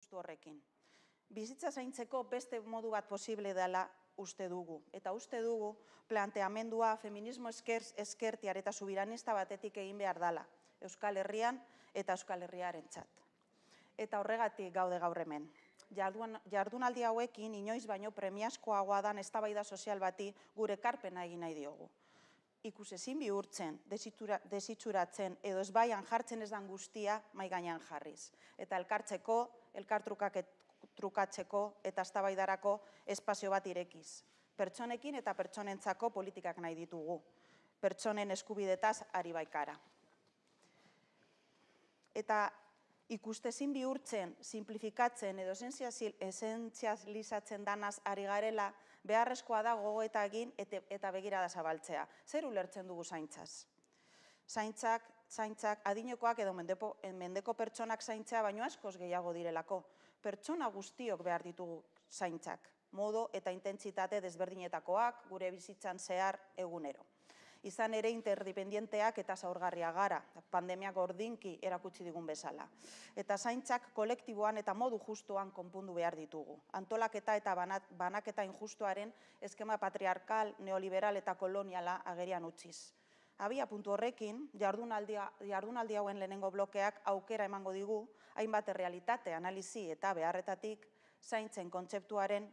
justu horrekin. Bizitza zaintzeko beste modu bat posible dela uste dugu. Eta uste dugu planteamendua feminismo eskertiar eta subiranista batetik egin behar dela, Euskal Herrian eta Euskal Herriarentzat. Eta horregatik gaude gaur hemen. Jardunaldi hauekin inoiz baino premiazkoagoa dan eztabaida sozial bati gure ekarpena egin nahi diogu. Ikusezin bihurtzen, desitxuratzen edo ezbaian jartzen ez dan guztia mahai gainean jarriz. Eta elkartzeko, elkartrukatzeko eta eztabaidarako espazio bat irekiz. Pertsonekin eta pertsonentzako politikak nahi ditugu. Pertsonen eskubidetaz ari baikara. Eta ikustezin bihurtzen, simplifikatzen edo esentzializatzen danaz ari garela, beharrezkoa da gogoeta egin eta begirada zabaltzea. Zer ulertzen dugu zaintzaz? Zaintzak adinekoak edo mendeko pertsonak zaintzea baino askoz gehiago direlako. Pertsona guztiok behar ditugu zaintzak, modo eta intentsitate desberdinetakoak gure bizitzan zehar egunero. Izan ere interdependienteak eta zaurgarria gara, pandemiak ordinki erakutsi digun bezala. Eta zaintzak kolektiboan eta modu justuan konpundu behar ditugu. Antolaketa eta banaketa injustuaren eskema patriarkal, neoliberal eta koloniala agerian utziz. Abia puntu horrekin, jardunaldi hauen lehenengo blokeak aukera emango digu, hainbat errealitate, analizi eta beharretatik, zaintzen kontzeptuaren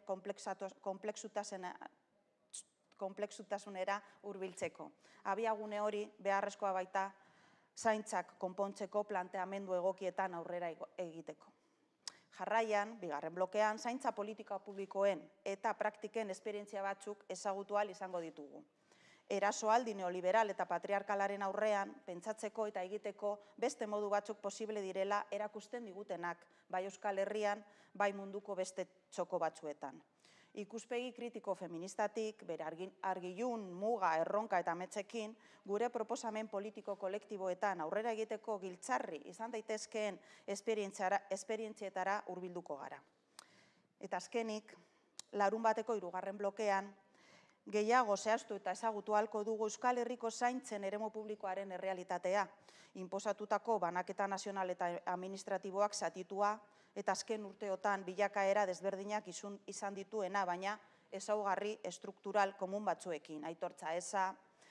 konplexutasunera hurbiltzeko. Abiagune hori beharrezkoa baita zaintzak konpontzeko planteamendu egokietan aurrera egiteko. Jarraian, bigarren blokean, zaintza politika publikoen eta praktiken esperientzia batzuk ezagutu ahal izango ditugu. Erasoaldi neoliberal eta patriarkalaren aurrean, pentsatzeko eta egiteko beste modu batzuk posible direla erakusten digutenak, bai Euskal Herrian, bai munduko beste txoko batzuetan. Ikuspegi kritiko feministatik, bere argilun, muga, erronka eta ametsekin, gure proposamen politiko kolektiboetan aurrera egiteko giltzarri izan daitezkeen esperientzietara hurbilduko gara. Eta azkenik, larunbateko 3. blokean, gehiago zehaztu eta ezagutu ahalko dugu Euskal Herriko zaintzen eremu publikoaren errealitatea, inposatutako banaketa nazional eta administratiboak zatitua, eta azken urteotan bilakaera desberdinak izan dituena, baina ezaugarri estruktural komun batzuekin, aitortza eza,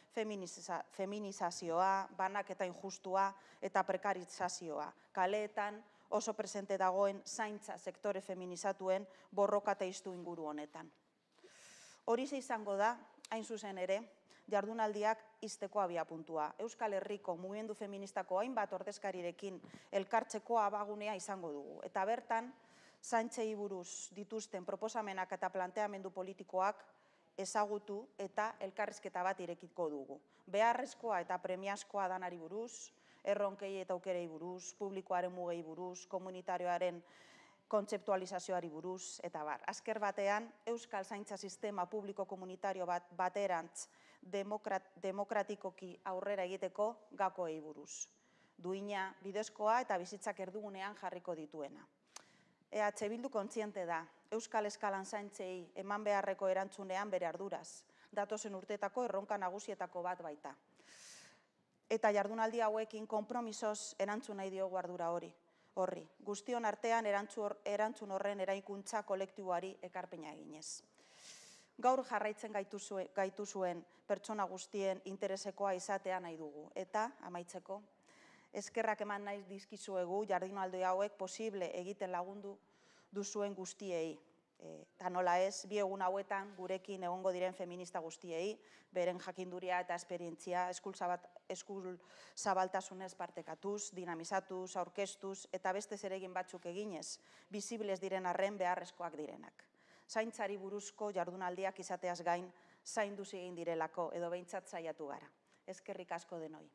feminizazioa, banaketa injustua eta prekarizazioa. Kaleetan oso presente dagoen zaintza sektore feminizatuen borroka teiztu inguru honetan. Horixe izango da, hain zuzen ere, jardunaldiak ixteko abiapuntua. Euskal Herriko mugimendu feministako hainbat ordezkarirekin elkartzeko abagunea izango dugu. Eta bertan, zaintzei buruz dituzten proposamenak eta planteamendu politikoak ezagutu eta elkarrizketa bat irekiko dugu. Beharrezkoa eta premiazkoa danari buruz, erronkei eta aukerei buruz, publikoaren mugei buruz, komunitarioaren kontzeptualizazioari buruz, eta bar. Azker batean, Euskal Zaintza Sistema Publiko Komunitario baterantz demokratikoki aurrera egiteko gakoei buruz. Duina, bidezkoa eta bizitzak erdugunean jarriko dituena. EH Bildu kontziente da, Euskal eskalan zaintzei eman beharreko erantzunean bere arduraz, datozen urtetako erronka nagusietako bat baita. Eta jardunaldi hauekin konpromisoz erantzun nahi diogu ardura horri. Guztion artean erantzun horren eraikuntza kolektiboari ekarpena eginez. Gaur jarraitzen gaituzuen pertsona guztien interesekoa izatea nahi dugu. Eta, amaitzeko, eskerrak eman nahi dizkizuegu jardunaldi hauek posible egiten lagundu duzuen guztiei. Eta nola ez, bi egun hauetan gurekin egongo diren feminista guztiei, beren jakinduria eta esperientzia eskulzabaltasunez partekatuz, dinamizatuz, aurkeztuz eta beste zeregin batzuk eginez, bizibles diren arren beharrezkoak direnak. Zaintzari buruzko jardunaldiak izateaz gain, zainduz egin direlako edo behintzat saiatu gara. Eskerrik asko denoi.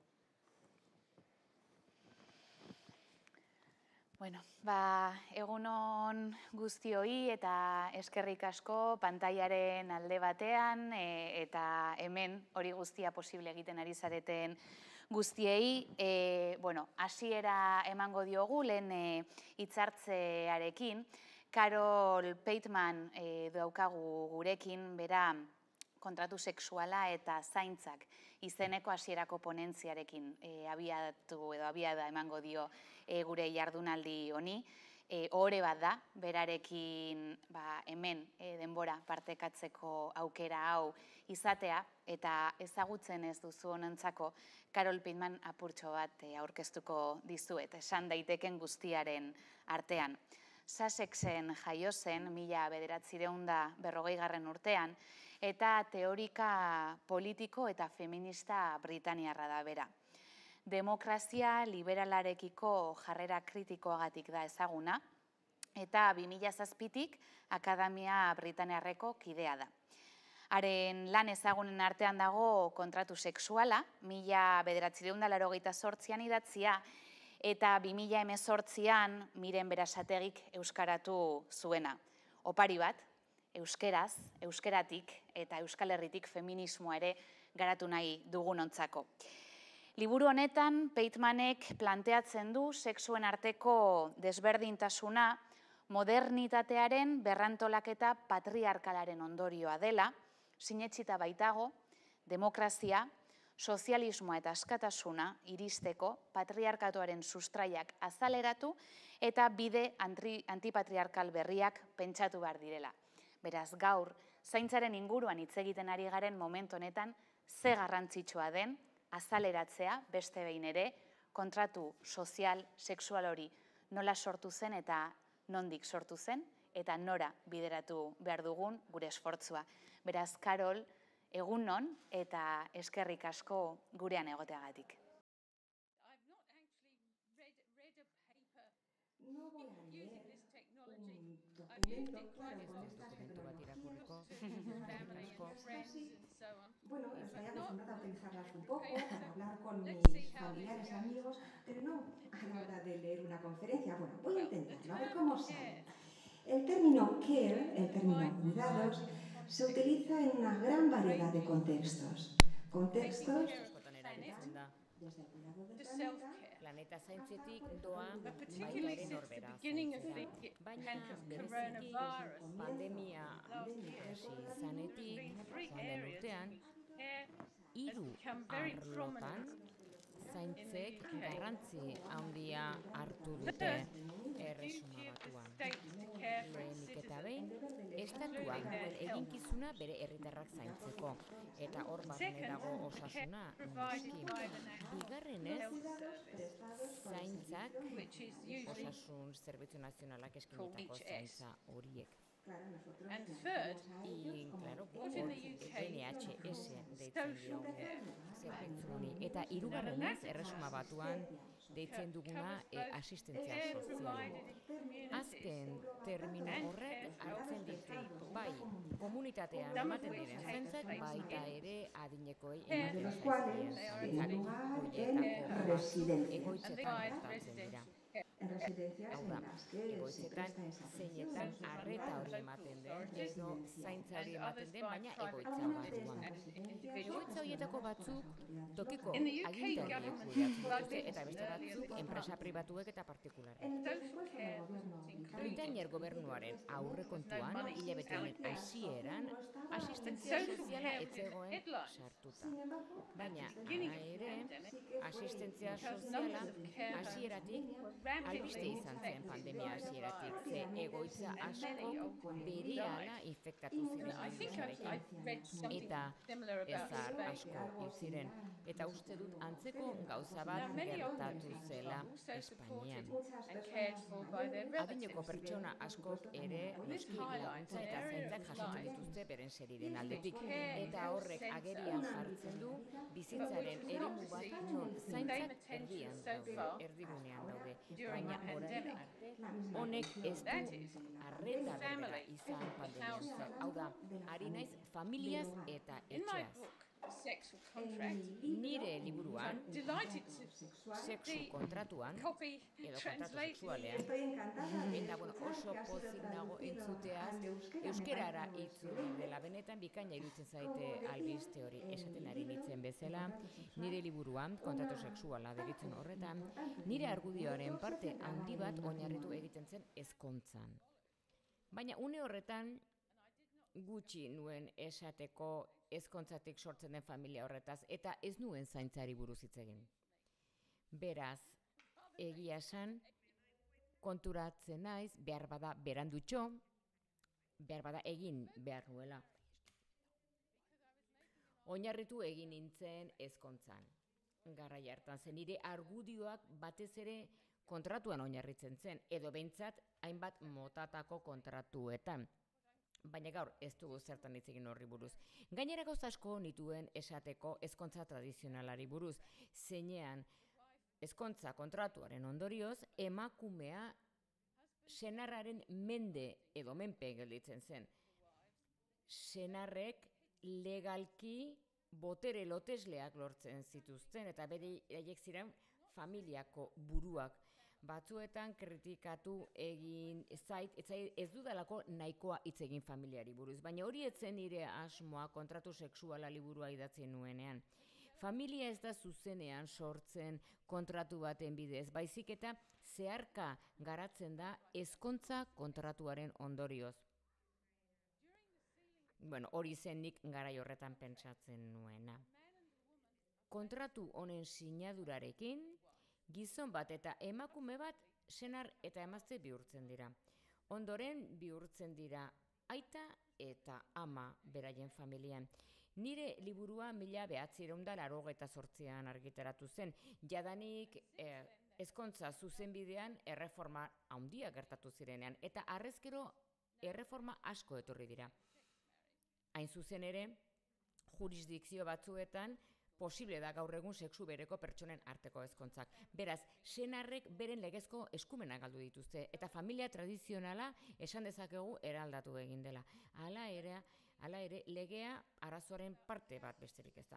Bueno, egunon guztioi eta eskerrik asko pantailaren alde batean eta hemen hori guztia posible egiten ari zareten guztiei. Hasiera emango diogu lehen hitzartzearekin. Carol Pateman daukagu gurekin, bera kontratu sexuala eta zaintzak izeneko hasierako ponentziarekin abiada emango dio gure jardunaldi honi. ohore bat da, berarekin hemen denbora partekatzeko aukera hau izatea, eta ezagutzen ez duzu honentzako Carol Pitman apurtxo bat aurkeztuko dizuet, esan daiteken guztiaren artean. Sussexen jaio zen 1940 urtean, eta teorika politiko eta feminista britaniarra da bera. Demokrazia liberalarekiko jarrera kritikoagatik da ezaguna, eta 2007tik Akademia Britaniarreko kidea da. Haren lan ezagunen artean dago Kontratu sexuala, 1988an idatzia, eta 2018an Miren Berasategik euskaratu zuena. Opari bat, euskeraz, euskeratik eta Euskal Herritik feminismoa ere garatu nahi dugunontzako. Liburu honetan, Pitmanek planteatzen du sexuen arteko desberdintasuna modernitatearen berrantolaketa patriarkalaren ondorioa dela, sinetsita baitago, demokrazia, sozialismoa eta askatasuna iristeko patriarkatuaren sustraiak azaleratu eta bide antipatriarkal berriak pentsatu behar direla. Beraz, gaur, zaintzaren inguruan hitz egiten ari garen momentu honetan, ze garrantzitsua den azaleratzea beste behin ere, kontratu sozial, sexual hori nola sortu zen eta nondik sortu zen, eta nora bideratu behar dugun gure esfortzua. Beraz, Carol, egunon eta eskerrik asko gurean egoteagatik. No voy a leer un documento, claro, con estas tecnologías, bueno, estoy acostumbrada a utilizarlas un poco para hablar con mis familiares, amigos, pero no a la hora de leer una conferencia. Bueno, voy a intentarlo, a ver cómo sale. El término care, el término cuidados, se utiliza en una gran variedad de contextos. Contextos desde el cuidado del planeta zaintzetik doa baitaren norbera zaintzera. Baina bereziki pandemia hasi izanetik, joan den urtean, 3 arlotan zaintzek garrantzi handia hartu dute Erresuma Batuan. Lehenik eta behin, estatuak duen eginkizuna bere herritarrak zaintzeko, eta hor barne dago osasuna noski. Bigarrenez, zaintzak, osasun zerbitzu nazionalak eskinetako zaintza horiek. And third, claro, NHS deitzen diogu zerbitzu honi. Eta hirugarrenez, Erresuma Batuan deitzen duguna asistentzia soziala. Azken termino horrek hartzen ditu bai komunitatean ematen diren zaintzak, baita ere adinekoei ematen zaizkien zaintzak horietako egoitzetan gertatzen dira. Hau da, egoitzetan zeinetan arreta hori ematen den, edo zaintza hori ematen den, baina egoitza barruan. Egoitza horietako batzuk tokiko agintariek kudeatzen dituzte, eta beste batzuk enpresa pribatuek eta partikularrek. Britainiar gobernuaren aurrekontuan, hilabete honen hasieran, asistentzia soziala ez zegoen sartuta. Baina, hala ere, asistentzia soziala hasieratik albiste izan zen pandemia hasieratik, ze egoitza asko berehala infektatu ziren birusarekin, eta ezar asko hil ziren. Eta uste dut antzeko gauza bat gertatu zela Espainian. Adineko pertsona askok ere noski laguntza eta zaintzak jasotzen dituzte beren seriren aldetik. Eta horrek agerian jartzen du bizitzaren eremu bat non zaintzak erdigunean daude. Baina orain arte honek ez du arreta berbera izan pandemian zer. Hau da, ari naiz familiaz eta etxeaz. Nire liburuan, sexu kontratuan, edo kontratu sexualean, eta oso pozik nago entzuteaz, euskerara itzuli dela benetan bikaina iruditzen zaite albiste hori esaten ari nintzen bezala, nire liburuan, kontratu sexuala deritzen horretan, nire argudioaren parte handi bat oinarritu egiten zen ezkontzan. Baina une horretan, gutxi nuen esateko ezkontzatik sortzen den familia horretaz, eta ez nuen zaintzari buruz hitz egin. Beraz, egia esan, konturatzen naiz, behar bada berandutxo, behar bada egin behar nuela. Oinarritu egin nintzen ezkontzan. Garai hartan zen, nire argudioak batez ere kontratuan oinarritzen zen, edo behintzat hainbat motatako kontratuetan. Baina gaur ez dugu zertan hitz egin horri buruz. Gainera gauza asko nituen esateko ezkontza tradizionalari buruz, zeinean ezkontza kontratuaren ondorioz emakumea senarraren mende edo menpe gelditzen zen. Senarrek legalki botere lotesleak lortzen zituzten eta beraiek ziren familiako buruak. Batzuetan kritikatu egin zait, ez dudalako nahikoa hitz egin familiari buruz, baina hori etzen nire asmoa kontratu sexuala liburua idatzi nuenean. Familia ez da zuzenean sortzen kontratu baten bidez, baizik eta zeharka garatzen da ezkontza kontratuaren ondorioz. Hori zen nik garai horretan pentsatzen nuena. Kontratu honen sinadurarekin, gizon bat eta emakume bat senar eta emazte bihurtzen dira. Ondoren bihurtzen dira aita eta ama beraien familian. Nire liburua 1988an argitaratu zen, jadanik ezkontza zuzenbidean erreforma handia gertatu zirenean, eta harrezkero erreforma asko etorri dira. Hain zuzen ere, jurisdikzio batzuetan posible da gaur egun sexu bereko pertsonen arteko ezkontzak. Beraz, senarrek beren legezko eskumena galdu dituzte, eta familia tradizionala esan dezakegu eraldatu egin dela. Hala ere, legea arazoaren parte bat besterik ez da.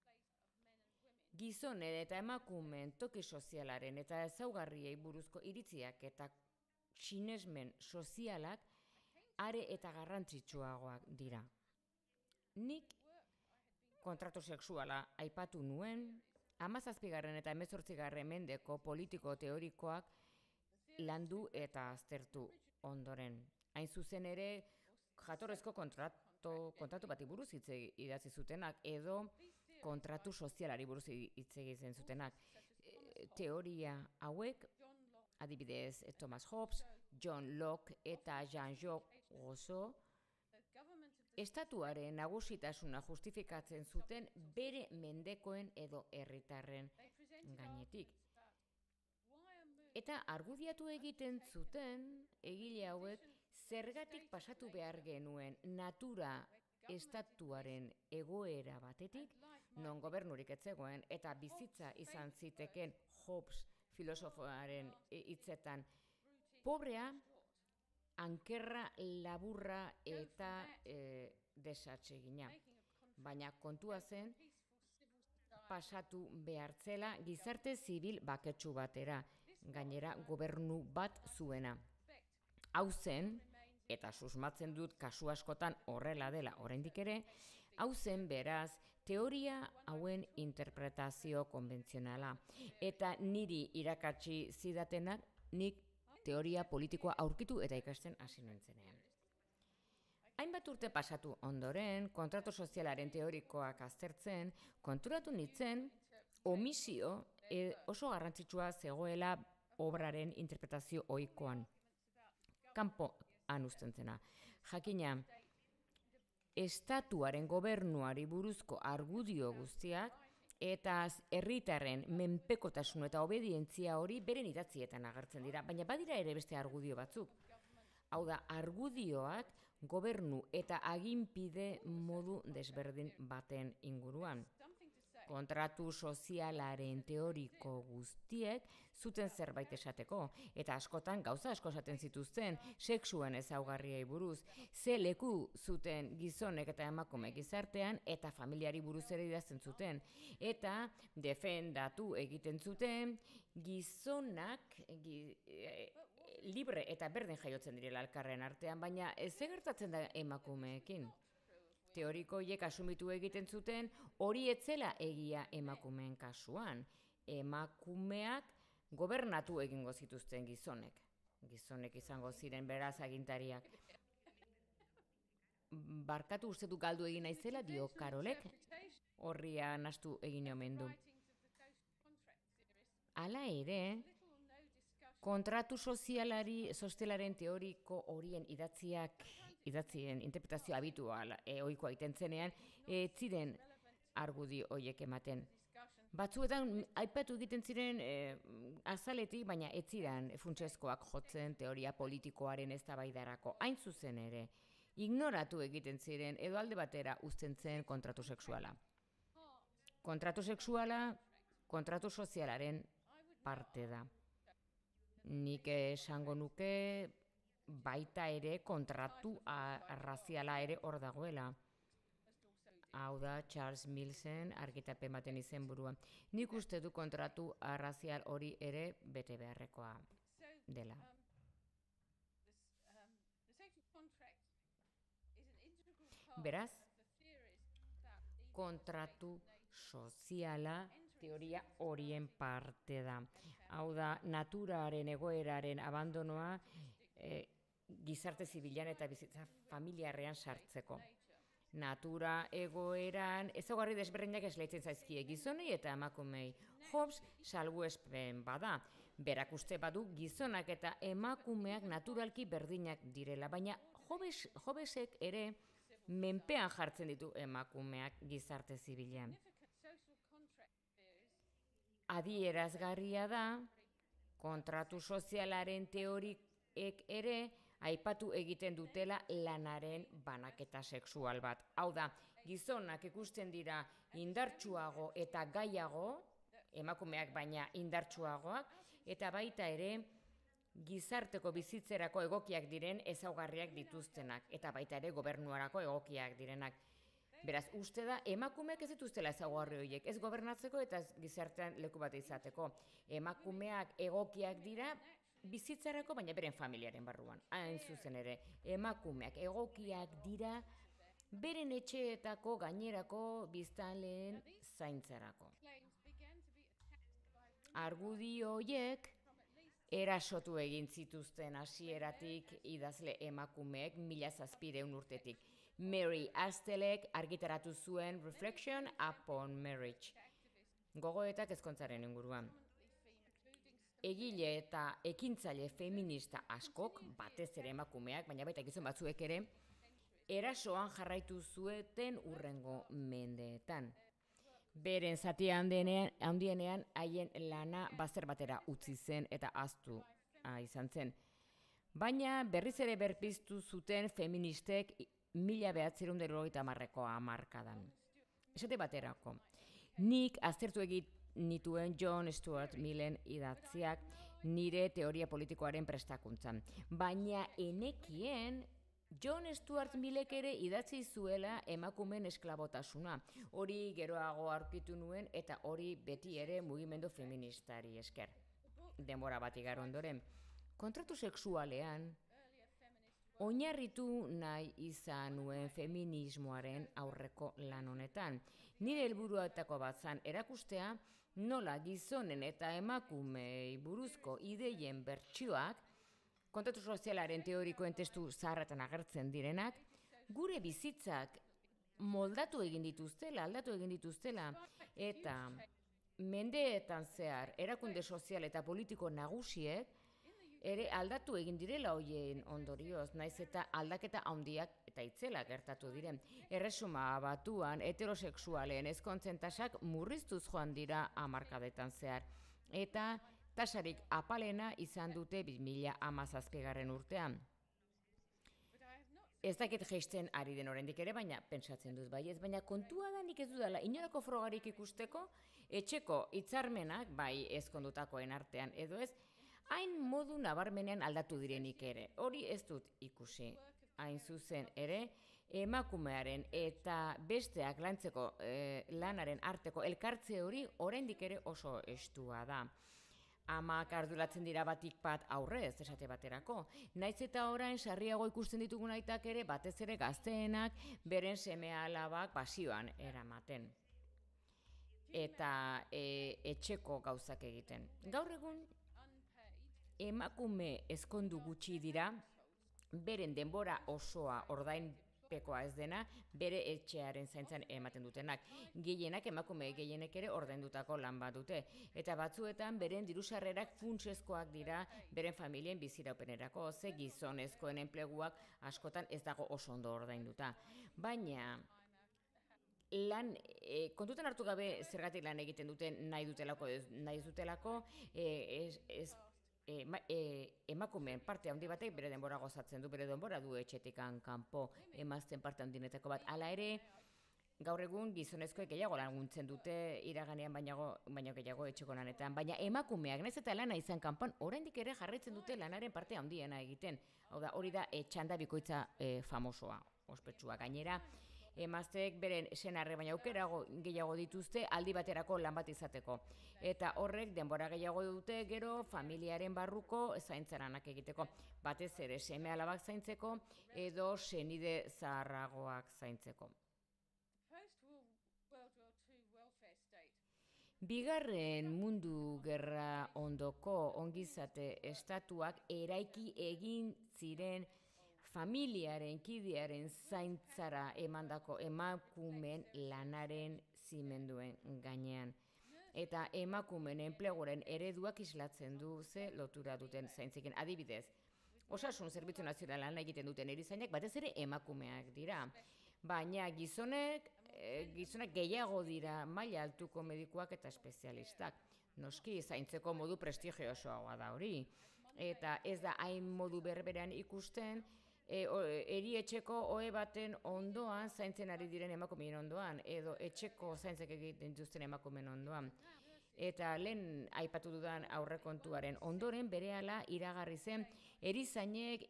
Gizonen eta emakumeen toki sozialaren eta ezaugarriei buruzko iritziak eta sinesmen sozialak are eta garrantzitsuagoak dira. Nik kontratu sexuala aipatu nuen, 17. eta 18. mendeko politiko teorikoak landu eta aztertu ondoren. Hain zuzen ere, jatorrezko kontratu bati buruz hitz idatzi zutenak, edo kontratu sozialari buruz hitz egiten zutenak. Teoria hauek, adibidez Thomas Hobbes, John Locke eta Jean-Jacques Rousseau, estatuaren nagusitasuna justifikatzen zuten bere mendekoen edo herritarren gainetik. Eta argudiatu egiten zuten egile hauek zergatik pasatu behar genuen natura estatuaren egoera batetik, non gobernurik ez zegoen eta bizitza izan ziteken Hobbes filosofoaren hitzetan, pobrea, ankerra, laburra eta desatsegina. Baina kontua zen pasatu behartzela gizarte zibil baketsu batera, gainera gobernu bat zuena. Hau zen, eta susmatzen dut kasu askotan horrela dela oraindik ere, hau zen beraz teoria hauen interpretazio konbentzionala. Eta niri irakatsi zidatenak nik teoria politikoa aurkitu eta ikasten hasi nintzenean. Hainbat urte pasatu ondoren, kontratu sozialaren teorikoak aztertzen, konturatu nintzen, omisio oso garrantzitsua zegoela obraren interpretazio ohikoan. Kanpoan uzten zena. Jakina, estatuaren gobernuari buruzko argudio guztiak eta herritarren menpekotasun eta obedientzia hori beren idatzietan agertzen dira, baina badira ere beste argudio batzuk. Hau da, argudioak gobernu eta aginpide modu desberdin baten inguruan. Kontratu sozialaren teoriko guztiek zuten zerbait esateko, eta askotan gauza asko esaten zituzten sexuen ezaugarriei buruz, ze leku zuten gizonek eta emakume gizartean eta familiari buruz ere idazten zuten, eta defendatu egiten zuten gizonak libre eta berdin jaiotzen direla elkarren artean, baina ez gertatzen da emakumeekin. Teorikoiek asumitu egiten zuten hori etzela egia emakumeen kasuan. Emakumeak gobernatu egingo zituzten gizonek. Gizonek izango ziren beraz agintariak. Barkatu uste du galdu egin naizela dio Karolek, horria nahastu egin omen du. Hala ere, Kontratu sozialaren teoriko horien idatzien interpretazio habitual ohikoa egiten zenean, ez ziren argudio horiek ematen. Batzuetan aipatu egiten ziren azaletik, baina ez ziren funtsezkoak jotzen teoria politikoaren eztabaidarako. Hain zuzen ere, ignoratu egiten ziren edo alde batera uzten zen kontratu sexuala. Kontratu sexuala kontratu sozialaren parte da. Nik esango nuke baita ere kontratu arraziala ere hor dagoela. Hau da Charles Millsen argitapen baten izenburua. Nik uste du kontratu arrazial hori ere bete beharrekoa dela. Beraz, kontratu soziala teoria horien parte da. Hau da, naturaren egoeraren abandonoa gizarte zibilan eta bizitza familiarrean sartzeko. Natura egoeran ezaugarri desberdinak esleitzen zaizkie gizonei eta emakumei. Hobbes salbuespen bada. Berak uste badu gizonak eta emakumeak naturalki berdinak direla, baina Hobbesek ere menpean jartzen ditu emakumeak gizarte zibilean. Adierazgarria da, kontratu sozialaren teoriek ere aipatu egiten dutela lanaren banaketa sexual bat. Hau da, gizonak ikusten dira indartsuago eta gaiago, emakumeak baina indartsuagoak, eta baita ere gizarteko bizitzerako egokiak diren ezaugarriak dituztenak, eta baita ere gobernuarako egokiak direnak. Beraz, uste da, emakumeak ez dituztela ezaugarri horiek, ez gobernatzeko eta ez gizartean leku bat izateko. Emakumeak egokiak dira bizitzarako, baina beren familiaren barruan. Hain zuzen ere, emakumeak egokiak dira beren etxeetako gainerako biztanleen zaintzarako. Argudio horiek erasotu egin zituzten hasieratik idazle emakumeek 1700 urtetik. Mary Astelek argitaratu zuen Reflection upon Marriage. Gogoetak ezkontzaren inguruan. Egile eta ekintzaile feminista askok, batez ere emakumeak, baina baita gizon batzuek ere, erasoan jarraitu zueten hurrengo mendeetan. Beren zati handienean haien lana bazter batera utzi zen eta ahaztu izan zen. Baina berriz ere berpiztu zuten feministek 1980ko hamarkadan. Esate baterako, nik aztertu nituen John Stuart Millen idatziak nire teoria politikoaren prestakuntzan. Baina enekien John Stuart Millek ere idatzi zuela emakumeen esklabotasuna. Hori geroago aurkitu nuen eta hori beti ere mugimendu feministari esker. Denbora bat igaro ondoren. Kontratu sexualean oinarritu nahi izan nuen feminismoaren aurreko lan honetan. Nire helburuetako bat zan erakustea nola gizonen eta emakumei buruzko ideien bertsioak, kontratu sozialaren teorikoen testu zaharretan agertzen direnak, gure bizitzak moldatu egin dituztela, aldatu egin dituztela, eta mendeetan zehar erakunde sozial eta politiko nagusiek ere aldatu egin direla hoien ondorioz, naiz eta aldaketa handiak eta itzela gertatu diren. Erresuma Batuan heterosexualen ezkontzen tasak murriztuz joan dira hamarkadetan zehar, eta tasarik apalena izan dute 2017 urtean. Ez dakit jaisten ari den oraindik ere, baina pentsatzen dut baiez, baina kontua da nik ez dudala inolako frogarik ikusteko, etxeko hitzarmenak bai ezkondutakoen artean edo ez, hain modu nabarmenean aldatu direnik ere. Hori ez dut ikusi. Hain zuzen ere, emakumearen eta besteak lantzeko lanaren arteko elkartze hori oraindik ere oso estua da. Amak arduratzen dira batik bat aurrez, esate baterako. Naiz eta orain sarriago ikusten ditugun aitak ere, batez ere gazteenak beren seme-alabak pasioan eramaten. Eta etxeko gauzak egiten. Gaur egun, emakume ezkondu gutxi dira, beren denbora osoa pekoa ez dena, bere etxearen zaintzan ematen dutenak. Gehienak, emakume gehienek ere ordaindutako lan bat dute. Eta batzuetan beren diru-sarrerak funtsezkoak dira beren familien biziraupenerako, ze gizonezkoen enpleguak askotan ez dago oso ondo ordainduta. Baina lan, kontutan hartu gabe zergatik lan egiten duten nahi dutelako, nahi ez dutelako, emakumeen parte handi batek bere denbora gozatzen du, bere denbora du etxetikan kanpo emazten parte handinetako bat. Hala ere, gaur egun gizonezkoek gehiago laguntzen dute iraganean baino gehiago etxeko lanetan, baina emakumeak nahiz eta lana izan kanpoan oraindik ere jarraitzen dute lanaren parte handiena egiten. Hau da, hori da txanda bikoitza famosoa, ospetsua. Gainera, emazteek beren senarre baina aukerago gehiago dituzte aldi baterako lan bat izateko. Eta horrek denbora gehiago dute gero familiaren barruko zaintzaranak egiteko. Batez ere seme alabak zaintzeko edo senide zaharragoak zaintzeko. Bigarren mundu gerra ondoko ongizate estatuak eraiki egin ziren familiaren, kidearen zaintzara emandako emakumeen lanaren zimenduen gainean. Eta emakumeen enpleguaren ereduak islatzen du ze lotura duten zaintzekin. Adibidez, osasun zerbitzu nazionala lan egiten duten erizainak batez ere emakumeak dira. Baina gizonak gehiago dira maila altuko medikuak eta espezialistak. Noski, zaintzeko modu prestigiosoagoa da hori. Eta ez da hain modu berberean ikusten, erietxeko ohe baten ondoan zaintzen ari diren emakumeen ondoan, edo etxeko zaintzek egiten dituzten emakumeen ondoan. Eta lehen aipatu dudan aurrekontuaren ondoren berehala iragarri zen erizainek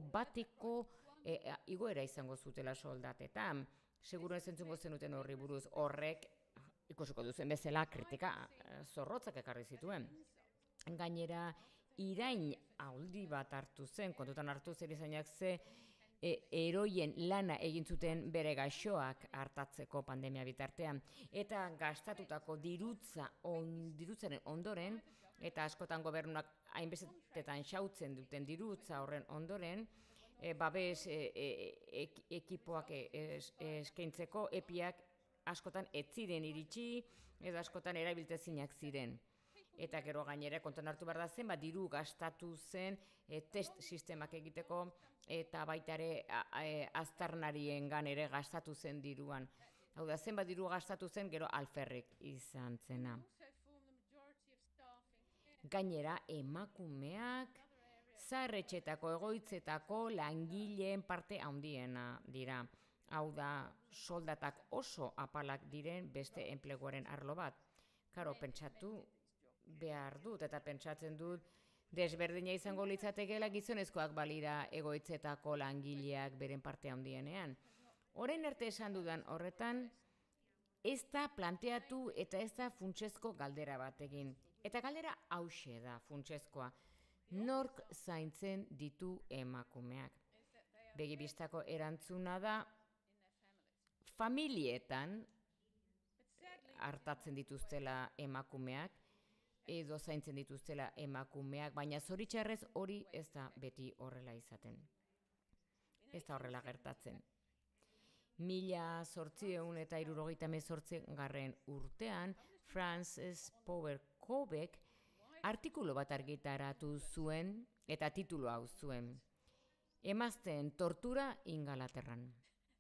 1% igoera izango zutela soldatetan. Seguru ez entzungo zenuten horri buruz, horrek ikusiko duzen bezala kritika zorrotzak ekarri zituen. Gainera, irain aldi bat hartu zen, kontutan hartu zen erizainak ze eroien lana egin zuten bere gaixoak hartatzeko pandemia bitartean. Eta gastatutako dirutzaren ondoren, eta askotan gobernuak hainbestetan xautzen duten dirutza horren ondoren, babes ekipoak eskaintzeko epiak askotan ez ziren iritsi, edo askotan erabiltezinak ziren. Eta gero gainera kontuan hartu behar da zen, diru gastatu zen test sistemak egiteko eta baita ere aztarnariengan ere gastatu zen diruan. Hau da, zenbat diru gastatu zen gero alferrik izan zena. Gainera emakumeak zaharretxetako egoitzetako langileen parte handiena dira. Hau da, soldatak oso apalak diren beste enpleguaren arlo bat. Karo, pentsatu behar dut eta pentsatzen dut desberdina izango litzatekeela gizonezkoak balira egoitzetako langileak beren parte handienean. Orain arte esan dudan horretan, ez da planteatu eta ez da funtsezko galdera bat egin. Eta galdera hauxe da funtsezkoa. Nork zaintzen ditu emakumeak? Begibistako erantzuna da familietan hartatzen dituztela emakumeak, edo zaintzen dituztela emakumeak, baina zoritxarrez hori ez da beti horrela izaten. Ez da horrela gertatzen. 1878 urtean, Frances Power Cobek artikulu bat argitaratu zuen eta titulu hau zuen. Emazteen tortura Ingalaterran.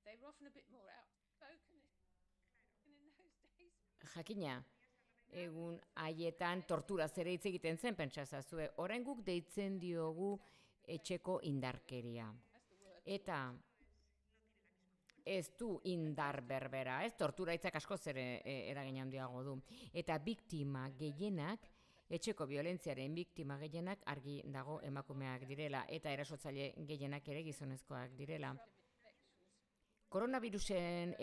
Jakina, egun haietan tortura zere hitz egiten zen, pentsazazue, orain guk deitzen diogu etxeko indarkeria. Eta ez du indar berbera, ez tortura hitzak askoz ere eragin handiago du. Eta biktima gehienak, etxeko biolentziaren biktima gehienak argi dago emakumeak direla, eta erasotzaile gehienak ere gizonezkoak direla. Koronavirusen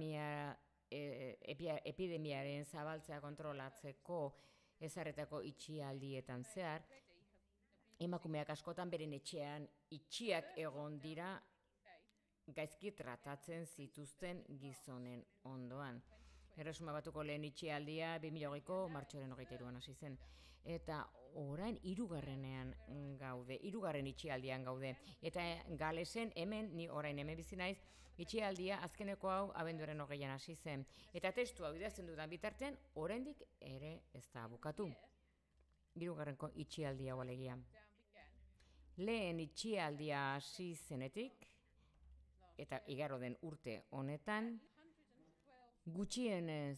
epidemiaren zabaltzea kontrolatzeko ezarretako itxialdietan zehar, emakumeak askotan beren etxean itxiak egon dira gaizki tratatzen zituzten gizonen ondoan. Erresuma Batuko lehen itxialdia 2008ko martxoaren 23an hasi zen. Eta orain hirugarrenean gaude, hirugarren itxialdian gaude. Eta Galesen hemen, ni orain hemen bizi naiz, itxialdia azkeneko hau abenduaren 20an hasi zen. Eta testu hau idazten dudan bitartean, oraindik ere ez da bukatu. Hirugarrenko itxialdia hau alegia. Lehen itxialdia hasi zenetik, eta igaro den urte honetan, gutxienez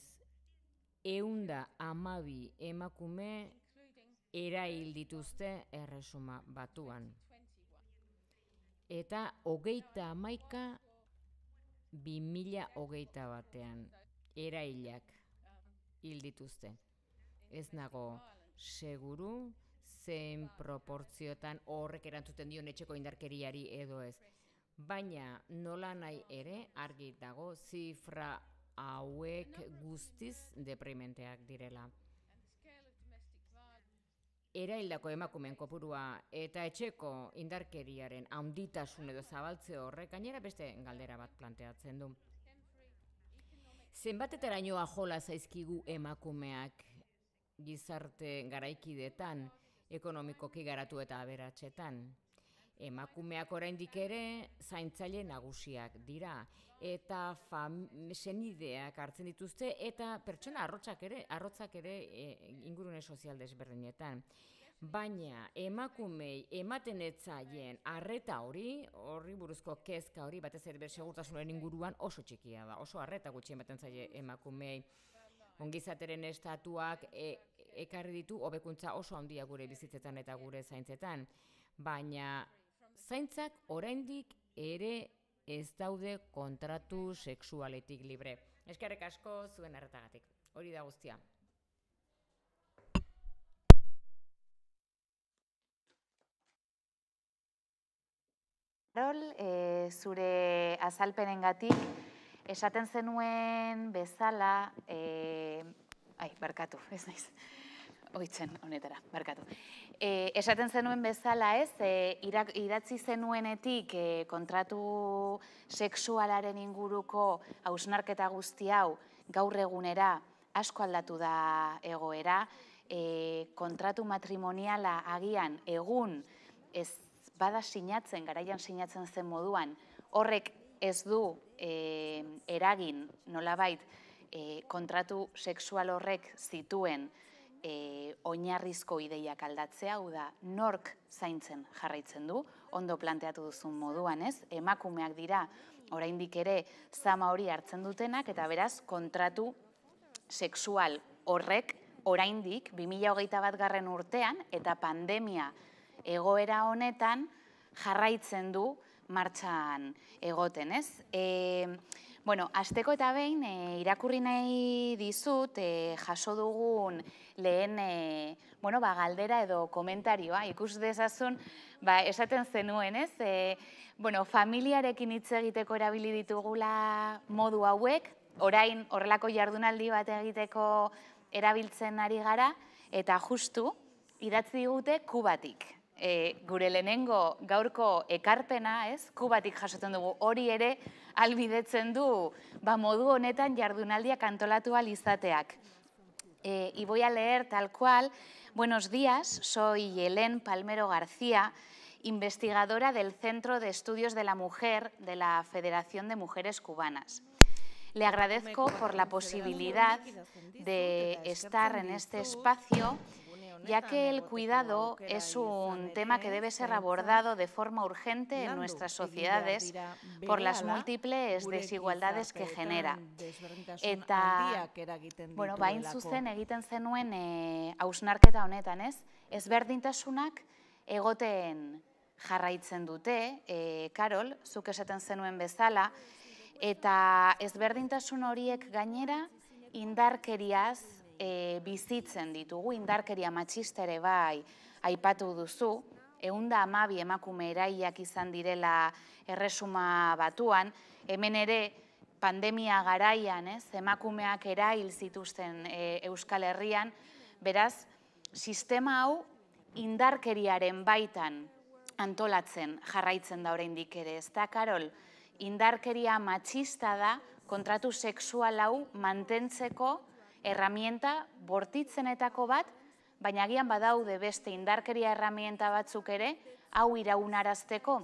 112 emakume erail dituzte Erresuma Batuan. Eta 31 2021 erailak hil dituzte. Ez nago seguru zein proportziotan horrek erantzuten dion etxeko indarkeriari edo ez. Baina nola nahi ere argi dago zifra hauek guztiz deprimenteak direla. Eraildako emakumeen kopurua eta etxeko indarkeriaren handitasun edo zabaltze horrek gainera beste galdera bat planteatzen du. Zenbatetaraino ajola zaizkigu emakumeak gizarte garaikidetan, ekonomikoki garatu eta aberatsetan. Emakumeak oraindik ere zaintzaile nagusiak dira eta senideak hartzen dituzte eta pertsona arrotzak ere ingurune sozial desberdinetan. Baina emakumei ematen etzaien arreta horri buruzko kezka hori, batez ere segurtasunaren inguruan oso txikia da, oso arreta gutxi ematen zaie emakumei. Ongizateren estatuak ekarri ditu hobekuntza oso handia gure bizitzetan eta gure zaintzetan, baina zaintzak oraindik ere ez daude kontratu sexualetik libre. Eskerrik asko zuen arretagatik. Hori da guztia. Carol, zure azalpenengatik esaten zenuen bezala, barkatu, ez naiz. Oitzen honetara, barkatu. Esaten zenuen bezala ez, idatzi zenuenetik kontratu sexualaren inguruko hausnarketa guzti hau gaur egunera asko aldatu da egoera, kontratu matrimoniala agian egun ez bada sinatzen, garaian sinatzen zen moduan, horrek ez du eragin nolabait kontratu sexual horrek zituen oinarrizko ideiak aldatzea, hau da, nork zaintzen jarraitzen du, ondo planteatu duzun moduan, ez? Emakumeak dira, oraindik ere, zama hori hartzen dutenak, eta beraz, kontratu sexual horrek, oraindik, 2021 urtean, eta pandemia egoera honetan, jarraitzen du martxan egoten, ez? Hasteko eta behin, irakurri nahi dizut, jaso dugun lehen galdera edo komentarioa, ikus dezazun, esaten zenuen, ez? Familiarekin hitz egiteko erabili ditugula modu hauek, orain horrelako jardunaldi bat egiteko erabiltzen ari gara, eta justu idatzi digute Kubatik. Gure lehenengo gaurko ekarpena, ez? Kubatik jasotzen dugu, hori ere albidetzen du modu honetan jardunaldiak antolatu ahal izateak. Y voy a leer tal cual. Buenos días, soy Helen Palmero García, investigadora del Centro de Estudios de la Mujer de la Federación de Mujeres Cubanas. Le agradezco por la posibilidad de estar en este espacio, ya que el cuidado es un tema que debe ser abordado de forma urgente en nuestras sociedades por las múltiples desigualdades que genera. Eta, bain zuzen egiten zenuen hausnarketa honetan, ez? Ezberdintasunak egoten jarraitzen dute, Carol, zuk esaten zenuen bezala, eta ezberdintasun horiek gainera indarkeriaz bizitzen ditugu, indarkeria matxista ere bai aipatu duzu, 112 emakume erailak izan direla Erresuma Batuan, hemen ere pandemia garaian, emakumeak erail zituzten Euskal Herrian, beraz, sistema hau indarkeriaren baitan antolatzen jarraitzen da oraindik ere, ez da, Carol? Indarkeria matxista da kontratu sexual hau mantentzeko erramienta bortitzenetako bat, baina agian badaude beste indarkeria erramienta batzuk ere, hau iraunarazteko.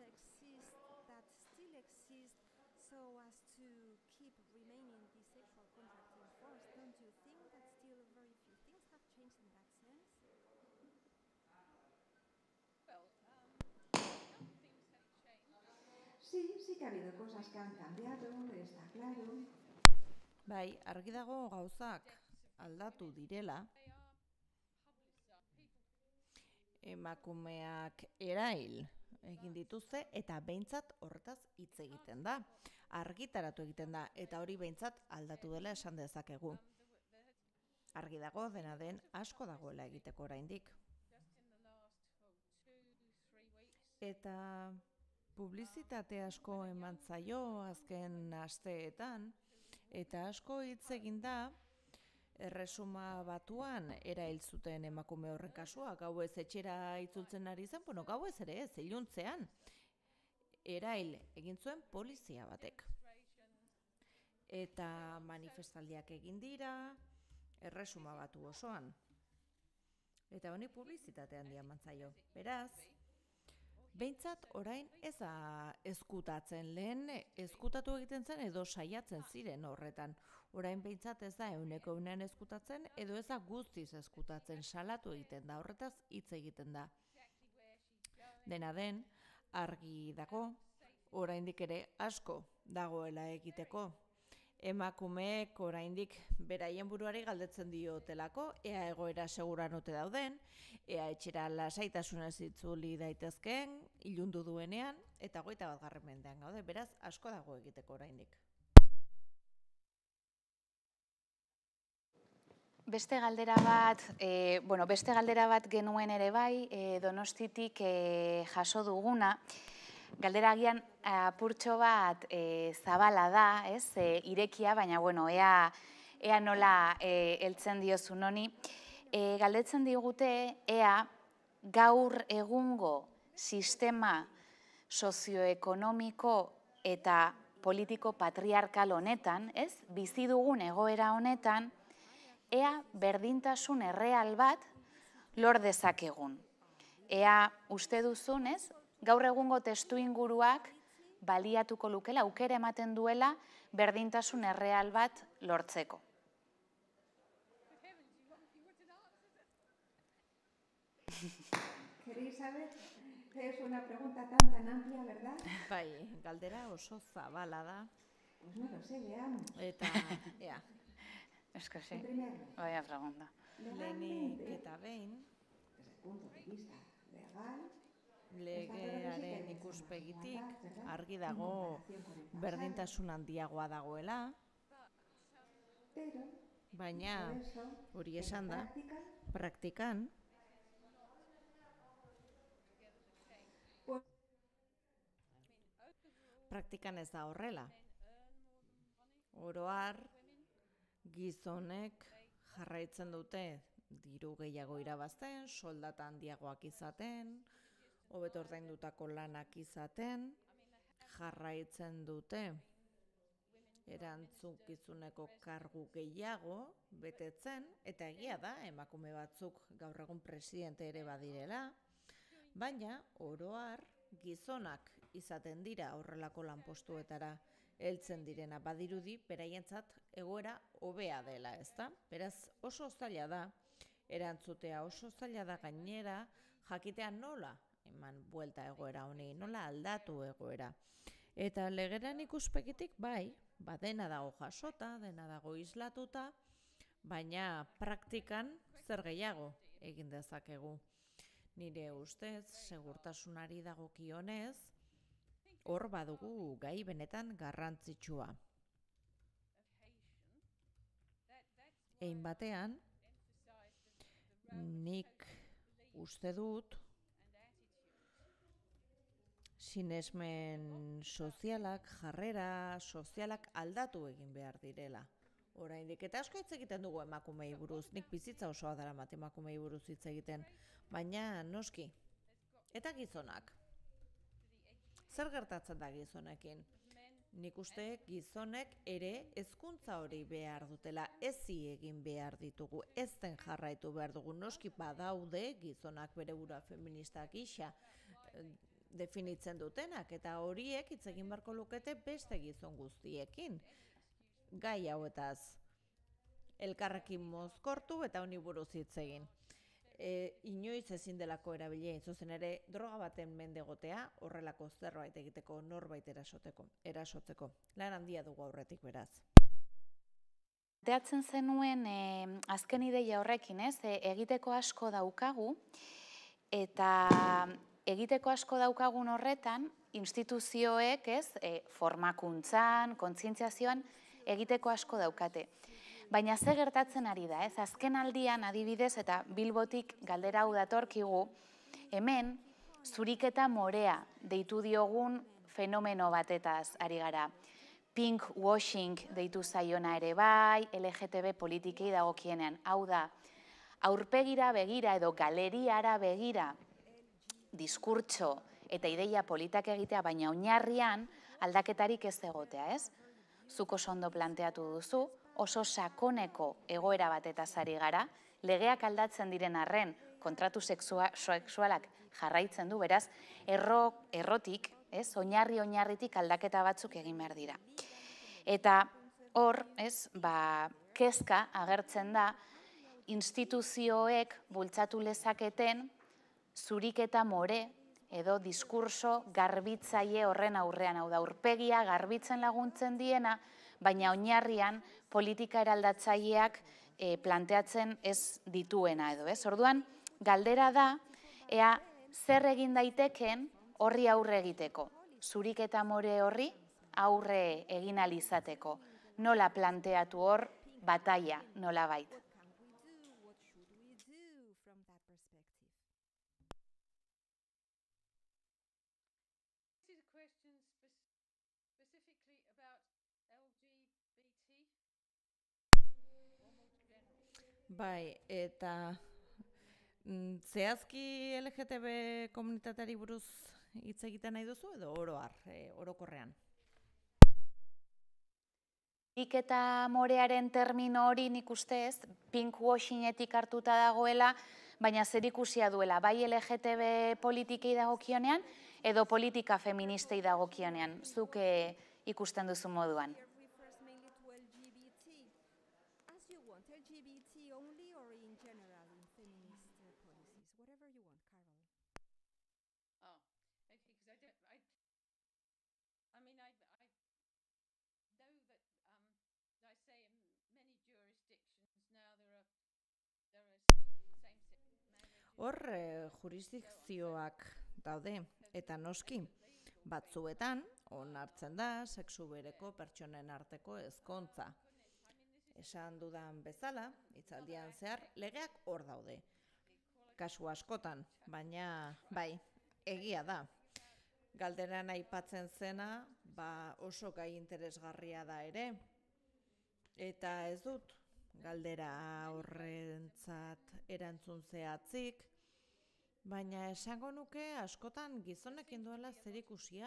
Sí que ha habido cosas que han cambiado, está claro. Bai, argi dago gauzak aldatu direla. Emakumeak erail egin dituzte eta behintzat horretaz hitz egiten da. Argitaratu egiten da eta hori behintzat aldatu dela esan dezakegu. Argi dago dena den asko dagoela egiteko oraindik. Eta publizitate asko eman zaio azken asteetan, eta asko hitz egin da Erresuma Batuan erail zuten emakume horren kasua, gauez etxera itzultzen ari zen, gauez ere ez, iluntzean erail egin zuen polizia batek. Eta manifestaldiak egin dira Erresuma Batu osoan. Eta honi publizitate handia eman zaio. Beraz, behintzat orain ez da ezkutatzen, lehen ezkutatu egiten zen edo saiatzen ziren horretan. Orain behintzat ez da 100% ezkutatzen edo ez da guztiz ezkutatzen, salatu egiten da, horretaz hitz egiten da. Dena den, argi dago, oraindik ere asko dagoela egiteko. Emakumeek oraindik beraien buruari galdetzen diotelako, ea egoera seguran ote dauden, ea etxera lasaitasunez itzuli daitezkeen, ilundu duenean, eta 21. mendean gaude, beraz asko dago egiteko oraindik. Beste galdera bat genuen ere bai, Donostitik jaso duguna. Galdera agian apurtxo bat zabala da, irekia, baina ea nola heltzen diozun honi. Galdetzen digute ea gaur egungo sistema sozioekonomiko eta politiko patriarkal honetan, bizi dugun egoera honetan, ea berdintasun erreal bat lor dezakegun. Ea uste duzun, gaur egungo testuinguruak baliatuko lukela, aukera ematen duela berdintasun erreal bat lortzeko. ¿Queréis saber? Es una pregunta tan amplia, ¿verdad? Bai, galdera oso zabala da. Pues no lo sé, veamos. Eta, ea. Es que sí, vaya pregunta. Lehenik eta behin, Desde el punto de vista legal, legearen ikuspegitik argi dago berdintasun handiagoa dagoela, baina hori esan da, praktikan, ez da horrela. Oro har, gizonek jarraitzen dute diru gehiago irabazten, soldata handiagoak izaten, hobeto ordaindutako lanak izaten, jarraitzen dute erantzukizuneko kargu gehiago betetzen, eta egia da, emakume batzuk gaur egun presidente ere badirela, baina oro har gizonak izaten dira horrelako lanpostuetara heltzen direna, badirudi beraientzat egoera hobea dela, ezta? Beraz, oso zaila da erantzutea, oso zaila da gainera jakitea nola eman buelta egoera honi, nola aldatu egoera. Eta legeran ikuspegitik bai, dena dago jasota, dena dago islatuta, baina praktikan zer gehiago egin dezakegu. Nire ustez, segurtasunari dagokionez, hor badugu gai benetan garrantzitsua. Hein batean, nik uste dut sinesmen sozialak, jarrera sozialak aldatu egin behar direla. Oraindik eta asko hitz egiten dugu emakumei buruz, nik bizitza osoa daramat emakumei buruz hitz egiten, baina noski. Eta gizonak. Zer gertatzen da gizonekin? nik uste gizonek ere hezkuntza hori behar dutela, ezi egin behar ditugu, ezten jarraitu behar dugu, noski badaude gizonak bere burua feministak gisa definitzen dutenak, eta horiek hitz egin beharko lukete beste gizon guztiekin. Gai hauetaz elkarrekin mozkortu eta honi buruz hitz egin. Inoiz ezin delako erabilia zuzen ere droga baten mende egotea horrelako zerbait egiteko norbait erasotzeko. Lan handia dugu aurretik beraz. Planteatzen zenuen azken ideia horrekin, egiteko asko daukagu, eta egiteko asko daukagun horretan instituzioek, formakuntzan, kontzientziazioan egiteko asko daukate. Baina ze gertatzen ari da, azken aldian adibidez eta Bilbotik galdera hau datorkigu, hemen zuriketa morea deitu diogun fenomeno batetaz ari gara. Pink washing deitu zaiona ere bai, LGTB politikei dagokienean. Hau da, aurpegira begira edo galeriara begira diskurtso eta ideia politak egitea, baina oinarrian aldaketarik ez egotea, ez? Zuk oso ondo planteatu duzu, oso sakoneko egoera batetaz ari gara, legeak aldatzen diren arren kontratu sexualak jarraitzen du, beraz, errotik, oinarritik aldaketa batzuk egin behar dira. Eta hor, kezka agertzen da, instituzioek bultzatu lezaketen zuriketa more edo diskurso garbitzaile horren aurrean, hau da, aurpegia garbitzen laguntzen diena, baina oinarrian politika eraldatzaileak planteatzen ez dituena edo, ez? Orduan, galdera da, ea zer egin daiteken horri aurre egiteko, zuriketa more horri aurre egin ahal izateko, nola planteatu hor bataila, nola bait. Bai, eta zehazki LGTB komunitateari buruz hitz egiten nahi duzu edo orokorrean? Zuriketa morearen termino hori nik ustez, pinkwashingetik hartuta dagoela, baina zer ikusia duela, bai LGTB politikei dagokionean, edo politika feministei dagokionean, zuk ikusten duzu moduan. Hor jurisdikzioak daude, eta noski, batzuetan onartzen da sexu bereko pertsonen arteko ezkontza. Esan dudan bezala, hitzaldian zehar, legeak hor daude. Kasu askotan, baina bai, egia da. Galderan aipatzen zena, oso gai interesgarria da ere. Eta ez dut galdera horrentzat erantzun zehatzik, baina esango nuke askotan gizonekin duela zerikusia.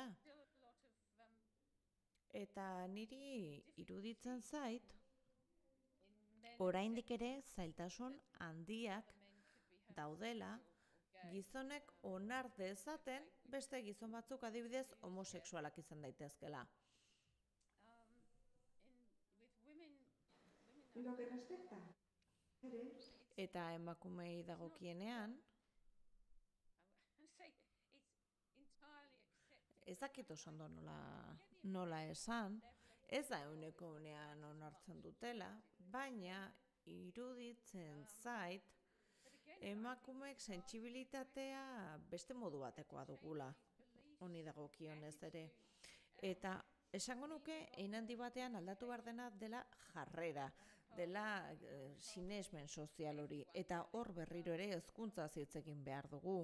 Eta niri iruditzen zait, oraindik ere zailtasun handiak daudela gizonek onar dezaten beste gizon batzuk adibidez homosexualak izan daitezkela. Eta emakumei dagokienean, ez dakit oso ondo nola esan, ez da ehuneko ehunean onartzen dutela, baina iruditzen zait emakumeek sentsibilitatea beste modu batekoa dugula, honi dagokionez ere. Eta esango nuke, hein handi batean aldatu behar dena dela jarrera, dela sinesmen sozial hori, eta hor berriro ere hezkuntza hitz egin behar dugu.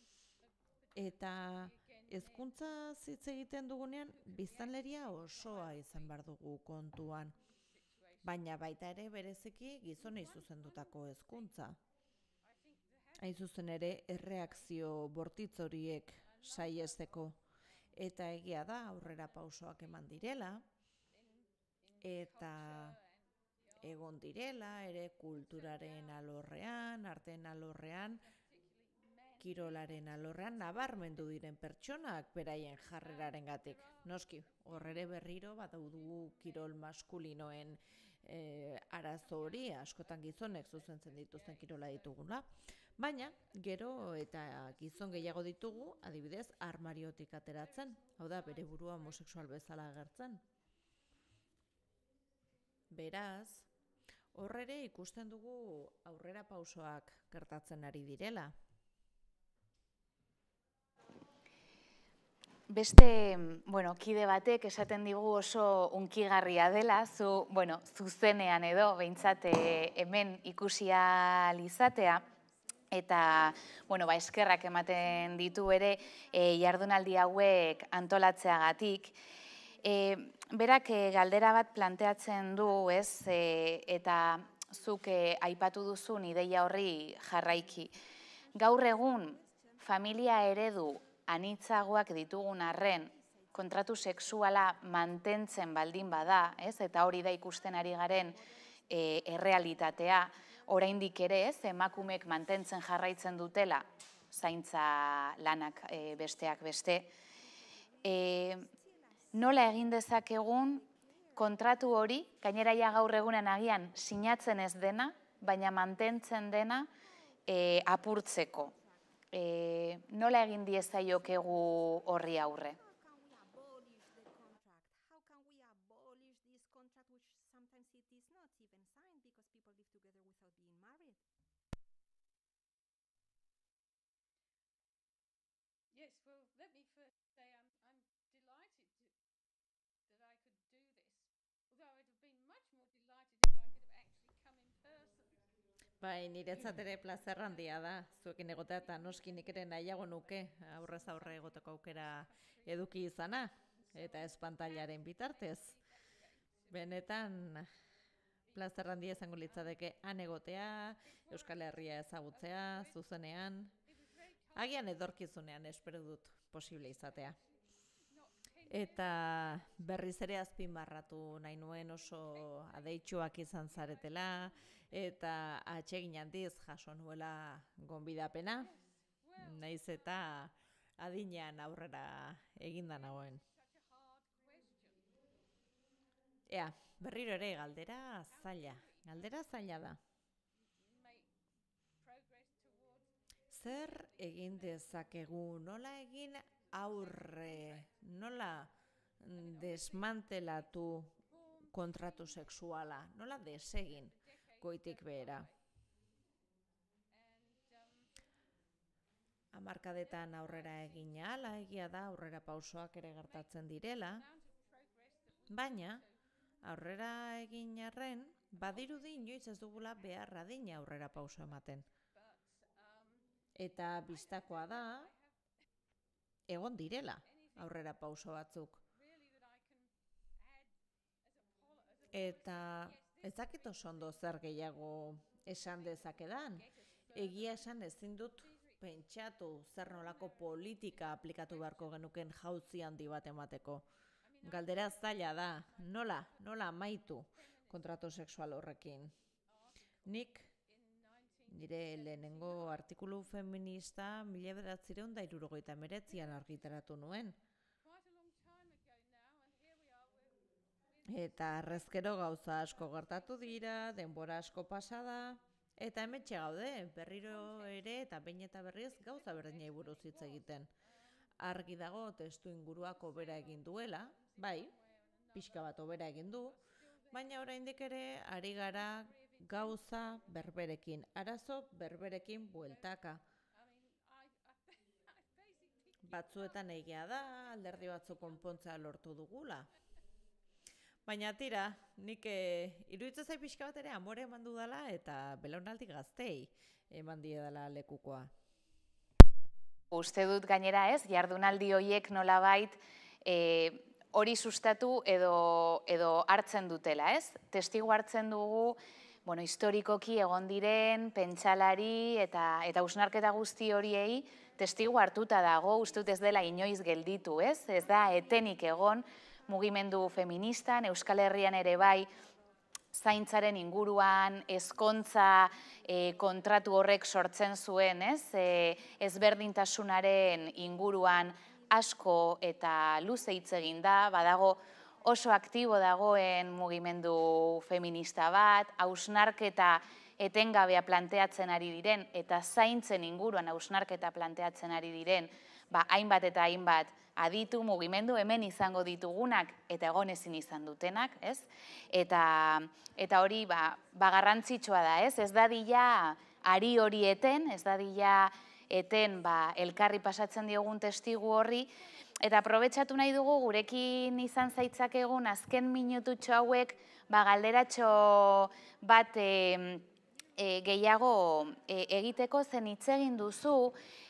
Eta hezkuntza hitz egiten dugunean, biztanleria osoa izan behar dugu kontuan, baina baita ere bereziki gizonei zuzendutako hezkuntza. Hain zuzen ere, erreakzio bortitz horiek saihesteko. eta egia da aurrera pausoak eman direla, eta egon direla, ere kulturaren alorrean, arteen alorrean, kirolaren alorrean nabarmendu diren pertsonak beraien jarrerarengatik. Noski, horrere berriro badaudu kirol maskulinoen arazo hori, askotan gizonek zuzentzen dituzten kirola ditugula, baina gero eta gizon gehiago ditugu, adibidez, armariotik ateratzen, hau da, bere burua homosexual bezala agertzen. Beraz, horrere ikusten dugu aurrera pausoak gertatzen ari direla. Beste, kide batek esaten digu oso unkigarria dela, zuzenean edo, behintzat hemen ikusi ahal izatea, eta, eskerrak ematen ditu ere jardunaldi hauek antolatzeagatik. Berak galdera bat planteatzen du, eta zuk aipatu duzun ideia horri jarraiki. Gaur egun, familia eredu anitzagoak ditugun arren, kontratu sexuala mantentzen baldin bada, eta hori da ikusten ari garen errealitatea, oraindik ere, emakumeek mantentzen jarraitzen dutela, zaintza lanak besteak beste. Nola egin dezakegun kontratu hori, gainera ja gaur egunen agian sinatzen ez dena, baina mantentzen dena apurtzeko. Nola egin diezaiokegu horri aurre? Bai, niretzat ere plazer handia da, zuekin egotea eta noski nik ere nahiago nuke aurrez aurre egoteko aukera eduki izana, eta ez pantailaren bitartez. Benetan, plazer handia izango litzateke han egotea, Euskal Herria ezagutzea, zuzenean, agian edorkizunean espero dut posible izatea. Eta berriz ere azpimarratu nahi nuen oso adeitsuak izan zaretela, eta atsegin handiz jaso nuela gonbidapena, naiz eta adinean aurrera eginda nagoen. Ea, berriro ere galdera zaila da. Zer egin dezakegu, nola egin aurre, nola desmantelatu kontratu sexuala, nola desegin goitik behera. Hamarkadetan aurrera egin ahala, egia da aurrera pausoak ere gertatzen direla, baina aurrera egin arren, badirudi inoiz ez dugula behar adina aurrera pauso ematen. Eta bistakoa da, egon direla aurrera pauso batzuk. Eta ez dakit oso ondo zer gehiago esan dezakedan. Egia esan ezin dut pentsatu zer nolako politika aplikatu beharko genuken jauzi handi bat emateko. Galdera zaila da, nola amaitu kontratu sexual horrekin. Nik nire lehenengo artikulu feminista 1979an argitaratu nuen. Eta arrezkero gauza asko gertatu dira, denbora asko pasada, eta hementxe gaude, berriro ere eta behin eta berriz gauza berdinei buruz hitz egiten. Argi dago testu inguruak hobera egin duela, bai, pixka bat hobera egin du, baina oraindik ere ari gara gauza berberekin, arazo berberekin bueltaka. Batzuetan egia da, alderdi batzuk konpontzea lortu dugula. Baina tira, nik iruditzen zait pixka bat ere amore eman dudala eta belaunaldi gaztei eman diedala lekukoa. Uste dut gainera jardunaldi horiek nolabait hori sustatu edo hartzen dutela, Testigu hartzen dugu, historikoki egon diren pentsalari eta hausnarketa guzti horiei testigu hartuta dago, uste dut ez dela inoiz gelditu, ez? Ez da etenik egon mugimendu feministan, Euskal Herrian ere bai, zaintzaren inguruan, ezkontza kontratu horrek sortzen zuen, ez? Ezberdintasunaren inguruan asko eta luze hitz egin da, badago oso aktibo dagoen mugimendu feminista bat, hausnarketa etengabea planteatzen ari diren, eta zaintzen inguruan hausnarketa planteatzen ari diren, hainbat eta hainbat aditu mugimendu hemen izango ditugunak eta egon ezin izan dutenak, ez? Eta hori garrantzitsua da, ez? Ez dadila ari hori eten, ez dadila eten elkarri pasatzen diogun testigu horri, eta aprobetxatu nahi dugu gurekin izan zaitzakegun azken minututxo hauek galderatxo bat gehiago egiteko, zen hitz egin duzu,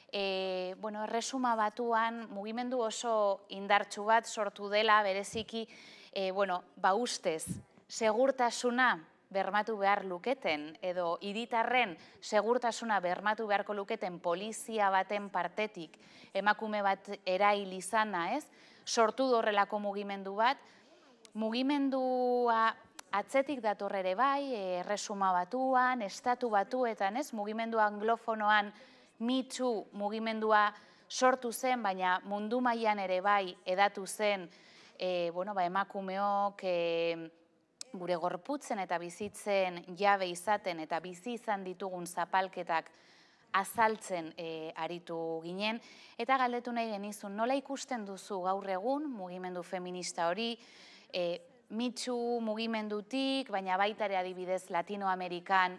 Erresuma Batuan mugimendu oso indartsu bat sortu dela, bereziki, ustez, segurtasuna bermatu behar luketen, edo hiritarren segurtasuna bermatu beharko luketen polizia baten partetik, emakume bat erail izana, ez? Sortu horrelako mugimendu bat, mugimendua atzetik dator ere bai, Erresuma Batuan, Estatu Batuetan, ez? Mugimendu anglofonoan Me Too mugimendua sortu zen, baina mundu mailan ere bai edatu zen emakumeok gure gorputzen eta bizitzen jabe izaten eta bizi izan ditugun zapalketak azaltzen aritu ginen. Eta galdetu nahi genizun, nola ikusten duzu gaur egun mugimendu feminista hori, Me Too mugimendutik, baina baita ere adibidez Latinoamerikan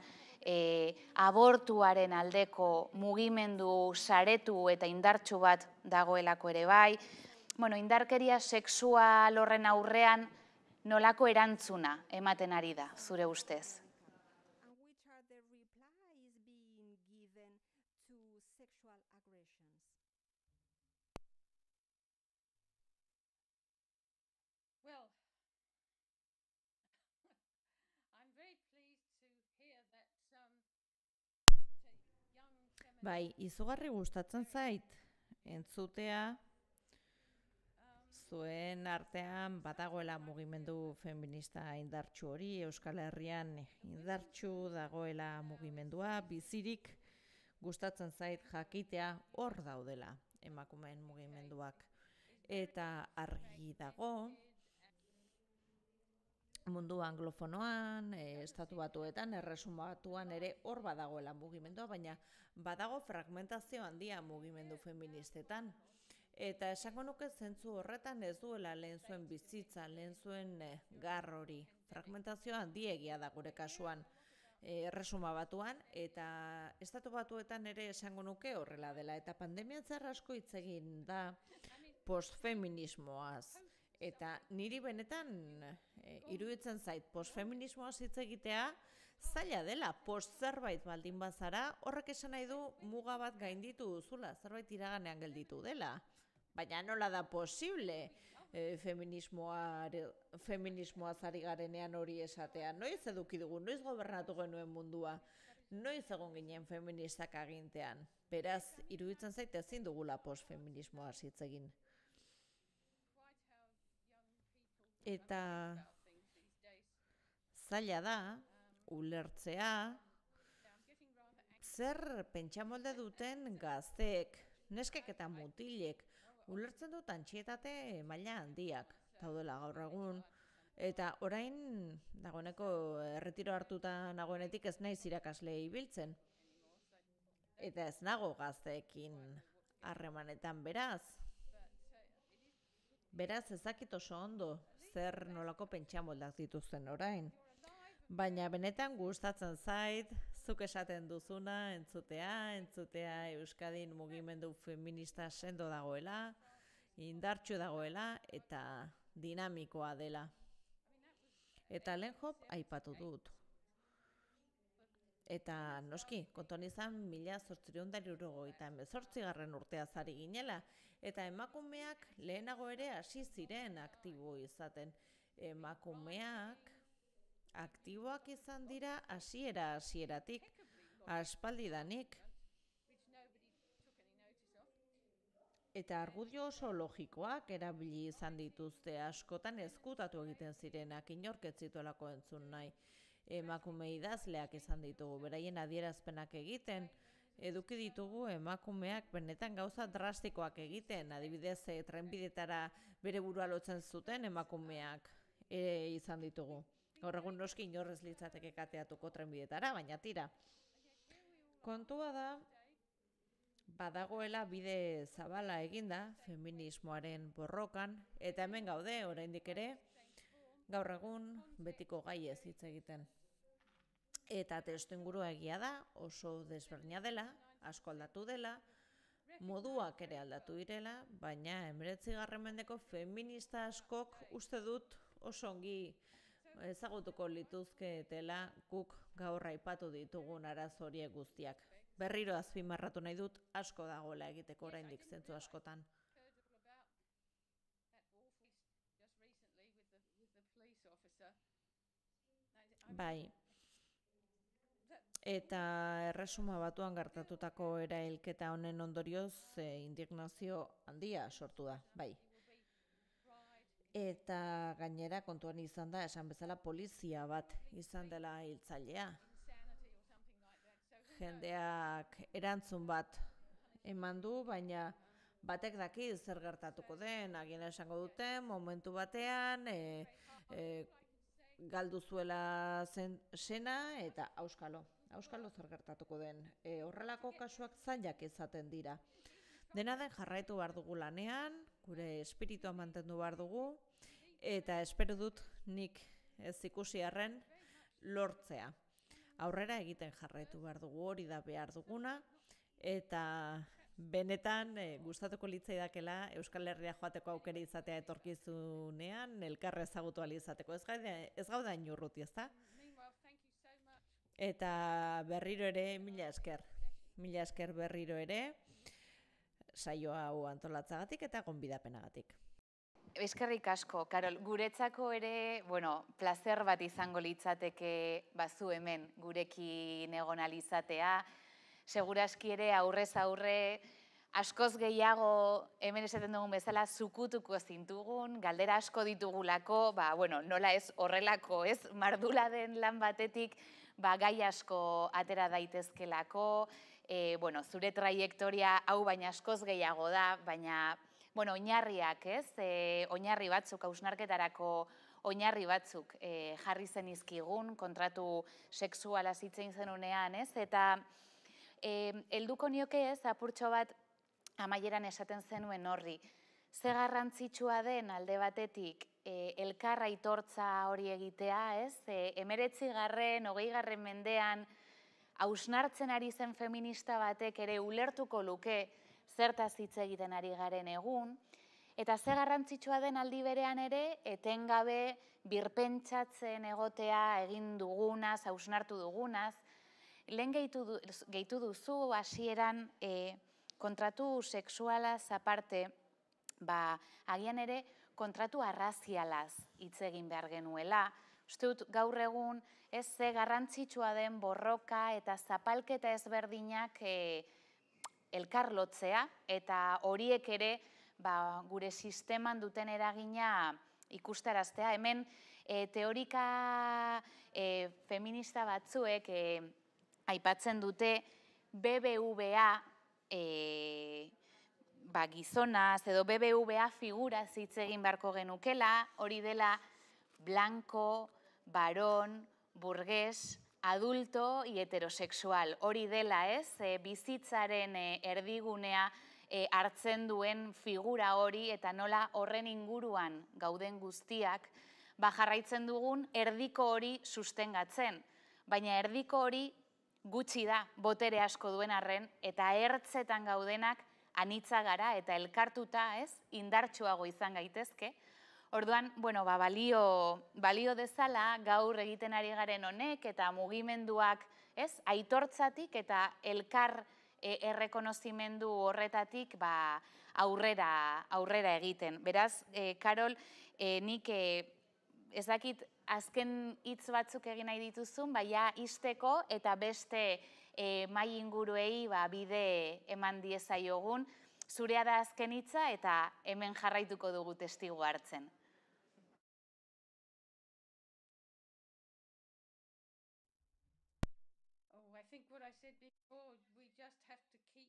abortuaren aldeko mugimendu saretu eta indartsu bat dagoelako ere bai. Indarkeria sexual horren aurrean nolako erantzuna ematen ari da, zure ustez? Bai, izugarri gustatzen zait entzutea zuen artean badagoela mugimendu feminista indartsu hori, Euskal Herrian indartsu dagoela mugimendua, bizirik gustatzen zait jakitea hor daudela emakumeen mugimenduak. Eta argi dago, mundu anglofonoan, Estatu Batuetan, Erresuma Batuan ere hor badagoela mugimendua, baina badago fragmentazio handia mugimendu feministetan. Eta esango nuke zentzu horretan ez duela lehen zuen bizitza, lehen zuen gar hori. Fragmentazio handiegia da gure kasuan Erresuma Batuan, eta Estatu Batuetan ere esango nuke horrela dela. Eta pandemian zer asko hitz egin da postfeminismoaz. Eta niri benetan iruditzen zait postfeminismoaz hitz egitea zaila dela, post zerbait baldin bazara, horrek esan nahi du muga bat gainditu duzula, zerbait iraganean gelditu dela. Baina nola da posible feminismoaz ari garenean hori esatea? Noiz eduki dugu, noiz gobernatu genuen mundua, noiz egon ginen feministak agintean. Beraz, iruditzen zait ezin dugula postfeminismoaz hitz egin. Eta zaila da, ulertzea, zer pentsamolde duten gazteek, neskek eta mutilek, ulertzen dut antsietate maila handiak daudela gaur egun, eta orain dagoeneko erretiro hartuta nagoenetik ez naiz irakasle ibiltzen. Eta ez nago gazteekin harremanetan beraz. Beraz ezakit oso ondo zer nolako pentsamoldak dituzten orain. Baina benetan gustatzen zait, zuk esaten duzuna, entzutea Euskadin mugimendu feminista sendo dagoela, indartsu dagoela eta dinamikoa dela. Eta lehen hop aipatu dut. Eta noski, kontuan izan 1878 urteaz ari ginela, eta emakumeak lehenago ere hasi ziren aktibo izaten. Emakumeak aktiboak izan dira hasieratik, aspaldidanik. Eta argudio oso logikoak erabili izan dituzte askotan ezkutatu egiten zirenak, inork ez zituelako entzun nahi. Emakume idazleak izan ditugu, beraien adierazpenak egiten, eduki ditugu emakumeak benetan gauza drastikoak egiten, adibidez trenbidetara bere burua lotzen zuten emakumeak izan ditugu. Gaur egun noski inorrez litzateke kateatuko trenbidetara, baina tira. Kontua da, badagoela bide zabala eginda feminismoaren borrokan, eta hemen gaude oraindik ere gaur egun betiko gai ez hitz egiten. Eta testuingurua egia da, oso desberdina dela, asko aldatu dela, moduak ere aldatu direla, baina 19. mendeko feminista askok uste dut oso ongi ezagutuko lituzketela guk gaur aipatu ditugun arazo horiek guztiak. Berriro azpimarratu nahi dut, asko dagoela egiteko oraindik zentzu askotan. Bai. Eta Erresuma Batuan gertatutako erailketa honen ondorioz indignazio handia sortu da, bai. Eta gainera kontuan izan da, esan bezala polizia bat izan dela hiltzailea. Jendeak erantzun bat eman du, baina batek daki zer gertatuko den, agian esango dute, momentu batean galdu zuela sena eta auskalo zer gertatuko den. Horrelako kasuak zailak izaten dira. Dena den jarraitu behar dugu lanean, gure espiritua mantendu behar dugu, eta espero dut nik ez ikusi arren lortzea. Aurrera egiten jarraitu behar dugu, hori da behar duguna, eta benetan gustatuko litzaidakela Euskal Herria joateko aukera izatea etorkizunean, elkarra ezagutu ahal izateko. Ez gauda inurruti, ezta? Eta berriro ere, mila esker berriro ere, saio hau antolatzagatik eta gonbidapenagatik. Eskerrik asko, Karol, guretzako ere, plazer bat izango litzateke bazu hemen gurekin egon ahal izatea. Segurazki ere aurrez aurre askoz gehiago hemen esaten dugun bezala zukutuko zintugun, galdera asko ditugulako, nola ez horrelako, ez mardula den lan batetik, gai asko atera daitezkelako, zure traiektoria hau baina askoz gehiago da, baina oinarriak, ez? Oinarri batzuk, hausnarketarako oinarri batzuk jarri zen izkigun, kontratu sexuala hitzein zenunean, ez? Eta helduko nioke ez, apurtxo bat amaieran esaten zenuen horri. Ze garrantzitsua den alde batetik elkar aitortza hori egitea, ez? 19. 20. mendean hausnartzen ari zen feminista batek ere ulertuko luke zertaz hitz egiten ari garen egun, eta ze garrantzitsua den aldi berean ere, etengabe birpentsatzen egotea egin dugunaz, hausnartu dugunaz. Lehen gehitu duzu hasieran kontratu sexualaz aparte, agian ere kontratu arrazialaz hitz egin behar genuela. Uste dut gaur egun ez ze garrantzitsua den borroka eta zapalketa ezberdinak elkar lotzea, eta horiek ere gure sisteman duten eragina ikustaraztea. Hemen teorika feminista batzuek aipatzen dute BBVA gizonaz edo BBVA figuraz hitz egin beharko genukela, hori dela blanco, baron, burgués, adulto y heterosexual. Hori dela, ez? Bizitzaren erdigunea hartzen duen figura hori eta nola horren inguruan gauden guztiak jarraitzen dugun erdiko hori sustengatzen. Baina erdiko hori gutxi da botere asko duen arren eta ertzetan gaudenak anitza gara eta elkartuta, ez? Indartsuago izan gaitezke. Orduan, balio dezala gaur egiten ari garen honek eta mugimenduak, ez? Aitortzatik eta elkar errekonozimendu horretatik aurrera egiten. Beraz, Karol, nik ez dakit azken hitz batzuk egin nahi dituzun, baina izteko eta beste mai inguruei bide eman diezaiogun. Zurea da azken hitza eta hemen jarraituko dugu testigu hartzen. I think what I said before, we just have to keep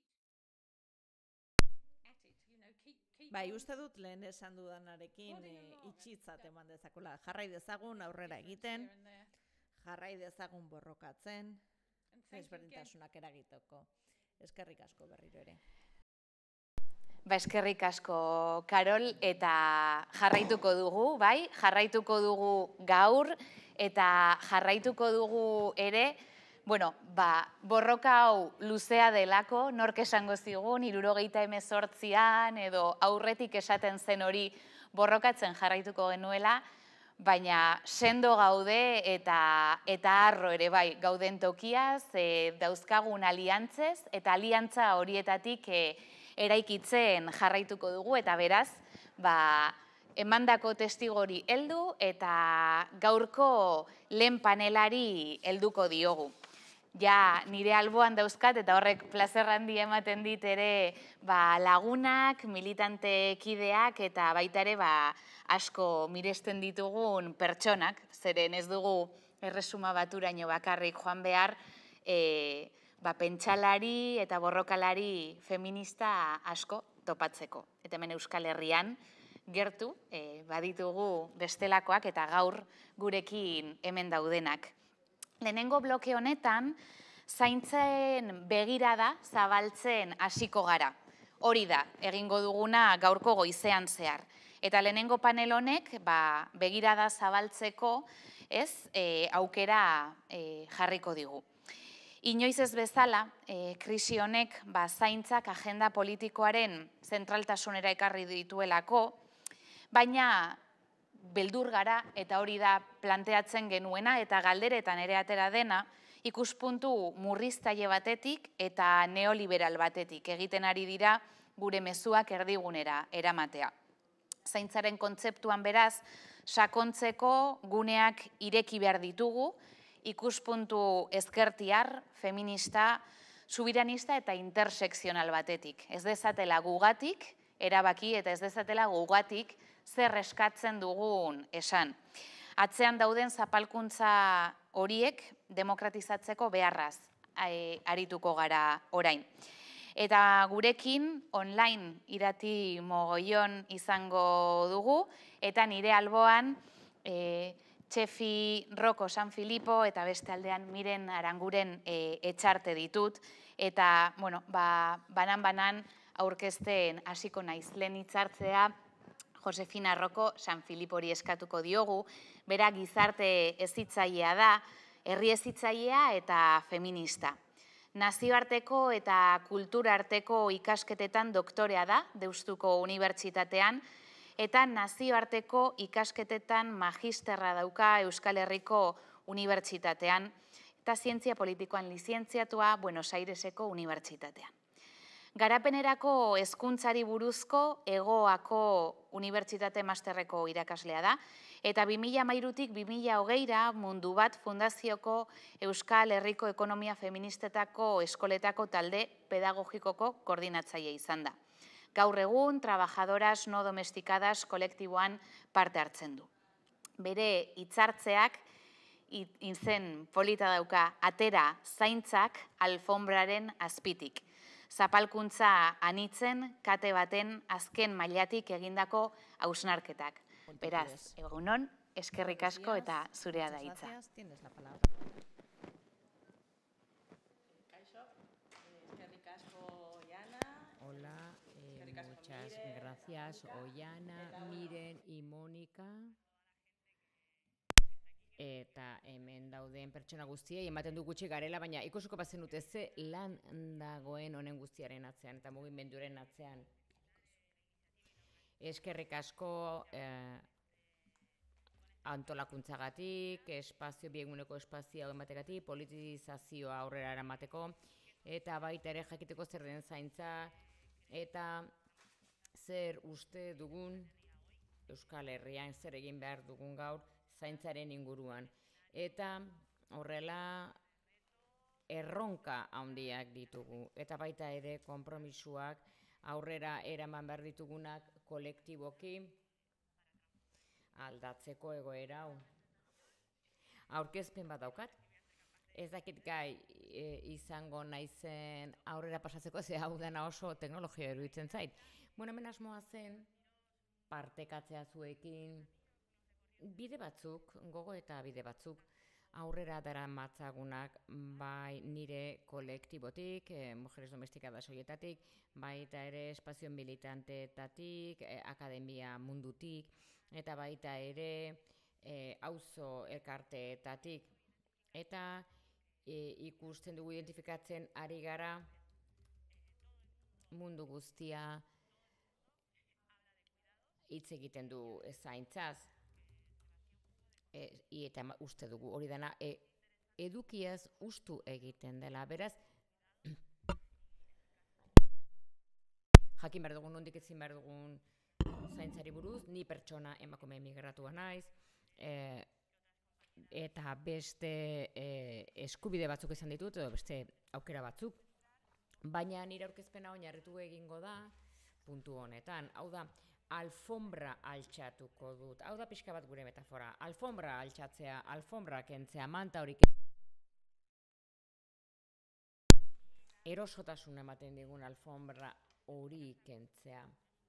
at it, keep Bai, uste dut lehen esan dudanarekin itxitzat eman dezakula. Jarrai dezagun aurrera egiten, jarrai dezagun borrokatzen, ezberdintasunak eragiteko. Eskerrik asko berriro ere. Eskerrik asko, Karol, eta jarraituko dugu, bai? Jarraituko dugu gaur, eta jarraituko dugu ere, borroka hau luzea delako, nork esango zigun, 78an edo aurretik esaten zen hori borrokatzen jarraituko genuela, baina sendo gaude eta harro ere bai, gauden tokiaz, dauzkagun aliantzez, eta aliantza horietatik eraikitzen jarraituko dugu, eta beraz, emandako testigori heldu eta gaurko lehen panelari helduko diogu. Ja, nire alboan dauzkat eta horrek plazer handia ematen dit ere lagunak, militante kideak eta baita ere asko miresten ditugun pertsonak, zeren ez dugu erresuma baturaino bakarrik joan behar, pentsalari eta borrokalari feminista asko topatzeko. Eta hemen Euskal Herrian gertu baditugu bestelakoak eta gaur gurekin hemen daudenak. Lehenengo bloke honetan, zaintzen begirada zabaltzen hasiko gara. Hori da, egingo duguna gaurko goizean zehar. Eta lehenengo panel honek begirada zabaltzeko aukera jarriko digu. Inoiz ez bezala, krisi honek zaintzak agenda politikoaren zentraltasunera ekarri dituelako, baina beldur gara, eta hori da planteatzen genuena, eta galderetan ere atera dena, ikuspuntu murriztaile batetik eta neoliberal batetik egiten ari dira gure mezuak erdigunera eramatea. Zaintzaren kontzeptuan beraz, sakontzeko guneak ireki behar ditugu, ikuspuntu ezkertiar, feminista, subiranista eta intersekzional batetik. Ez dezatela gugatik erabaki eta ez dezatela gugatik zer eskatzen dugun esan. Atzean dauden zapalkuntza horiek demokratizatzeko beharraz arituko gara orain. Eta gurekin online irati mogoion izango dugu, eta nire alboan Txefi Roko San Filipo eta beste aldean Miren Aranguren etxarte ditut, eta banan-banan aurkezten hasiko naiz. Lehen hitzartzea Josefina Roko San Filipori eskatuko diogu, bera gizarte hezitzailea da, herri hezitzailea eta feminista. Nazioarteko eta kulturarteko ikasketetan doktorea da, Deustuko Unibertsitatean, eta nazioarteko ikasketetan magisterra dauka Euskal Herriko Unibertsitatean, eta zientzia politikoan lizentziatua Buenos Aireseko Unibertsitatean. Garapenerako hezkuntzari buruzko Egoako Unibertsitate Masterreko irakaslea da, eta 2013-tik 2020ra Mundu Bat Fundazioko Euskal Herriko Ekonomia Feministetako eskoletako talde pedagogikoko koordinatzaile izan da. Gaur egun, Trabajadoras No Domesticadas kolektiboan parte hartzen du. Bere hitzartzeak izen polita dauka, atera zaintzak alfonbraren azpitik. Zapalkuntza anitzen, kate baten azken mailatik egindako hausnarketak. Beraz, egunon, eskerrik asko eta zurea da hitza. eskerrik asko, Oiana. Hola, muchas gracias, Oiana, Miren y Mónica. Eta hemen dauden pertsona guztiei ematen du gutxi garela, baina ikusiko bazen dute ze lan dagoen honen guztiaren atzean eta mugimenduaren atzean. Eskerrik asko antolakuntzagatik, espazio bieguneko espazio emategatik, politizazioa aurrera eramateko, eta baita ere jakiteko zer den zaintza, eta zer uste dugun Euskal Herrian, zer egin behar dugun gaur zaintzaren inguruan. Eta horrela erronka handiak ditugu, eta baita ere konpromisuak aurrera eraman behar ditugunak kolektiboki aldatzeko egoera hau. Aurkezpen bat daukat. Ez dakit gai izango naizen aurrera pasatzeko, ze hau dena oso teknologia iruditzen zait. Bueno, hemen asmoa zen partekatzea zuekin bide batzuk, gogo eta bide batzuk, aurrera daramatzagunak bai nire kolektibotik, Mujeres Domestikadas horietatik, baita ere espazio militanteetatik, akademia mundutik, eta baita ere auzo elkarteetatik. Eta ikusten dugu identifikatzen ari gara mundu guztia hitz egiten du zaintzaz. Eta uste dugu hori dena edukiaz ustu egiten dela. Beraz, jakin behar dugun, nondik ezin behar dugun zaintzari buruz, ni pertsona emakume migratua naiz, eta beste eskubide batzuk izan ditut, edo beste aukera batzuk, baina nire aurkezpena oinarritu egingo da puntu honetan. Hau da, alfombra altxatuko dut. Hau da pixka bat gure metafora. Alfombra altxatzea, alfombra kentzea, manta hori erosotasun ematen digun alfombra hori kentzea.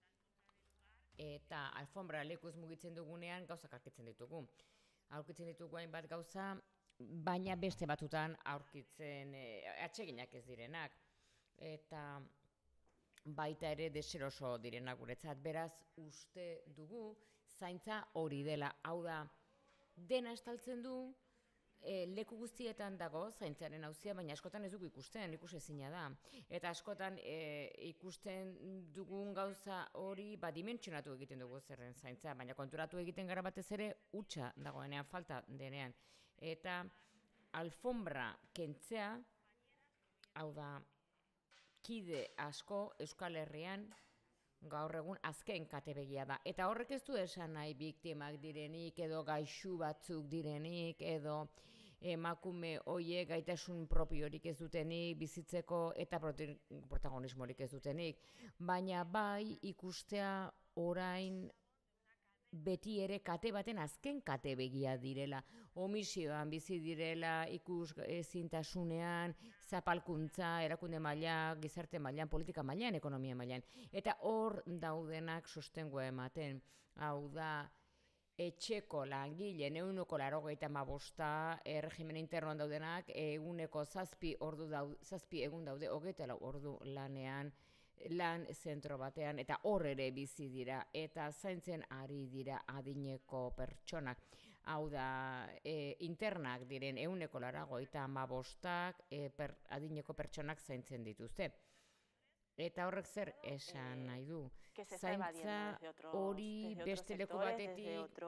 Eta alfombra lekuz mugitzen dugunean gauzak aurkitzen ditugu. Aurkitzen ditugu hainbat gauza, baina beste batutan aurkitzen atseginak ez direnak. Eta baita ere deseroso direnak guretzat. Beraz, uste dugu zaintza hori dela. Hau da, dena estaltzen du, leku guztietan dago zaintzaren auzia, baina askotan ez dugu ikusten, ikusezina da. Eta askotan ikusten dugun gauza hori dimentsionatu egiten dugu zerren zaintza, baina konturatu egiten gara batez ere hutsa dagoenean, falta denean. Eta alfombra kentzea, hau da, kide asko Euskal Herrian gaur egun azken katebegia da. Eta horrek ez du esan nahi biktimak direnik, edo gaixu batzuk direnik, edo emakume hoiek gaitasun propiorik ez dutenik, bizitzeko eta protagonismorik ez dutenik. Baina bai ikustea orain beti ere kate baten azken katebegia direla. Omisioan bizi direla, ikuszintasunean, zapalkuntza, erakunde mailan, gizarte mailan, politika mailan, ekonomia mailan. Eta hor daudenak sostengua ematen. Hau da, etxeko langileen 85%, erregimen internoan daudenak 7 egun daude, 24 ordu lanean, lan zentro batean, eta hor ere bizi dira, eta zaintzen ari dira adineko pertsonak. Hau da, internak diren 85%, adineko pertsonak zaintzen dituzte. Eta horrek zer esan nahi du? Zaintza hori beste leku batetik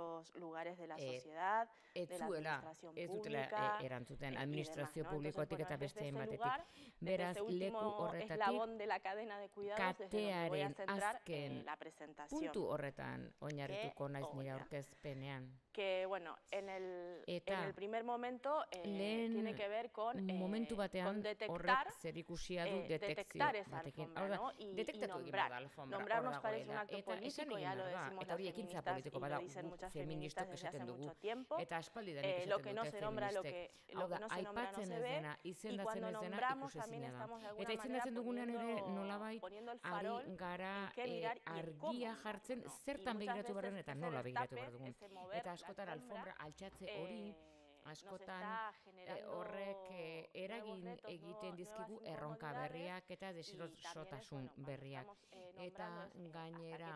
ez dutela erantzuten administrazio publikotik eta besteen batetik. Beraz, leku horretatik katearen azken puntu horretan oinarrituko naiz nire aurkezpenean. Que, bueno, en el primer momento tiene que ver con detectar esa alfombra, ¿no? Y nombrar. Nombrar nos parece un acto político, ya lo decimos las feministas y lo dicen muchas feministas desde hace mucho tiempo. Lo que no se nombra, lo que no se nombra no se ve. Y cuando nombramos también estamos de alguna manera poniendo el farol en qué mirar y en cómo. Argia jartzen zertan begiratu behar eta nola begiratu behar dugun. Eta askotan alfombra altxatze hori, askotan horrek eragin egiten dizkigu erronka berriak eta deserosotasun berriak. Eta gainera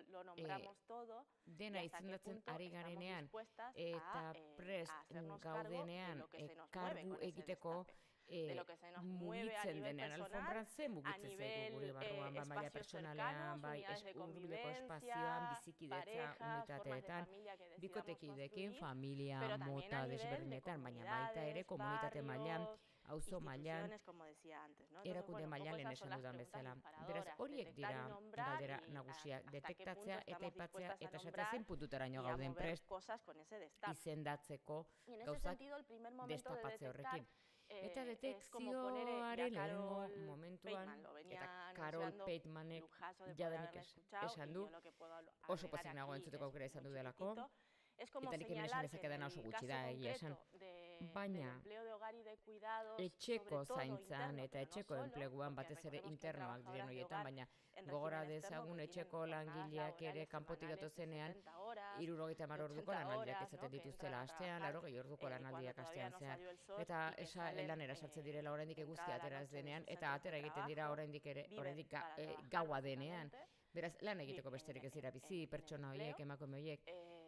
dena izendatzen ari garenean eta prest gaudenean kargu egiteko mugitzen denean alfombran zen mugitzen zaigu gure barruan, maila personalean, bai hurbileko espazioan, bizikidetza unitateetan, bikotekideekin, familia mota desberdinetan, baina baita ere komunitate mailan, auzo mailan, erakunde mailan lehen esan dudan bezala. Beraz, horiek dira galdera nagusia, detektatzea eta aipatzea eta esatea zein puntutaraino gauden prest izendatzeko gauzak destapatze horrekin. Eta detekzioaren lehenengo momentuan, eta Carol Pate'manek jadanik esan du, oso pozik nago entzuteko aukera izan du delako, eta nik hemen esan dezakadana oso gutxi da, egia esan. Baina, etxeko zaintzan eta etxeko enpleguan batez ere internoak diren horietan, baina gogora dezagun etxeko langileak ere kanpotik datozenean 70 orduko lanaldiak izaten dituztela astean, 80 orduko lanaldiak astean zehar. Eta lanera sartzen direla oraindik eguzkia atera ez denean, eta atera egiten dira oraindik gaua denean. Beraz, lan egiteko besterik ez dira bizi, pertsona horiek, emakume horiek.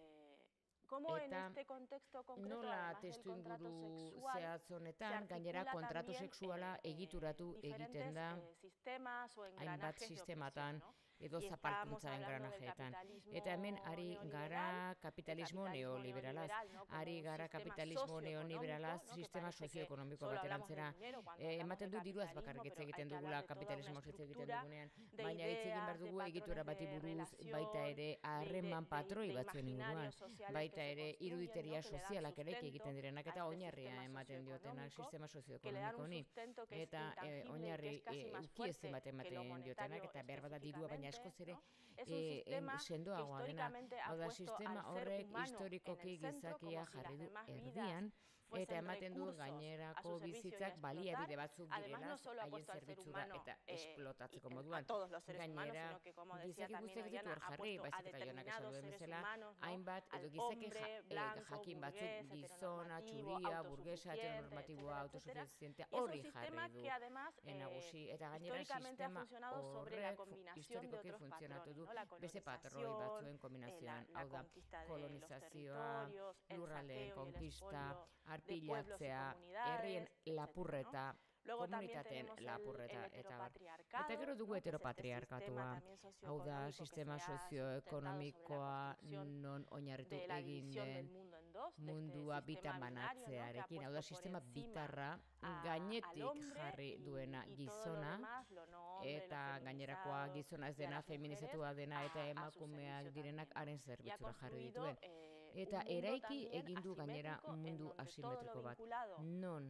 Eta nola testu inguru zehatz honetan, gainera kontratu sexuala egituratu egiten da hainbat sistematan edo zapalkuntza engranajeetan. Eta hemen ari gara kapitalismo neoliberalaz, ari gara kapitalismo neoliberalaz sistema sozioekonomiko baterantzera. Ematen du diruaz bakarrik hitz egiten dugula kapitalismo hitz egiten dugunean, baina hitz egin behar dugu egitura bati buruz, baita ere harreman patroi batzuen inguruan, baita ere iruditeria sozialak ere egiten direnak eta oinarria ematen diotenak sistema sozioekonomiko honi. Eta oinarri ukiezin bat ematen diotenak eta behar bada dirua baina askoz ere sendoagoa dena. Hau da, sistema horrek historikoki gizakia jarri du erdian, eta ematen du gainerako bizitzak baliabide batzuk direla haien zerbitzura eta esplotatzeko moduan. Gainera, gizaki guztiak ditu hor jarri, baizik eta Jonak esan duen bezala, hainbat edo gizaki jakin batzuk gizona, txuria, burgesa, heteronormatiboa, autosufizientea hori jarri du nagusi. Eta gainera sistema horrek historikoki funtzionatu du beste patroi batzuen kombinazioan. Hau da, kolonizazioa, lurraldeen konkista, arpilatzea, herrien lapurreta, komunitateen lapurreta eta bar. Eta gero dugu heteropatriarkatua. Hau da, sistema sozioekonomikoa non oinarritu egin den mundua bitan banatzearekin. Hau da, sistema bitarra gainetik jarri duena gizona, eta gainerakoa gizona ez dena, feminizatua dena eta emakumeak direnak haren zerbitzura jarri dituen. Eta eraiki egin du gainera mundu asimetriko bat. Non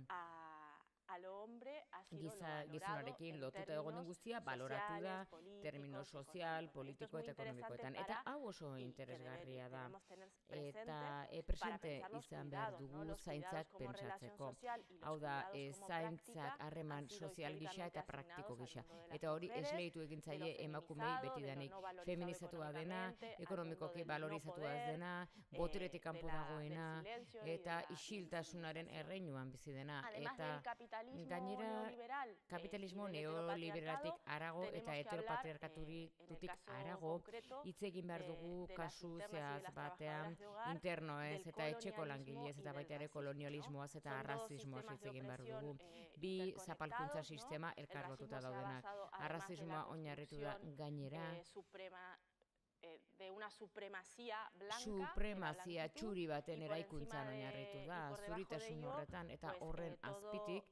gizonarekin lotuta egon den guztia baloratu da termino sozial, politiko eta ekonomikoetan. Eta hau oso interesgarria da. Eta presente izan behar dugu zaintzak pentsatzeko. Hau da, zaintzak harreman sozial gisa eta praktiko gisa. Eta hori esleitu egin zaie emakumei betidanik. Feminizatua dena, ekonomikoki valorizatua ez dena, boteretik kanpo dagoena, eta isiltasunaren erreinuan bizi dena. Eta gainera, kapitalismo neoliberalatik arago eta heteropatriarkatutik arago hitz egin behar dugu kasu zehaz batean internoez eta etxeko langilez eta baita ere kolonialismoaz eta arrazismoaz hitz egin behar dugu. Bi zapalkuntza sistema elkarlotuta daudenak. Arrazismoa oinarritu da gainera supremazia txuri baten eraikuntzan oinarritu da, zuritasun horretan eta horren azpitik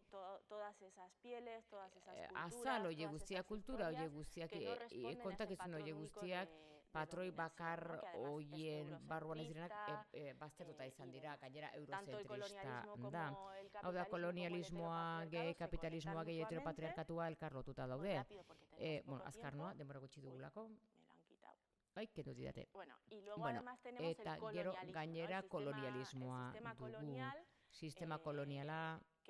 azal oie guztiak, kultura oie guztiak, kontakizun oie guztiak, patroi bakar oien barruan ez direnak baztertuta izan dira, gainera eurozentrista da. Hau da, kolonialismoa gehi, kapitalismoa gehi, heteropatriarkatua elkarlotuta daude. Azkar noa, denbora gutxi dugulako. Bai, kendu didate. Eta gero gainera kolonialismoa dugu, sistema koloniala,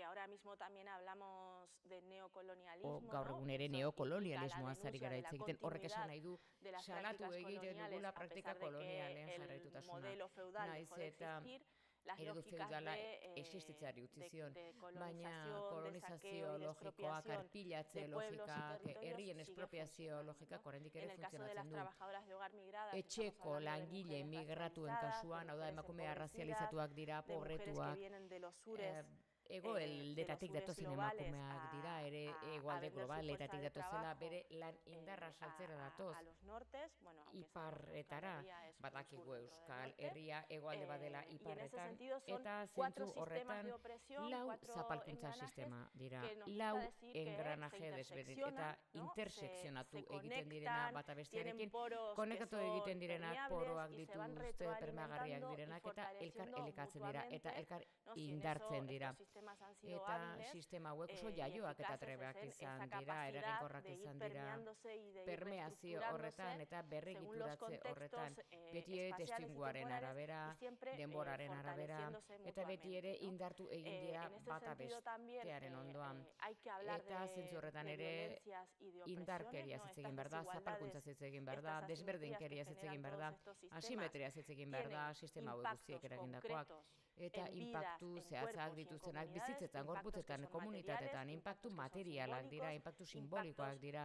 gaur egun ere neokolonialismoa zari gara hitz egiten, horrek esan nahi du salatu egiten dugula praktika kolonialen jarraitutasuna. Naiz eta eredu feudala existitzeari utzi zion, baina kolonizazio logikoak, arpilatze logikak, herrien espropiazio logikak oraindik ere funtzionatzen du. Etxeko langile migratuen kasuan, hau da emakume arrazializatuak dira, pobretuak, egoaldetatik datozen emakumeak dira, ere egoalde globaletatik datozela bere lan indarra saltzera datoz. Iparretara, badakigu Euskal Herria egoalde badela iparretan, eta zentzu horretan lau zapalkuntza sistema dira, lau engranaje desberdin, eta intersekzionatu egiten direna bata bestearekin, konekatu egiten direnak poroak dituzte, permeagarriak direnak, eta elkar elikatzen dira, eta elkar indartzen dira. eta sistema hauek oso jaioak eta trebeak izan dira, eraginkorrak izan dira, permeazio horretan eta berregituratze horretan, beti ere testuinguaren arabera, denboraren arabera, eta beti ere indartu egin dira bata bestearen ondoan. Eta zentzu horretan ere indarkeria hitz egin behar da, zapalkuntza hitz egin behar da, desberdinkeria hitz egin behar da, asimetria hitz egin behar da, sistema hauek guztiek eragindakoak, eta inpaktu zehatzak dituztenak bizitzetan, gorputzetan, komunitatetan, inpaktu materialak dira, inpaktu simbolikoak dira,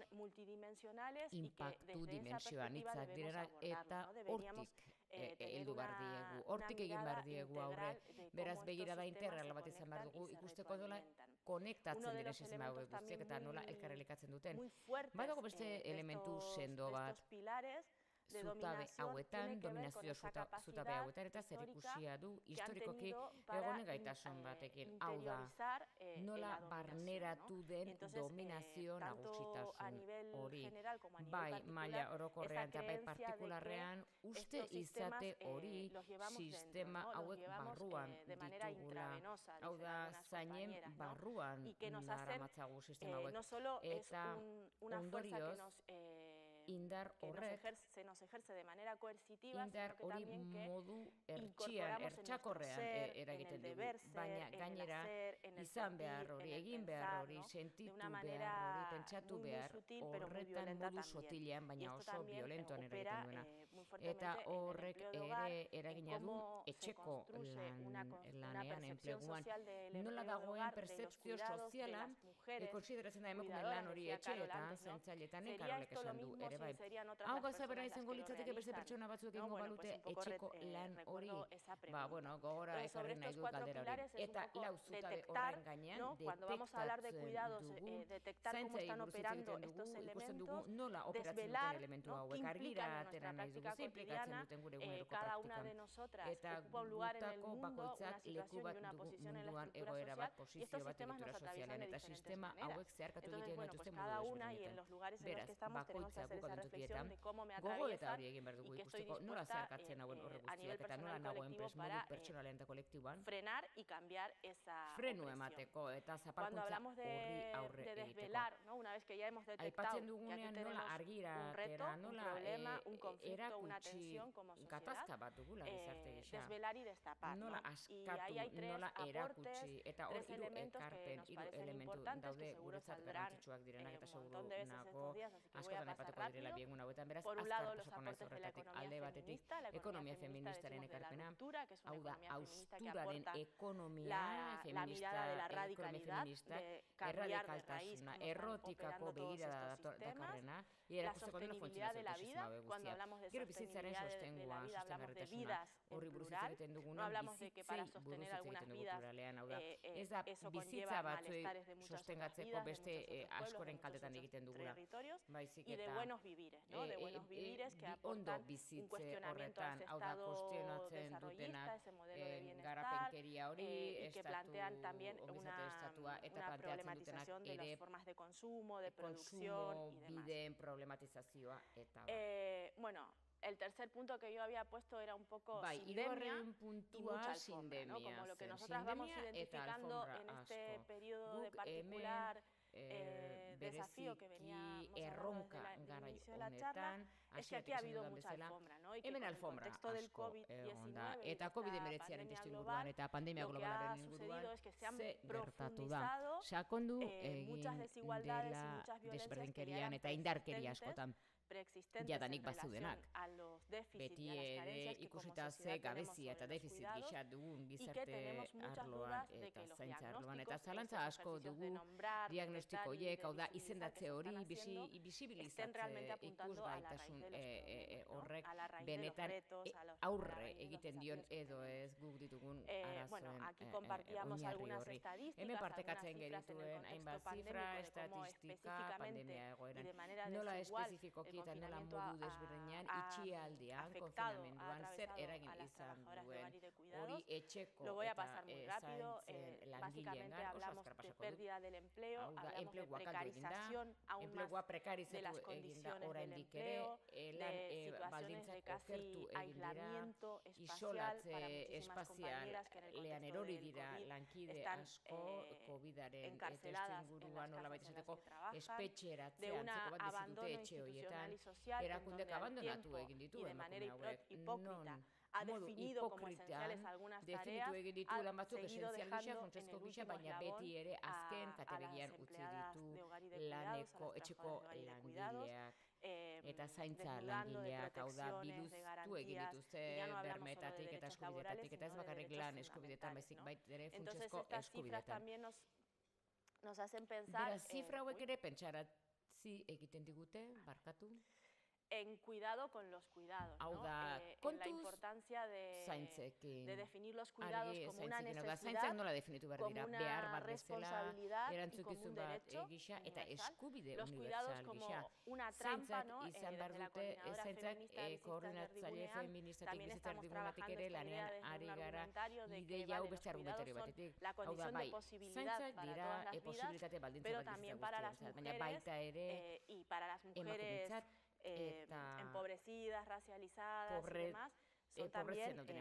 inpaktu dimensioan hitzak dira, eta hortik heldu behar diegu, hortik egin behar diegu aurre, beraz begirada integral bat izan behar dugu, ikusteko dola konektatzen diren sistema hauek guztiak eta nola elkarrelikatzen duten. Badago beste elementu sendo bat, zutabe hauetan, dominazio zutabe hauetan, eta zer ikusia du historikoki egonen gaitasun batekin. Hau da, nola barneratu den dominazio nagusitasun hori. Bai maila orokorrean eta bai partikularrean, uste izate hori sistema hauek barruan ditugula. Hau da, zainen barruan naramatzagu sistema hauek. Eta ondorioz, indar horrek, indar hori modu ertxian, ertxakorrean eragiten dugu, baina gainera izan behar hori, egin behar hori, sentitu behar hori, pentsatu behar horretan modu sotilean, baina oso violentoan eragiten duena. Eta horrek ere eragina du etxeko lanean, enpleguan. Nola dagoen percepzio sozialan, konsideratzen da emakume lan hori etxeetan, zentzailetan, Karolek esan du ere bai. Hau gauza bera izango litzateke beste pertsona batzuk egingo balute etxeko lan hori. Ba, bueno, gogora ekarri nahi du galdera hori. Eta lau zutabe horren gainean detektatzen dugu, zaintzei buruz hitz egiten dugu, ikusten dugu nola operatzen duten elementu hauek, argira atera nahi dugu, ze implikatzen duten gure eguneroko praktikan. Eta gutako bakoitzak leku bat dugu munduan, egoera bat, posizio bat, egitura sozialean, eta sistema hauek zeharkatu egiten dituzten modu desberdinetan. Beraz, bakoitza guk adentokietan, gogo eta hori egin behar dugu ikusteko nola zeharkatzen hauen horre guztiak eta nola nagoen modu pertsonalean eta kolektiboan frenu emateko eta zapalkuntza horri aurre egiteko. Aipatzen dugunean nola argira atera, nola erakutsi gatazka bat dugula gizarte gisa, nola askatu, nola erakutsi, eta hor hiru ekarpen, hiru elementu daude guretzat garrantzitsuak direnak eta seguru nago askotan aipatuko direla biegun hauetan, beraz azkar pasako naiz horretatik alde batetik ekonomia feministaren ekarpena, hau da, austuraren ekonomia feminista, erradikaltasuna, errotikako begirada dakarrena, erakusteko dela funtzionatzeko sistema guztia. Gero bizitzaren sostengua, sostengarritasuna, horri buruz hitz egiten duguna, bizitzei buruz hitz egiten dugu pluralean, hau da, ez da bizitza batzuei sostengatzeko beste askoren kaltetan egiten dugula, baizik eta ondo bizitze horretan, hau da, kuestionatzen dutenak garapenkeria hori, ongizate estatua, eta planteatzen dutenak ere konsumo bideen problematizazioa eta bueno, el tercer punto que yo había puesto era un poco sindemia y mucha alfombra, ¿no? Como lo que nosotras vamos identificando en este periodo de particular desafío que veníamos hablando desde el inicio de la charla, es que aquí ha habido mucha alfombra, ¿no? Y que con el contexto del COVID-19 y esta pandemia global, lo que ha sucedido es que se han profundizado muchas desigualdades y muchas violencias que ya eran jadanik bazudenak. Beti ere ikusita ze gabezia eta defizit gisa dugun gizarte arloan eta zaintza arloan. Eta zalantza asko dugu diagnostiko horiek, hau da izendatze hori, bisibilizatze ikusgaitasun horrek benetan aurre egiten dion edo ez guk ditugun arazoen oinarri horri. Hemen partekatzen genituen hainbat zifra, estatistika, pandemia egoeran. Nola espezifikoki eta nola modu desberdinean itxialdian, konfinamenduan, zer eragin izan duen hori etxeko lo voy a eta pasar muy rápido. Básicamente hablamos de pérdida del empleo, hablamos de precarización aún más de las condiciones del empleo, de situaciones de casi aislamiento espacial para muchísimas compañeras que en el contexto del COVID están encarceladas en las casas en las que trabajan, de un abandono institucional y social en donde al tiempo y de manera hipócrita ha definido como esenciales algunas tareas, ha seguido dejando en el último eslabón a las empleadas de hogar y de cuidados, a las trabajadoras de hogar y de cuidados, eta zaintza langileak, hau da, biluztu egin dituzte bermetatik eta eskubidetatik, eta ez bakarrik lan eskubidetan, baizik baita ere funtsezko eskubidetan. Nos hacen pensar... Beraz, zifra hauek ere pentsarazi egiten digute, barkatu? En cuidado con los cuidados, ¿no? En la importancia de definir los cuidados como una necesidad, como una responsabilidad y como un derecho universal. Los cuidados como una trampa, ¿no? Desde la coordinadora feminista también estamos trabajando esta idea desde un argumentario de que los cuidados son la condición de posibilidad para todas las vidas, pero también para las mujeres y para las mujeres empobrecidas, racializadas y demás, son también un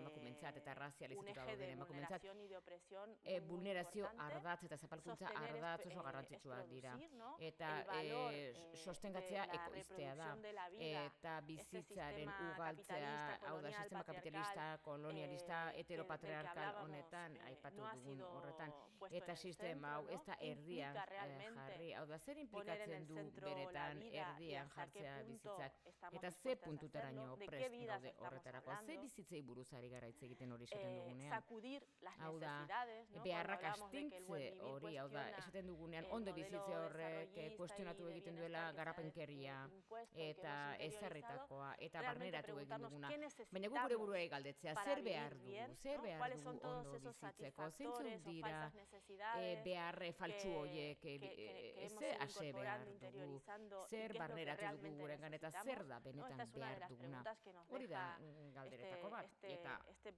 eje de vulneración y de opresión muy vulnerazio importante. ardatz eta zapalkuntza ardatz oso garrantzitsuak dira. Eta sostengatzea ekoiztea da. Eta bizitzaren ugaltzea, hau da, sistema kapitalista, kolonialista, heteropatriarkal honetan, aipatu dugun horretan. Eta sistema hau ez da erdian jarri. Hau da, zer implikatzen du beretan erdian jartzea bizitzak? Eta ze puntutaraino prest daude horretarako? Ze bizitzei buruz ari gara hitz egiten hori esaten dugunean. Hau da, beharrak astintze hori, hau da, esaten dugunean, ondo bizitze horrek kuestionatu egiten duela garapenkeria eta ezarritakoa eta barneratu egin duguna. Baina guk gure buruei galdetzea, zer behar dugu ondo bizitzeko? Zeintzuk dira beharre faltsu horiek, ze ase behar dugu? Zer barneratu dugu gurengan eta zer da benetan behar duguna? Hori da galderetako bat, eta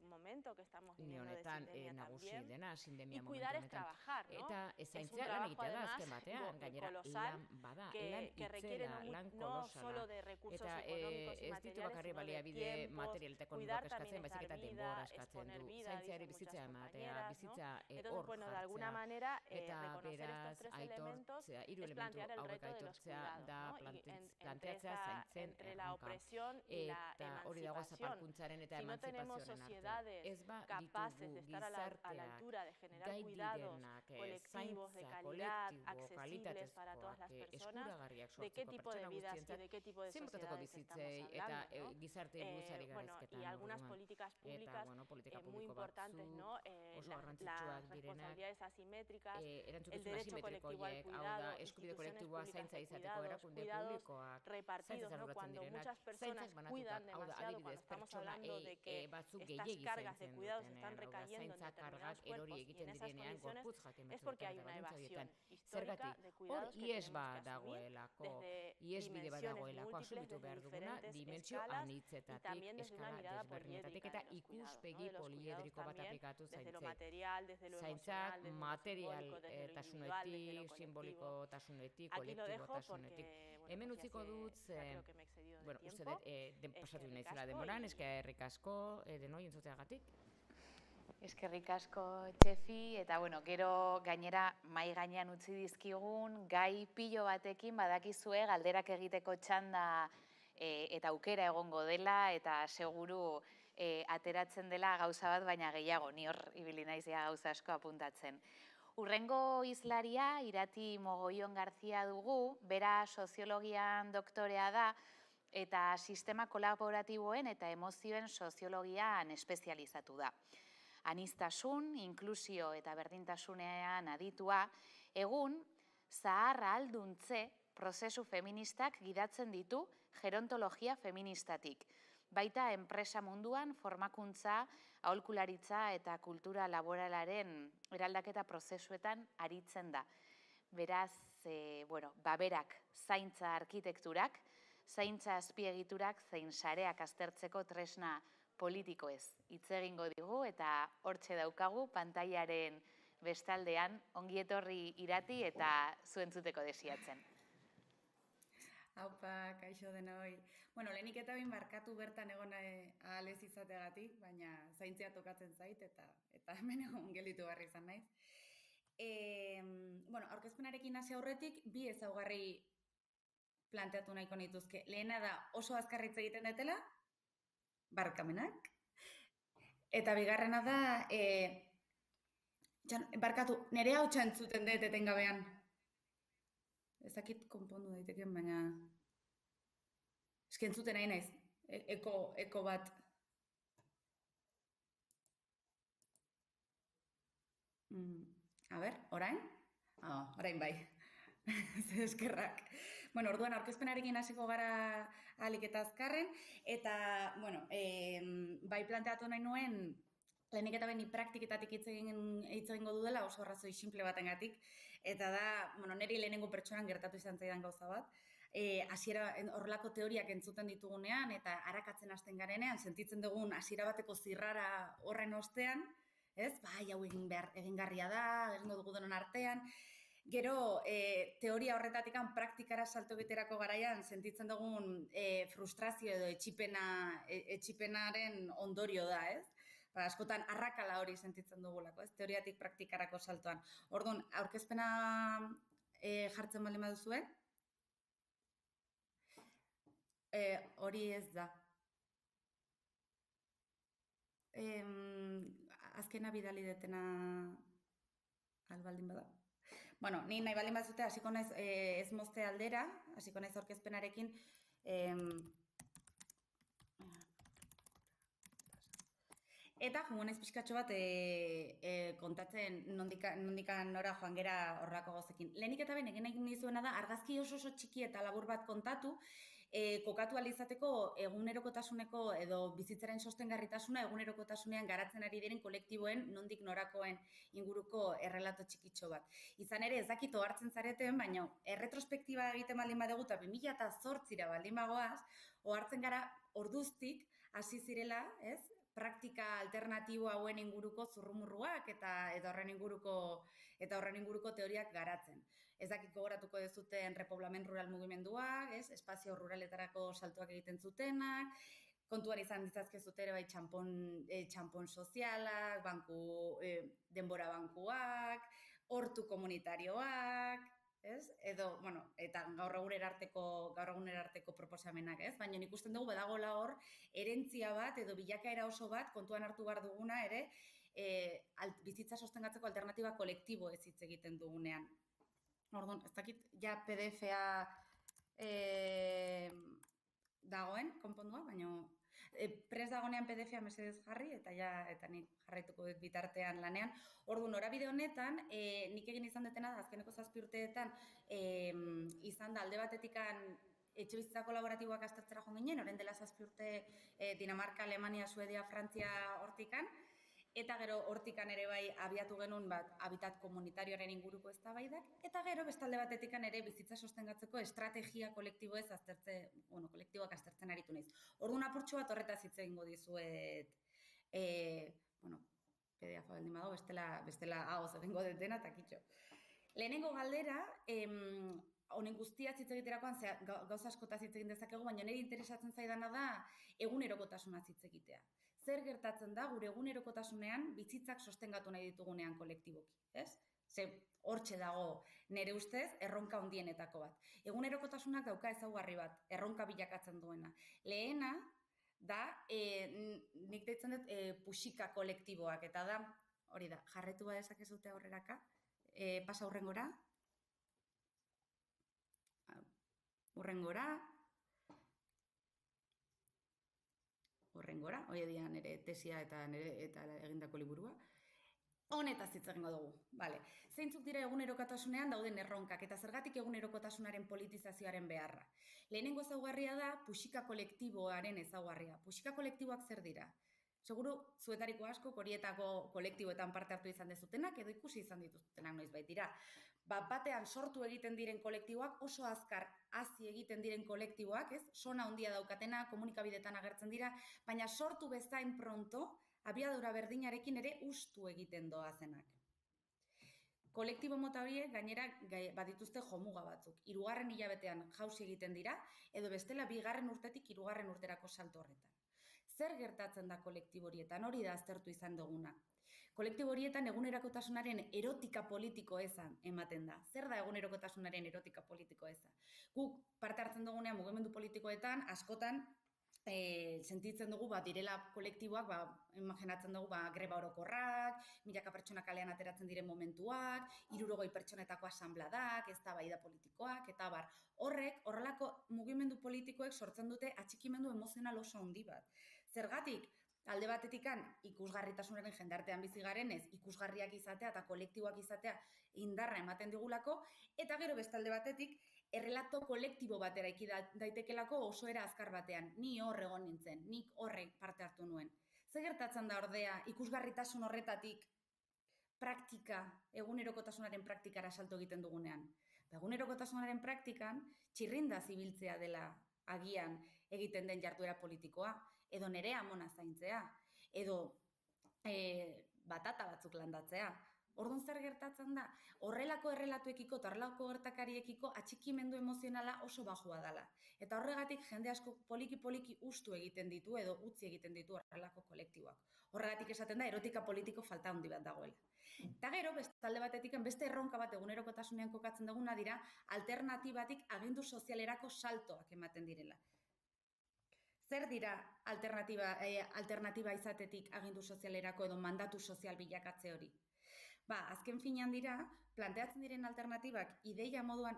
une honetan nagusi dena, sindemia momentu honetan. Eta zaintzea lan egitea da azken batean, gainera lan bada, lan itzela, lan kolosala. Eta ez ditu bakarri baliabide material eta ekonomikoak eskatzen, baizik eta denbora eskatzen du. Zaintzeari bizitza ematea, bizitza hor jartzea, eta beraz aitortzea, hiru elementu hauek aitortzea da planteatzea zaintzen erronka. Eta hori dago zapalkuntzaren eta emantzipazioaren artean. Ez ba ditugu gizarteak gai direnak, zaintza, kolektibo, kalitatezkoak, eskuragarriak sortzeko pertsona guztientzat, zenbotateko bizitzei eta gizarte buruzari garizketan. Y algunas políticas públicas muy importantes, ¿no? Las responsabilidades asimétricas, el derecho colectivo al cuidado, instituciones públicas de cuidados, cuidados repartidos, ¿no? Cuando muchas personas cuidan demasiado, cuando estamos hablando de que estas cargas de cuidados están recayendo en determinados cuerpos y en esas condiciones, es porque hay una evasión histórica de cuidados que tenemos que asumir desde dimensiones múltiples, desde diferentes escalas y también desde una mirada poliédrica de los cuidados, desde lo material, desde lo emocional, desde lo simbólico, desde lo individual, desde lo colectivo. Aquí lo dejo porque, bueno, ya creo que me he excedido de tiempo. Pasatu naizela denboran, eskerrik asko denoi entzuteagatik. Eskerrik asko, Txefi, eta bueno, gero gainera mai gainean utzi dizkigun, gai pilo batekin badakizue galderak egiteko txanda eta aukera egongo dela, eta seguru ateratzen dela gauza bat, baina gehiago, ni hor ibili naizia gauza asko apuntatzen. Urrengo hizlaria, Irati Mogollon Garzia dugu, bera soziologian doktorea da, eta sistema kolaboratiboen eta emozioen soziologian espezializatu da. Aniztasun, inklusio eta berdintasunean aditua, egun zaharra alduntze prozesu feministak gidatzen ditu gerontologia feministatik. Baita enpresa munduan formakuntza, aholkularitza eta kultura laboralaren eraldaketa prozesuetan aritzen da. Beraz, baberak zaintza arkitekturak, zaintza azpiegiturak zein sareak aztertzeko tresna politikoez hitz egingo digu eta hortxe daukagu pantailaren bestaldean ongi etorri Irati eta zu entzuteko desiatzen. Aupa, kaixo denoi. Bueno, lehenik eta behin barkatu bertan egon ahalez izateagatik, baina zaintzea tokatzen zait eta hemen egon gelditu barri izan naiz. Bueno, aurkezpenarekin hasi aurretik bi ezaugarri planteatu nahiko nituzke. Lehena da oso azkarritz egiten detela, barkamenak. Eta bigarrena da, barkatu, nire hau txantzuten dut etengabean. Ezakit konpondu daiteken, baina... Eski entzuten nahi naiz, eko bat. A ber, orain? Orain bai. Eskerrak. Bueno, orduan, aurkezpenarekin hasiko gara ahalik eta azkarren, eta, bueno, bai planteatu nahi nuen, lehenik eta behin praktiketatik hitz egingo dudala oso arrazoi simple batengatik, eta da, bueno, niri lehenengo pertsonan gertatu izan zaidan gauza bat, hasiera horrelako teoriak entzuten ditugunean, eta arakatzen hasten garenean, sentitzen dugun hasiera bateko zirrara horren ostean, ez? Bai, hau egingarria da, egingo dugu denon artean. Gero, teoria horretatikan praktikara salto egiterako garaian sentitzen dugun frustrazio edo etxipenaren ondorio da, ez? Askotan arrakala hori sentitzen dugulako, ez? Teoriatik praktikarako saltoan. Orduan, aurkezpena jartzen baldin baduzue? Hori ez da. Azkena bidali detena albaldin bada. Bueno, ni nahi baldin bazute, hasiko naiz ez mozte aldera, hasiko naiz aurkezpenarekin. Eta jungo naiz pixkatxo bat kontatzen nondikan nora joan gera horrelako gauzekin. Lehenik eta behin egin nahi nizuena da, argazki oso txiki eta labur bat kontatu, kokatu alizateko egunerokotasuneko edo bizitzaren sostengarritasuna egunerokotasunean garatzen ari diren kolektiboen nondik norakoen inguruko errelato txikitxo bat. Izan ere, ez dakit ohartzen zareten, baina erretrospektiba egiten baldin badugu eta 2008ra baldin bagoaz, ohartzen gara orduztik hasi zirela, ez? Praktika alternatibo hauen inguruko zurrumurruak eta horren inguruko teoriak garatzen. Ez dakit gogoratuko dezuten repoblament rural mugimenduak, espazio ruraletarako saltoak egiten zutenak, kontuan izan ditzazkezute ere bai txanpon sozialak, denbora bankuak, hortu komunitarioak, edo, bueno, eta gaur egunerarteko proposamenak, ez? Baina ikusten dugu badagoela hor, herentzia bat edo bilakaera oso bat kontuan hartu behar duguna ere, bizitza sostengatzeko alternatiba kolektibo ez hitz egiten dugunean. Orduan, ez dakit, ja PDF-a dagoen, konpondua, baina prest dagoenean PDF-a mesedez jarri, eta nik jarraituko dut bitartean lanean. Orduan, norabide honetan, nik egin izan detena da, azkeneko 7 urteetan, izan da alde batetikan etxebizitza kolaboratiboak aztertzera joan ginen, orain dela 7 urte Dinamarka, Alemania, Suedia, Frantzia hortikan, eta gero hortikan ere bai abiatu genuen habitat komunitarioaren inguruko eztabaidak, eta gero bestalde batetikan ere bizitza sostengatzeko estrategia kolektiboez kolektiboak aztertzen aritu naiz. Orduan apurtxo bat horretaz hitz egingo dizuet, PDF baldin badago, bestela ahoz egingo detena eta kitxo. Lehenengo galdera, honen guztiaz hitz egiterakoan gauza askotaz hitz egin dezakegu, baina niri interesatzen zaidana da egunerokotasunaz hitz egitea. Zer gertatzen da gure egunerokotasunean bizitzak sostengatu nahi ditugunean kolektiboki, ez? Ze hortxe dago nire ustez erronka handienetako bat. Egunerokotasunak dauka ezaugarri bat, erronka bilakatzen duena. Lehena da, nik deitzen dut puxika kolektiboak, eta da, hori da, jarretu badezakezute aurreraka, pasa hurrengora, hori dira nire tesia eta egindako liburua. Honetaz hitz egingo dugu. Zeintzuk dira egunerokotasunean dauden erronkak eta zergatik egunerokotasunaren politizazioaren beharra. Lehenengo ezaugarria da puxika kolektiboaren ezaugarria. Puxika kolektiboak zer dira? Seguru, zuetariko asko, horietako kolektiboetan parte hartu izan dezutenak, edo ikusi izan dituztenak noiz baitira. Batean sortu egiten diren kolektiboak, oso azkar hazi egiten diren kolektiboak, ez? Sona handia daukatena, komunikabidetan agertzen dira, baina sortu bezain pronto, abiadura berdinarekin ere ustu egiten doazenak. Kolektibo mota horiek gainera badituzte jomuga batzuk. 3. hilabetean jauzi egiten dira, edo bestela 2. urtetik 3. urterako salto horretan. Zer gertatzen da kolektibo horietan? Hori da aztertu izan duguna. Kolektibo horietan egunerakotasunaren erotika politiko ezan ematen da. Zer da egunerokotasunaren erotika politiko eza? Guk parte hartzen dugunean mugimendu politikoetan, askotan, sentitzen dugu direla kolektiboak, imaginatzen dugu greba orokorrak, milaka pertsona kalean ateratzen diren momentuak, 60 pertsonetako asambladak, eztabaida politikoak, eta horrelako mugimendu politikoek sortzen dute atxikimendu emozional oso handi bat. Zergatik, alde batetikan ikusgarritasunaren jendartean bizi garenez, ikusgarriak izatea eta kolektiboak izatea indarra ematen digulako, eta gero bestalde batetik, errelato kolektibo bat eraiki daitekelako oso era azkar batean. Ni hor egon nintzen, nik horrek parte hartu nuen. Zer gertatzen da ordea ikusgarritasun horretatik egunerokotasunaren praktikara salto egiten dugunean? Egunerokotasunaren praktikan txirrindaz ibiltzea dela agian egiten den jarduera politikoa, edo nere amona zaintzea, edo batata batzuk landatzea. Orduan zer gertatzen da? Horrelako errelatuekiko eta horrelako gertakariekiko atxikimendu emozionala oso bajua dela. Eta horregatik jende asko poliki-poliki ustu egiten ditu edo utzi egiten ditu horrelako kolektiboak. Horregatik esaten da erotika politiko falta handi bat dagoela. Eta gero, bestalde batetik, beste erronka bat egunerokotasunean kokatzen duguna dira, alternatibatik agindu sozialerako saltoak ematen direla. Zer dira alternatiba izatetik agindu sozialerako edo mandatu sozial bilakatze hori? Azken finean dira, planteatzen diren alternatibak ideia moduan,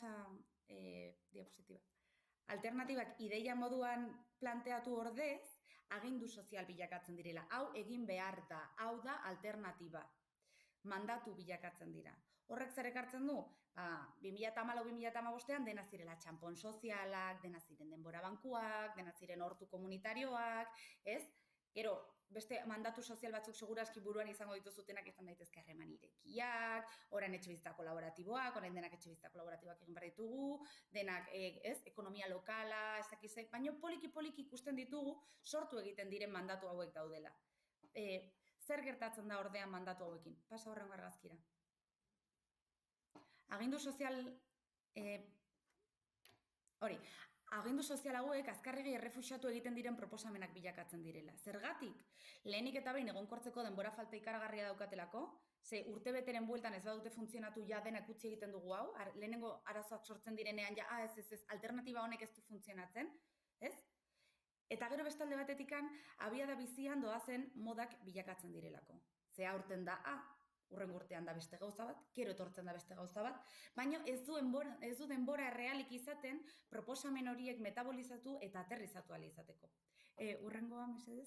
alternatibak ideia moduan planteatu ordez, agindu sozial bilakatzen direla. Hau egin behar da, hau da alternatiba. Mandatu bilakatzen dira. Horrek zer ekartzen du? 2014-2015 dena zirela txanpon sozialak, dena ziren denbora bankuak, dena ziren hortu komunitarioak, ez? Gero, beste mandatu sozial batzuk segurazki buruan izango dituzutenak izan daitezke harreman irekiak, orain etxebizitza kolaboratiboak, orain denak etxebizitza kolaboratiboak egin behar ditugu, denak ekonomia lokala, ez dakizek, baina poliki-poliki ikusten ditugu sortu egiten diren mandatu hauek daudela. Zer gertatzen da ordean mandatu hauekin? Pasa horrengo argazkira. Agindu sozial... Agindu sozial hauek azkarregi errefuxiatu egiten diren proposamenak bilakatzen direla. Zergatik, lehenik eta behin egonkortzeko denbora falta ikaragarria daukatelako, ze urtebeteren bueltan ez badute funtzionatu ja denak utzi egiten dugu hau, lehenengo arazoak sortzen direnean ja, alternatiba honek ez du funtzionatzen, ez? Eta gero bestalde batetikan, abiada bizian doazen modak bilakatzen direlako. Ze aurten da urrengo urtean da beste gauza bat, gero etortzen da beste gauza bat, baina ez du denbora errealik izaten proposamen horiek metabolizatu eta aterrizatu ahal izateko. Urrengoa, mesedez?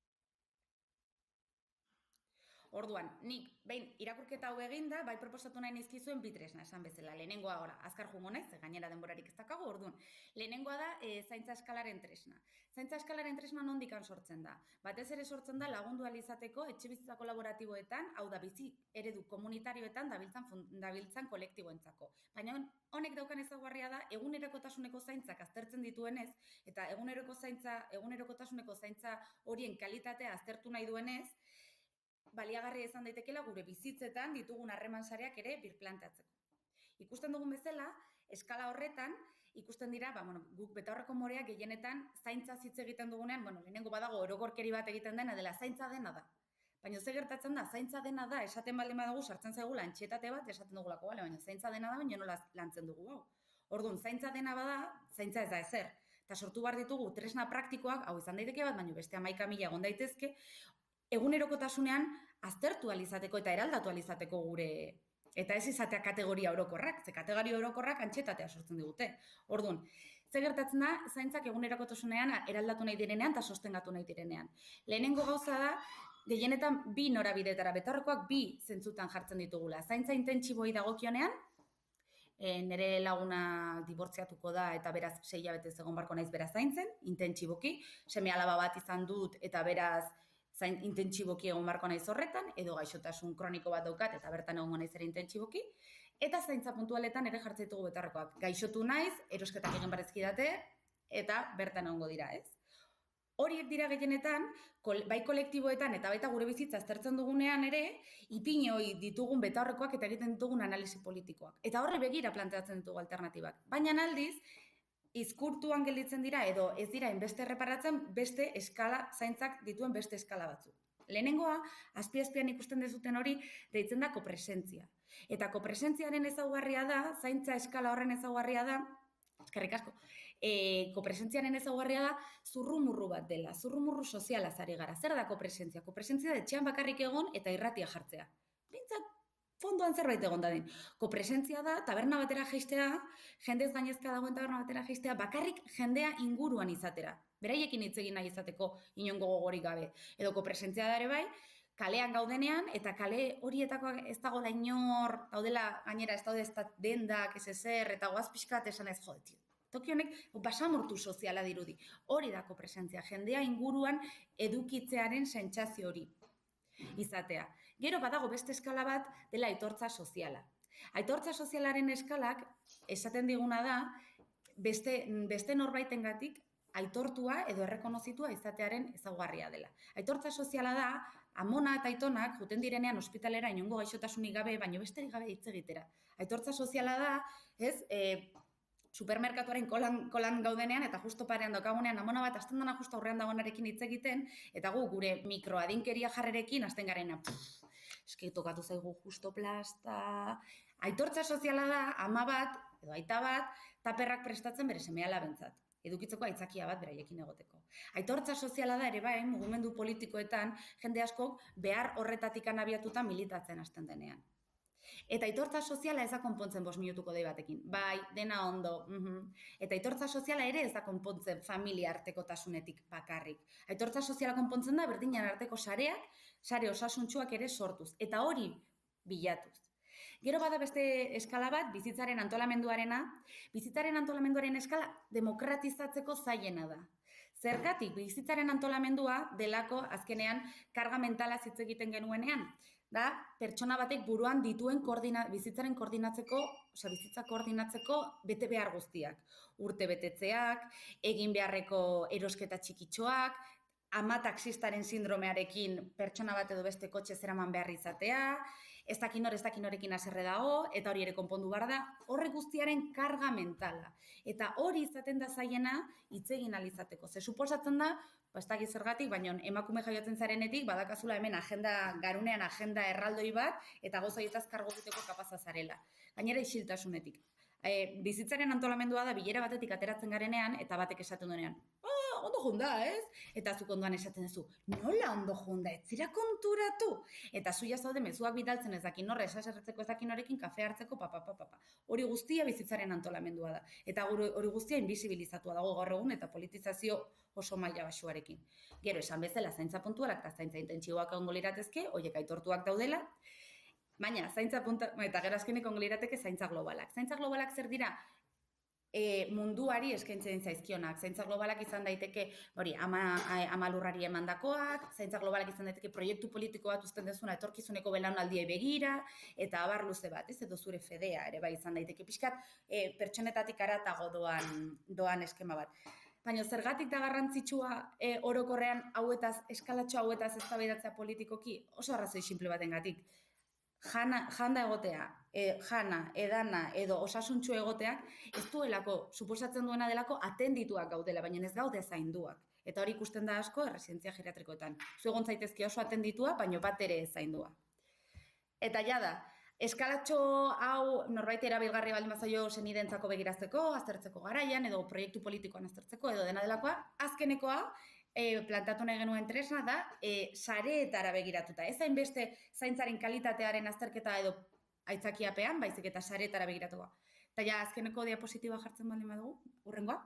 Orduan, nik behin irakurketa hau eginda, bai proposatu nahi nizkizuen bi tresna esan bezala. Lehenengoa azkar jungo naiz, gainera denborarik ez dakago, orduan. Lehenengoa da zaintza eskalaren tresna. Zaintza eskalaren tresna nondikan sortzen da. Batez ere sortzen da lagundu ahal izateko etxebizitza kolaboratiboetan, hau da bizi eredu komunitarioetan dabiltzan kolektiboentzako. Baina honek daukan ezaugarria da egunerokotasuneko zaintzak aztertzen dituenez eta egunerokotasuneko zaintza horien kalitatea aztertu nahi duenez, baliagarria izan daitekela gure bizitzetan ditugun harreman sareak ere birplanteatzeko. Ikusten dugun bezala, eskala horretan, ikusten dira, guk betaurreko moreak gehienetan zaintza hitz egiten dugunean, lehenengo badago orokorkeri bat egiten dena dela, zaintza dena da. Baina ze gertatzen da, zaintza dena da, esaten baldin badugu, sartzen zaigula antxietate bat, esaten dugulako, baina zaintza dena da, baina nola lantzen dugu hau. Orduan, zaintza dena bada, zaintza ez da ezer. Eta sortu behar ditugu tresna praktikoak, hau izan daiteke bat, baina beste 11.000 egon daitezke, egunerokotasunean aztertu alizateko eta eraldatu alizateko gure, eta ez izatea kategoria orokorrak, ze kategoria orokorrak antxetatea sortzen digute. Orduan, ze gertatzen da, zaintzak egunerokotasunean eraldatu nahi direnean eta sostengatu nahi direnean. Lehenengo gauza da, gehienetan bi norabidetara, betaurrekoak bi zentzutan jartzen ditugula. Zaintza intentsiboi dagokionean, nire laguna dibortziatuko da eta beraz 6 hilabetez egon barko naiz beraz zaintzen, intentsiboki, seme alaba bat izan dut eta beraz zain intentsiboki egon barko naiz horretan, edo gaixotasun kroniko bat daukat, eta bertan egongo naiz ere intentsiboki, eta zaintza puntualetan ere jartzen ditugu betaurrekoak. Gaixotu naiz, erosketak egin barezki date, eta bertan egongo dira, ez? Horiek dira gehienetan, bai kolektiboetan eta baita gure bizitza aztertzen dugunean ere, ipinoi ditugun betaurrekoak eta egiten ditugun analisi politikoak. Eta horre begira planteatzen ditugu alternatibak. Baina aldiz, izkurtuan gelditzen dira edo ez dira inbeste erreparatzen beste eskala, zaintzak dituen beste eskala batzuk. Lehenengoa, azpi-azpian ikusten dezuten hori, deitzen da kopresentzia. Eta kopresentziaren ezaugarria da, zaintza eskala horren ezaugarria da, eskerrik asko, kopresentziaren ezaugarria da zurrumurru bat dela, zurrumurru soziala zari gara. Zer da kopresentzia? Kopresentzia da etxean bakarrik egon eta irratia jartzea. Bintzat, fondoan zerbait egon dadin. Kopresentzia da, taberna batera jaistea, jendez gainezka dagoen taberna batera jaistea, bakarrik jendea inguruan izatera. Beraiekin hitz egin nahi izateko inongo gogorik gabe. Edo kopresentzia da ere bai, kalean gaudenean, eta kale horietakoak ez dago da inor, daudela gainera ez daude ez da dendak, ez ezer, eta goaz pixkat esan ez jodetik. Toki honek, basamortu soziala dirudi. Hori da kopresentzia, jendea inguruan edukitzearen sentsazio hori izatea. Gero badago beste eskala bat dela aitortza soziala. Aitortza sozialaren eskalak esaten diguna da beste norbaitengatik aitortua edo errekonozitua izatearen ezaugarria dela. Aitortza soziala da amona eta aitonak juten direnean ospitalera inongo gaixotasunik gabe, baino besterik gabe hitz egitera. Aitortza soziala da, ez, supermerkatuaren kolan gaudenean eta justo parean daukagunean amona bat hasten dena justo aurrean dagoenarekin hitz egiten eta gu gure mikroadinkeria jarrerekin hasten garena. Eske tokatu zaigu justo plasta. Aitortza soziala da ama bat edo aita bat taperrak prestatzen bere seme-alabentzat. Edukitzeko aitzakia bat beraiekin egoteko. Aitortza soziala da ere bai, mugimendu politikoetan jende askok behar horretatik abiatuta militatzen hasten denean. Eta aitortza soziala ez da konpontzen 5 minutuko dei batekin. Bai, dena ondo. Eta aitortza soziala ere ez da konpontzen familia artekotasunetik bakarrik. Aitortza soziala konpontzen da berdinan arteko sareak, sare osasuntsuak ere sortuz. Eta hori bilatuz. Gero bada beste eskala bat, bizitzaren antolamenduarena. Bizitzaren antolamenduaren eskala demokratizatzeko zailena da. Zergatik, bizitzaren antolamendua delako azkenean karga mentala hitz egiten genuenean. Da, pertsona batek buruan dituen bizitzaren koordinatzeko, bizitza koordinatzeko bete behar guztiak. Urte betetzeak, egin beharreko erosketa txikitxoak, ama taxistaren sindromearekin pertsona bat edo beste kotxe zeraman behar izatea, ez dakin horekin haserre dago, eta hori ere konpondu behar da, horre guztiaren karga mentala. Eta hori izaten da zaiena hitz egin ahal izateko. Ze suposatzen da, ez dakit zergatik, baina emakume jaiotzen zarenetik, badakazula hemen garunean agenda erraldoi bat, eta gozaietaz kargo egiteko kapaza zarela. Gainera isiltasunetik. Bizitzaren antolamendua da, bilera batetik ateratzen garenean, eta batek esaten duenean, ondo junda, ez? Eta zuk ondoan esaten duzu, nola ondo junda, ez zira konturatu? Eta zuia zaude mezuak bidaltzen ez dakin horre, esaserretzeko ez dakin horrekin, kafe hartzeko, Hori guztia bizitzaren antolamendua da. Eta hori guztia invisibilizatua dago gaur egun eta politizazio oso maila baxuarekin. Gero, esan bezala, zaintza puntualak eta zaintza intentsiboak egongo liratezke, horiek aitortuak daudela, baina zaintza eta gero azkenik egongo lirateke zaintza globalak. Zaintza globalak zer dira? Munduari eskaintzen zaizkionak. Zaintza globalak izan daiteke ama lurrari emandakoak, zaintza globalak izan daiteke proiektu politiko bat uzten dezuna etorkizuneko belaunaldiei begira, eta abar luze bat, ez edo zure fedea ere bai izan daiteke pixkat pertsonetatik haratago doan eskema bat. Baina zergatik da garrantzitsua orokorrean eskalatxo hauetaz eztabaidatzea politikoki oso arrazoi sinple batengatik. Janda egotea, jana, edana edo osasuntxu egoteak ez duelako, suposatzen duena delako atendituak gaudela, baina ez gaude zainduak. Eta hori ikusten da asko erresidentzia geriatrikoetan. Zu egon zaitezke oso atenditua, baina bat ere zaindua. Eta jada, eskalatxo hau norbait erabilgarri baldin bazaio senidentzako begirazteko, aztertzeko garaian, edo proiektu politikoan aztertzeko, edo dena delakoa, azkenekoa, plantatu nahi genuen tresna da, sareetara begiratuta. Ez hainbeste zaintzaren kalitatearen azterketa edo aitzakiapean, baizik eta sareetara begiratuko. Eta ja, azkeneko diapositiba jartzen baldin badugu, urrengoa.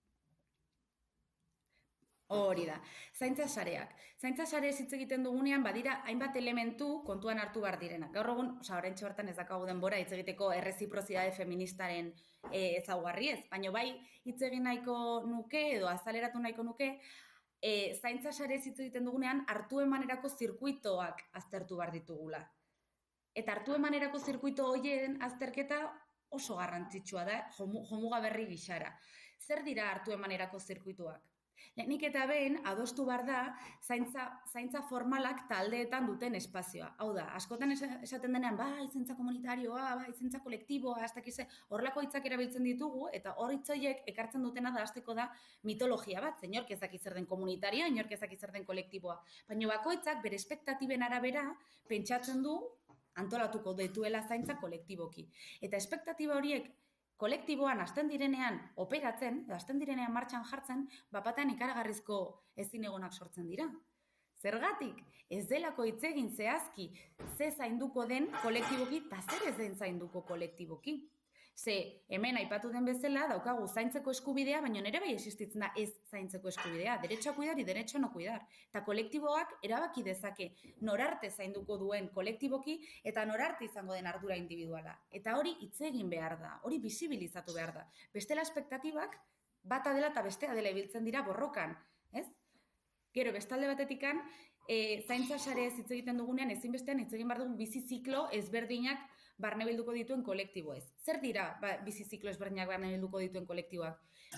Hori da. Zaintza sareak. Zaintza sare hitz egiten dugunean, badira hainbat elementu kontuan hartu behar direnak. Gaur egun, oraintxe bertan ez dakagu denbora hitz egiteko erreziprozitate feministaren ezaugarri ez, baina bai hitz egin nahiko nuke edo azaleratu nahiko nuke, zaintza sare hitz egiten dugunean, hartu emanerako zirkuitoak aztertu behar ditugula. Eta hartu emanerako zirkuito horien azterketa oso garrantzitsua da, jomuga berri gixara. Zer dira hartu emanerako zirkuitoak? Lehenik eta behin, adostu behar da, zaintza formalak taldeetan duten espazioa. Hau da, askotan esaten denean, bai, zaintza komunitarioa, bai, zaintza kolektiboa, horrelako hitzak erabiltzen ditugu, eta hor hitzoiek ekartzen dutena da hasteko da mitologia bat, inork ezaki zer den komunitaria, inork ezaki zer den kolektiboa. Baina bakoitzak bere espektatiben arabera pentsatzen du antolatuko dituela zaintza kolektiboki. Eta espektatiba horiek kolektiboan hasten direnean operatzen, hasten direnean martxan jartzen, bapatean ikaragarrizko ezinegonak sortzen dira. Zergatik, ez delako hitz egin zehazki ze zainduko den kolektiboki eta zer ez den zainduko kolektiboki. Ze, hemen aipatu den bezala, daukagu zaintzeko eskubidea, baina nere bai existitzen da ez zaintzeko eskubidea. Derecho a cuidar y derecho a no cuidar. Eta kolektiboak erabaki dezake norarte zainduko duen kolektiboki eta norarte izango den ardura individuala. Eta hori hitz egin behar da, hori bisibilizatu behar da. Bestela espektatibak bata dela eta bestea dela ibiltzen dira borrokan, ez? Gero, bestalde batetikan, zaintza sare hitz egiten dugunean, ezinbestean hitz egin behar dugun bizi ziklo ezberdinak barne bilduko dituen kolektibo ez. Zer dira bizi ziklo ezberdinak barne bilduko dituen kolektiboak?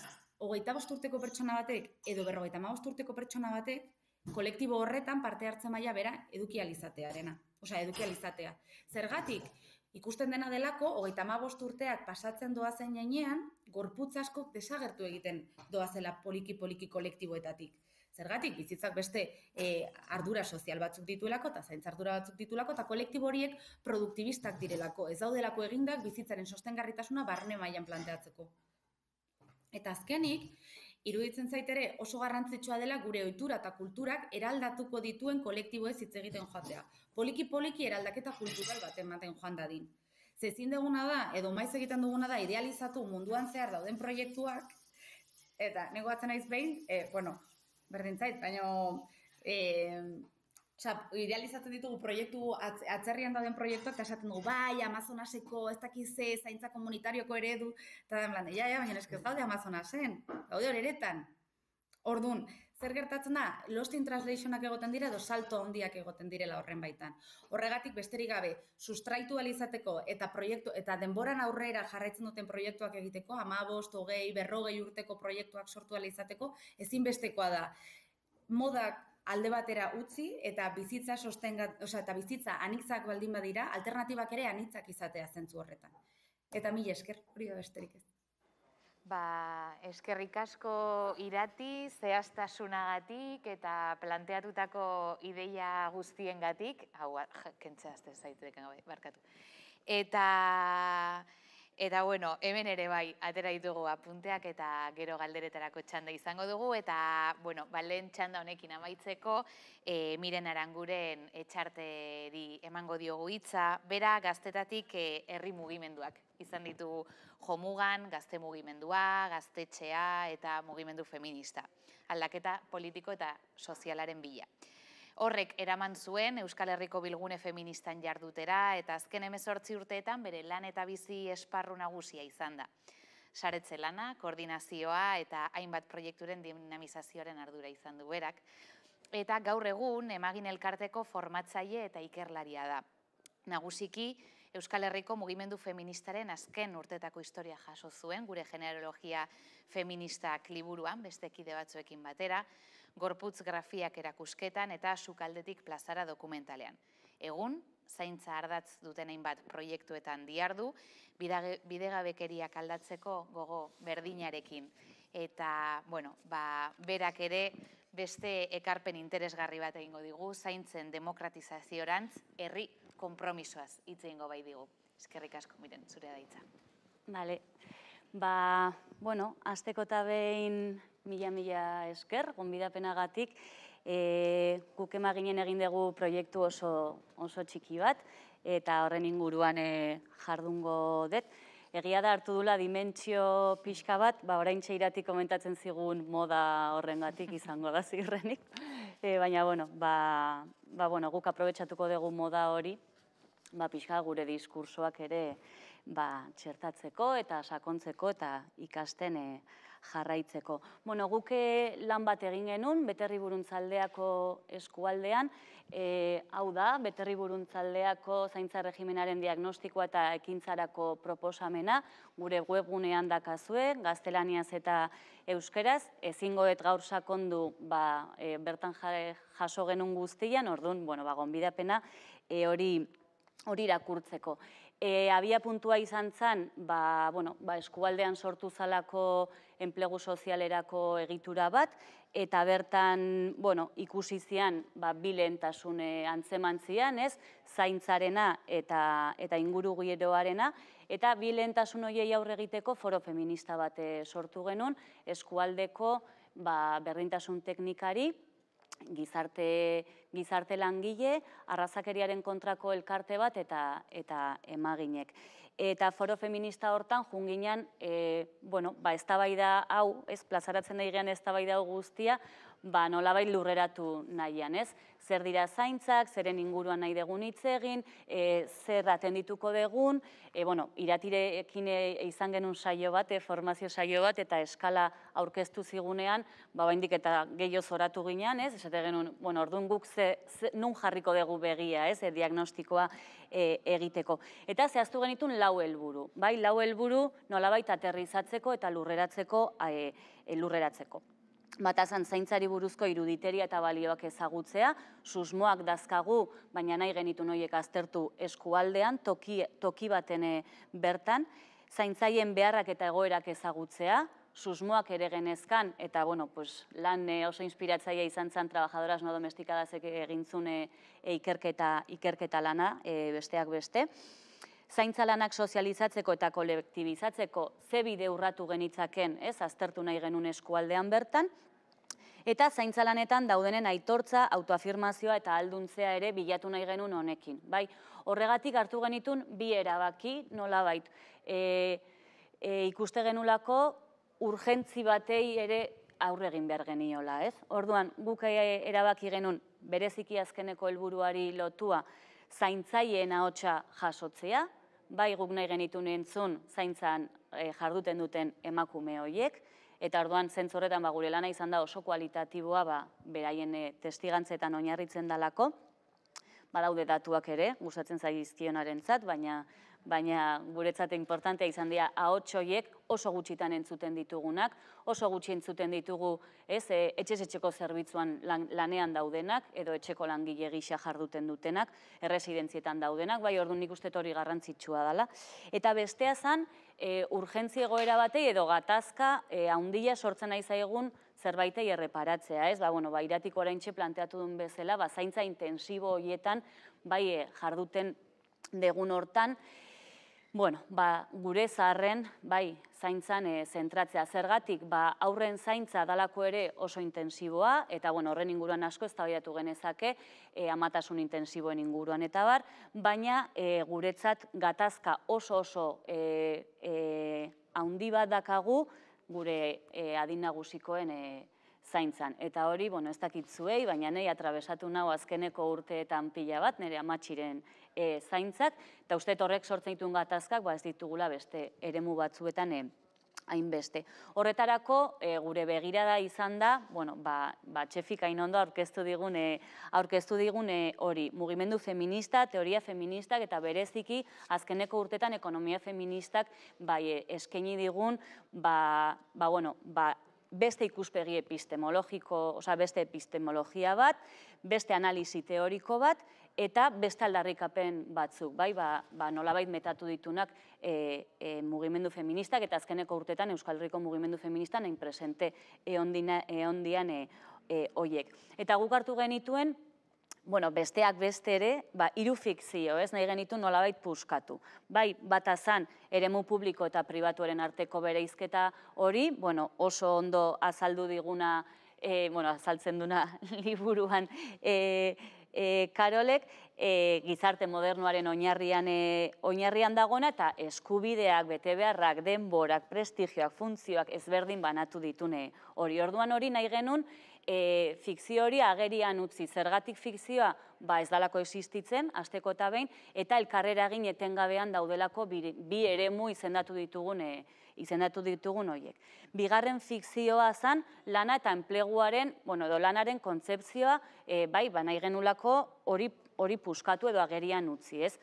25 urteko pertsona batek edo 55 urteko pertsona batek kolektibo horretan parte hartzen maila bera edukializatearena. Osea, edukializatea. Zergatik, ikusten dena delako, 35 urteak pasatzen doazen jainean, gorputz askok desagertu egiten doazela poliki-poliki kolektiboetatik. Zergatik, bizitzak beste ardura sozial batzuk dituelako, eta zaintza ardura batzuk dituelako, eta kolektibo horiek produktibistak direlako, ez daudelako egindak bizitzaren sostengarritasuna barne mailan planteatzeko. Eta azkenik, iruditzen zaitere oso garrantzitsua dela gure ohitura eta kulturak eraldatuko dituen kolektiboez hitz egiten joatea. Poliki-poliki eraldaketa kultural bat ematen joan dadin. Zezin duguna da, edo maiz egiten duguna da, idealizatu munduan zehar dauden proiektuak, eta negoatzen naiz behin, berdin zait, baina idealizatzen ditugu proiektu, atzerrian dauden proiektuak, eta esaten dugu, bai, Amazonaseko, ez dakize, zaintza komunitarioko eredu, eta da, baina ez gaude Amazonasen, gaude horeretan. Orduan, zer gertatzen da, lost in translationak egoten dira, edo salto handiak egoten direla horren baitan. Horregatik besterik gabe, sustraitu alizateko eta denboran aurrera jarraitzen duten proiektuak egiteko, 15, 20, 40 urteko proiektuak sortu alizateko, ezinbestekoa da, modak alde batera utzi eta bizitza eta bizitza anitzak baldin badira, alternatibak ere anitzak izatea zentzu horretan. Eta mila esker, hori da besterik ez. Eskerrik asko Irati, zehaztasunagatik eta planteatutako ideia guztiengatik, hau, kentzea azte zaituek, barkatu. Eta, bueno, hemen ere bai, atera ditugu apunteak eta gero galderetarako txanda izango dugu, eta, bueno, lehen txanda honekin amaitzeko, Miren Aranguren etxarteri emango diogu hitza, bera gaztetatik herri mugimenduak izan ditugu jomugan, gazte mugimendua, gaztetxea eta mugimendu feminista, aldaketa politiko eta sozialaren bila. Horrek eraman zuen Euskal Herriko Bilgune Feministan jardutera eta azken 18 urteetan bere lan eta bizi esparru nagusia izan da. Saretze lana, koordinazioa eta hainbat proiekturen dinamizazioaren ardura izan du berak. Eta gaur egun Emagin Elkarteko formatzaile eta ikerlaria da. Nagusiki, Euskal Herriko mugimendu feministaren azken urtetako historia jaso zuen, gure genealogia feministak liburuan, beste kide batzuekin batera, gorputz grafiak erakusketan eta sukaldetik plazara dokumentalean. Egun, zaintza ardatz duten hainbat proiektuetan dihardu, bidegabekeriak aldatzeko gogo berdinarekin. Eta, bueno, berak ere beste ekarpen interesgarri bat egingo digu, zaintzen demokratizaziorantz herri konpromisoaz hitz egingo bai digu. Eskerrik asko, Miren, zure da hitza. Bale, hasteko eta behin mila esker, gonbidapenagatik, guk Emaginen egin dugu proiektu oso txiki bat, eta horren inguruan jardungo dut. Egia da hartu dula dimentsio pixka bat, oraintxe Irati komentatzen zigun moda horrengatik izango da ziurrenik. Baina, guk aprobetxatuko dugu moda hori, pixka gure diskursoak ere txertatzeko eta sakontzeko eta ikasten jarraitzeko. Bueno, guk lan bat egin genuen, Beterri-Buruntzaldeako eskualdean, hau da, Beterri-Buruntzaldeako zaintza regimenaren diagnostikoa eta ekintzarako proposamena, gure webgunean dakazue, gaztelaniaz eta euskeraz, ezingoet gaur sakondu bertan jaso genuen guztian, orduan, gonbidapena hori irakurtzeko. Abia puntua izan zen, eskualdean sortu zalako enplegu sozialerako egitura bat, eta bertan ikusi zian bi lehentasun antzeman zian, zaintzarena eta inguru giroarena, eta bi lehentasun horiei aurre egiteko foro feminista bat sortu genuen, eskualdeko berdintasun teknikari, gizarte langile, arrazakeriaren kontrako elkarte bat eta emaginek. Eta foro feminista hortan junginan, eztabaida hau, plazaratzen daigean eztabaida hau guztia, nolabait lurreratu nahian, ez? Zer dira zaintzak, zeren inguruan nahi degun hitz egin, zer atendituko degun, iratirekin izan genuen saio bat, formazio saio bat, eta eskala aurkeztu zigunean, baindik eta gehiago zoratu ginean, ez? Esate genuen, orduan guk nun jarriko dugu begia, ez? Diagnostikoa egiteko. Eta zehaztu genitun 4 helburu. Bai, 4 helburu nolabait aterrizatzeko eta lurreratzeko. Batazan zaintzari buruzko iruditeria eta balioak ezagutzea, susmoak dazkagu, baina nahi genitun horiek aztertu eskualdean, toki baten bertan, zaintzaien beharrak eta egoerak ezagutzea, susmoak ere genezkan, eta lan oso inspiratzaia izan zen trabajadoras no domestikadazek egintzun ikerketa lana, besteak beste. Zaintza lanak sozializatzeko eta kolektibizatzeko ze bide urratu genitzaken, aztertu nahi genuen eskualdean bertan, eta zaintza lanetan daudenen aitortza, autoafirmazioa eta ahalduntzea ere bilatu nahi genuen honekin. Horregatik hartu genitun 2 erabaki, nolabait, ikuste genulako urgentzi batei ere aurre egin behar geniola, ez? Orduan, guk erabaki genuen bereziki azkeneko helburuari lotua zaintzaien ahotsa jasotzea, bai guk nahi genitun entzun zaintzan jarduten duten emakume horiek, eta orduan zentzorretan gure lana izan da oso kualitatiboa beraien testigantzetan oinarritzen dalako, badaude datuak ere, gustatzen zaizkionarentzat, baina guretzat importantea izan dira ahots horiek oso gutxitan entzuten ditugunak, oso gutxi entzuten ditugu etxez-etxeko zerbitzuan lanean daudenak, edo etxeko langile gisa jarduten dutenak, erresidentzietan daudenak, bai orduan nik uste hori garrantzitsua dela. Eta bestea zen, urgentzi egoera batei edo gatazka handia sortzen nahi zaigun zerbaitei erreparatzea, ez? Iratiko oraintxe planteatu duen bezala, zaintza intensibo horietan, bai jarduten degun hortan, gure zaharren, bai, zaintzan zentratzea. Zergatik, aurren zaintza dalako ere oso intensiboa, eta horren inguruan asko eztabaidatu genezake, amatasun intensiboen inguruan eta bar, baina guretzat gatazka oso handi bat dakagu gure adin nagusikoen zaintzan. Eta hori, ez dakit zuei, baina nahi atravesatu nahu azkeneko urteetan pila bat, nire amatxiren zaintzak, eta uste horrek sortzen dituen gatazkak, ez ditugula beste eremu batzuetan hainbeste. Horretarako, gure begirada izan da, txefik hain ondo aurkeztu digun hori, mugimendu feminista, teoria feministak, eta bereziki azkeneko urteetan ekonomia feministak eskaini digun, beste ikuspegi epistemologiko, beste epistemologia bat, beste analisi teoriko bat, eta beste aldarrikapen batzuk, nolabait metatu ditunak mugimendu feministak, eta azkeneko urtetan Euskal Herriko mugimendu feministan hain presente eondian horiek. Eta guk hartu genituen, besteak beste ere, 3 fikzio, ez nahi genitu nolabait puskatu. Batazan, eremu publiko eta pribatuaren arteko bereizketa hori, oso ondo azaldu diguna, azaltzen duna liburuan Karolek, gizarte modernoaren oinarrian dagona, eta eskubideak, betebeharrak, denborak, prestigioak, funtzioak ezberdin banatu ditune hori. Orduan hori nahi genuen, fikzio hori agerian utzi, zergatik fikzioa ez dalako existitzen, hasteko eta behin, eta elkarrera egin etengabean daudelako bi eremu izendatu ditugun horiek. Bigarren fikzioa zen lana eta enpleguaren, edo lanaren kontzepzioa, nahi genulako hori puskatu edo agerian utzi, ez?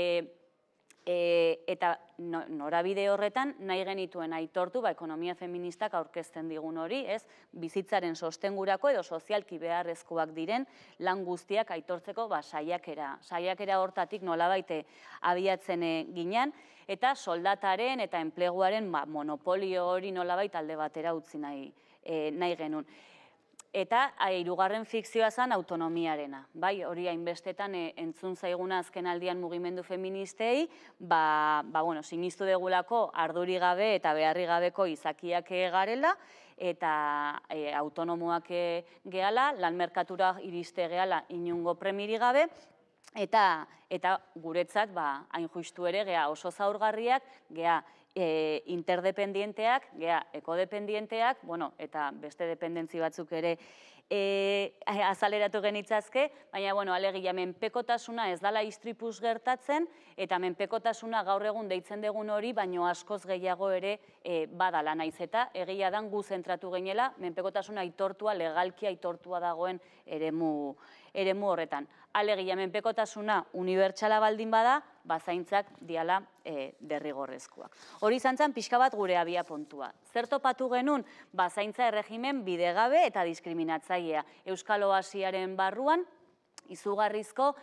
Eta norabide horretan nahi genituen aitortu ekonomia feministak aurkezten digun hori, ez? Bizitzaren sostengurako edo sozialki beharrezkoak diren lan guztiak aitortzeko saiakera. Saiakera hortatik nolabait abiatzen ginen, eta soldataren eta enpleguaren monopolio hori nolabait alde batera utzi nahi genuen. Eta hirugarren fikzioa zen autonomiarena. Hori hainbestetan entzun zaiguna azken aldian mugimendu feministei, sinistu degulako arduri gabe eta beharri gabeko izakiak garela, eta autonomoak gehala, lan merkatura iriste gehala inungo premiri gabe, eta guretzat hain justu ere gea oso zaurgarriak, gea interdependienteak, gea ekodependienteak, eta beste dependentzi batzuk ere azaleratu genitzazke, baina alegia menpekotasuna ez dala istripuz gertatzen, eta menpekotasuna gaur egun deitzen dugun hori, baino askoz gehiago ere badala naiz eta egia dan gu zentratu genela, menpekotasuna aitortua, legalki aitortua dagoen eremu horretan. Alegia menpekotasuna unibertsala baldin bada, zaintzak diala derrigorrezkoak. Hori izan zen pixka bat gure abia puntua. Zer topatu genuen, zaintza erregimen bidegabe eta diskriminatzailea. Euskal Oasiaren barruan, izugarrizko,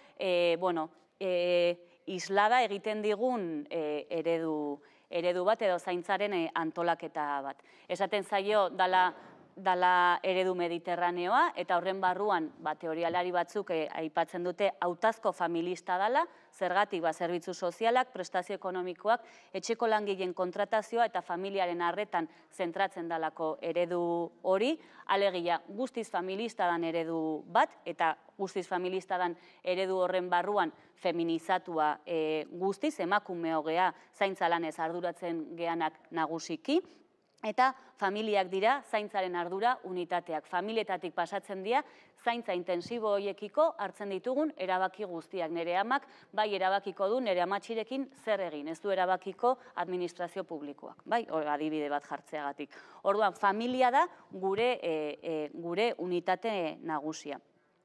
islada egiten digun eredu bat edo zaintzaren antolaketa bat. Esaten zaio dala eredu mediterraneoa, eta horren barruan teorialari batzuk aipatzen dute hautazko familista dala, zergatik zerbitzu sozialak, prestazio ekonomikoak, etxeko langileen kontratazioa eta familiaren arretan zentratzen dalako eredu hori, alegia guztiz familista dan eredu bat, eta guztiz familista dan eredu horren barruan feminizatua guztiz, emakumeo gea zaintza lanez arduratzen geanak nagusiki, eta familiak dira zaintzaren ardura unitateak. Familietatik pasatzen dira zaintza intensibo horiekiko hartzen ditugun erabaki guztiak. Nere amak bai erabakiko du nere amatxirekin zer egin, ez du erabakiko administrazio publikoak, adibide bat jartzeagatik. Orduan, familia da gure unitate nagusia.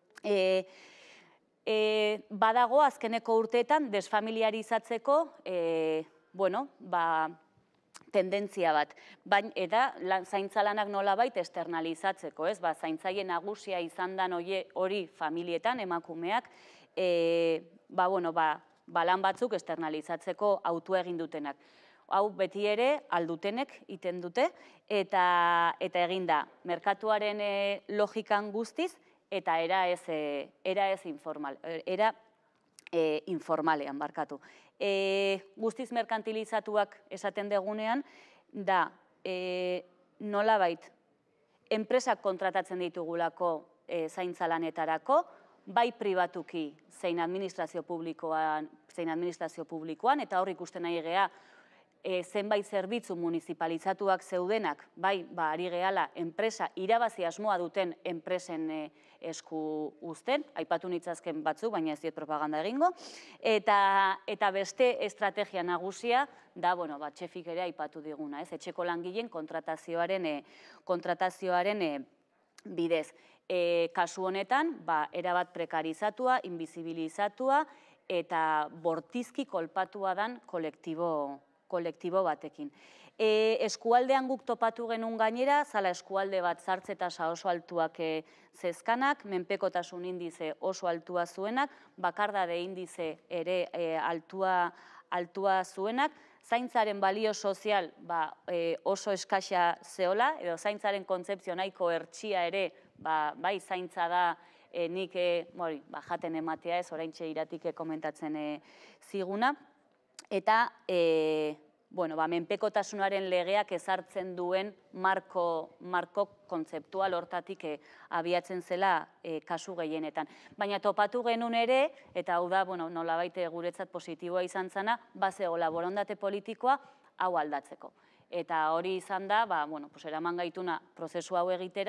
Badago azkeneko urteetan desfamiliarizatzeko, tendentzia bat, eta zaintza lanak nolabait externalizatzeko, zaintzaile nagusia izan dan hori familietan, emakumeak, lan batzuk externalizatzeko autua egin dutenak. Hau beti ere aldutenek iten dute, eta egin da, merkatuaren logikan guztiz, eta era ez informalean barkatu. Guztiz merkantilizatuak esaten degunean, da nolabait enpresak kontratatzen ditugulako zaintza lanetarako, bai pribatuki zein administrazio publikoan, eta hor ikusten nahi gea zenbait zerbitzu municipalizatuak zeudenak, ari gehala enpresa irabazi asmoa duten enpresen esku uzten, aipatu nitzazken batzuk, baina ez diet propaganda egingo, eta beste estrategia nagusia da, txefik ere aipatu diguna, etxeko langileen kontratazioaren bidez. Kasu honetan, erabat prekarizatua, invisibilizatua, eta bortizki kolpatua dan kolektibo batekin. Eskualdean guk topatu genuen gainera, zala eskualde bat zartze tasa oso altuak zezkanak, menpekotasun indize oso altua zuenak, bakardade indize ere altua zuenak, zaintzaren balio sozial oso eskaxa zeola, edo zaintzaren kontzepzio nahiko hertsia ere, bai zaintza da nik jaten ematea ez, oraintxe iratik komentatzen ziguna, eta menpekotasunaren legeak ezartzen duen marko kontzeptual hortatik abiatzen zela kasu gehienetan. Baina topatu genuen ere, eta hau da nolabait guretzat positiboa izan zena, bazegoela borondate politikoa hau aldatzeko. Eta hori izan da, eraman gaituna prozesu hau egitera,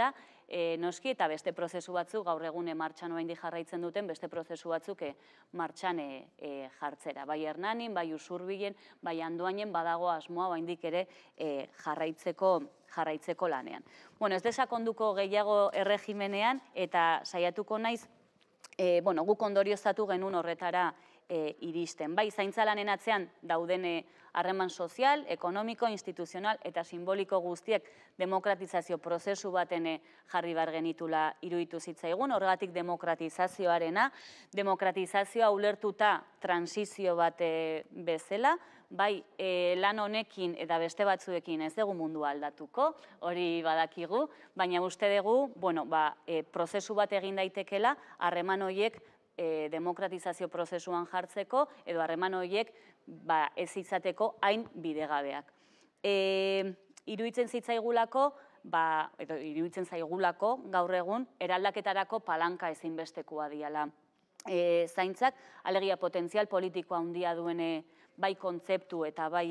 noski, eta beste prozesu batzuk, gaur egun martxan oraindik jarraitzen duten, beste prozesu batzuk martxan jartzera. Bai Hernanin, bai Usurbilen, bai Andoainen badago asmoa oraindik ere jarraitzeko lanean. Bueno, ez desakonduko gehiago erregimenean, eta saiatuko naiz, guk ondorioztatu genuen horretara iristen. Bai, zaintza lanen atzean dauden harreman sozial, ekonomiko, instituzional eta simboliko guztiek demokratizazio prozesu baten jarri behar genitula iruditu zitzaigun, horregatik demokratizazioarena, demokratizazioa ulertuta transizio bat bezala, bai, lan honekin eta beste batzuekin ez dugu mundua aldatuko, hori badakigu, baina uste dugu, prozesu bat egin daitekela, harreman horiek demokratizazio prozesuan jartzeko, edo harreman horiek ez izateko hain bidegabeak. Iruditzen zitzaigulako, iruditzen zaigulako gaur egun, eraldaketarako palanka ezinbestekoa diala zaintzak, alegia potentzial politikoa handia duen bai kontzeptu eta bai,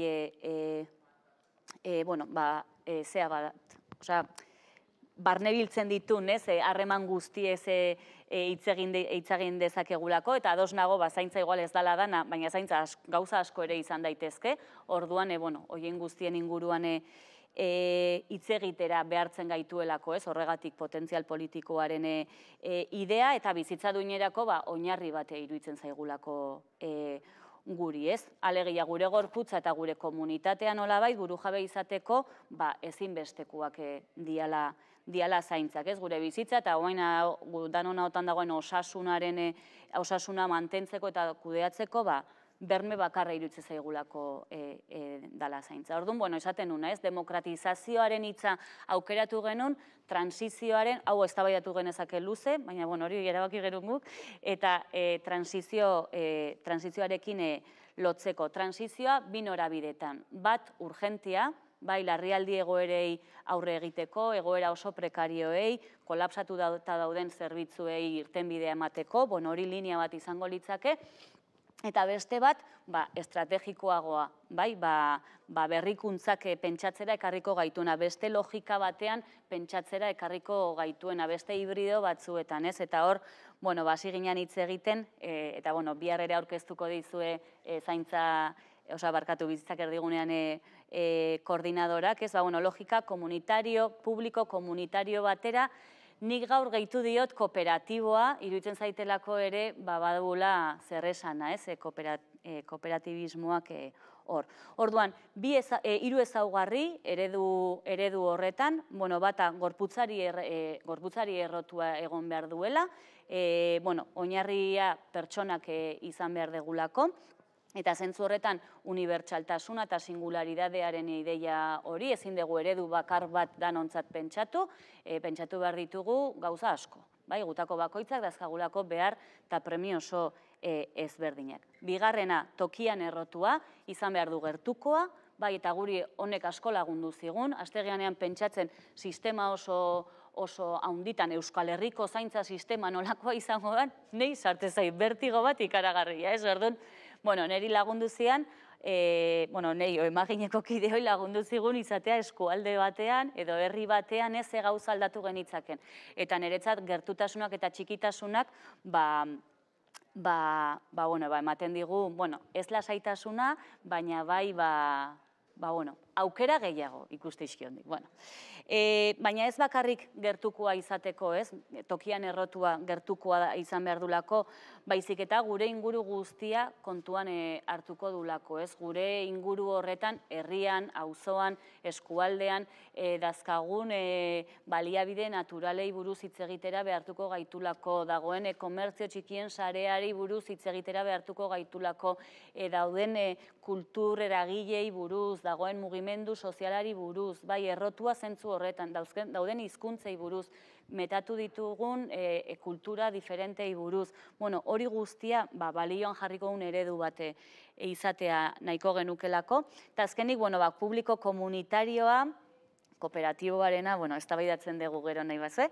barnebiltzen ditun, harreman guztiez hitz egin dezakegulako, eta ados nago, zaintza igual ez dala dana, baina zaintza gauza asko ere izan daitezke, orduan, horien guztien inguruan hitz egitera behartzen gaituelako, horregatik potentzial politikoaren idea, eta bizitza duinerako oinarri bate iruditzen zaigulako guri, ez? Alegia gure gorputza eta gure komunitatean nolabait buru jabe izateko ezinbestekoak diala zaintzak, ez? Gure bizitza eta danon hautan dagoen osasuna mantentzeko eta kudeatzeko berme bakarra iruditzen zaigulako dala zaintza. Orduan, esaten nuna, ez? Demokratizazioaren hitza aukeratu genuen, transizioaren, hau eztabaidatu genezake luze, baina hori erabaki genuen guk, eta transizioarekin lotzeko. Transizioa bi norabidetan. Bat, urgentia, bai, larrialdi egoerei aurre egiteko, egoera oso prekarioei, kolapsatu dauden zerbitzuei irtenbidea emateko, hori linea bat izango litzake, eta beste bat, estrategikoagoa, berrikuntzak pentsatzera ekarriko gaituena, beste logika batean pentsatzera ekarriko gaituena, beste hibrido batzuetan, ez? Eta hor, hasi ginen hitz egiten, eta bihar ere aurkeztuko dizue zaintza, barkatu bizitzak erdigunean koordinadorak, ez? Logika komunitario, publiko komunitario batera, nik gaur gehitu diot kooperatiboa, iruditzen zaitelako ere, badugula zer esana, ez? Kooperatibismoak hor. Orduan, hiru ezaugarri eredu horretan, bata gorputzari errotua egon behar duela, oinarria pertsonak izan behar degulako, eta zentzu horretan unibertsaltasuna eta singularidadearen ideia hori, ezin dugu eredu bakar bat danontzat pentsatu behar ditugu gauza asko. Gutako bakoitzak dazkagulako behar eta premio oso ezberdinak. Bigarrena, tokian errotua, izan behar du gertukoa, eta guri honek asko lagundu zigun, astegianean pentsatzen sistema oso haunditan, Euskal Herriko zaintza sistema nolakoa izango da, nahi sarte zait, bertigo bat ikaragarria, ez? Orduan, niri lagundu zian, nahi, emagineko kideoi lagundu zigun izatea eskualde batean, edo herri batean ez gauza aldatu genitzaken. Eta niretzat gertutasunak eta txikitasunak, ematen digu, ez lasaitasuna, baina aukera gehiago ikuste izkiondik. Baina ez bakarrik gertukoa izateko, ez? Tokian errotua gertukoa izan behar dulako, baizik eta gure inguru guztia kontuan hartuko dulako, ez? Gure inguru horretan, herrian, auzoan, eskualdean, dazkagun baliabide naturalei buruz hitz egitera behartuko gaitulako, dagoen komertzio txikien sareari buruz hitz egitera behartuko gaitulako, dauden kultur eragilei buruz, dagoen mugimendu sozialari buruz, errotua zentzu horretan, dauden hizkuntzei buruz, metatu ditugun kultura diferentei buruz. Hori guztia balioan jarriko un eredu bate izatea nahiko genukelako. Eta azkenik, publiko komunitarioa, kooperatiboarena, eztabaidatzen dugu gero nahi baze.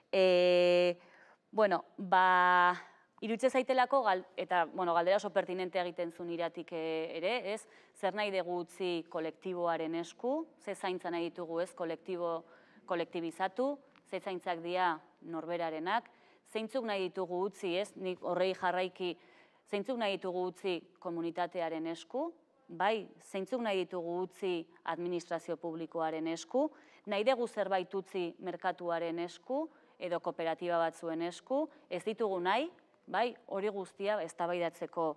Iruditzen zaitelako, eta galdera oso pertinentea egiten zuen iratik ere, ez? Zer nahi dugu utzi kolektiboaren esku, ze zaintza nahi ditugu ez kolektibizatu, ze zaintzak dira norberarenak, zeintzuk nahi ditugu utzi, ez, nik horrei jarraiki, zeintzuk nahi ditugu utzi komunitatearen esku, bai, zeintzuk nahi ditugu utzi administrazio publikoaren esku, nahi dugu zerbait utzi merkatuaren esku, edo kooperatiba batzuen esku, ez ditugu nahi, bai, hori guztia eztabaidatzeko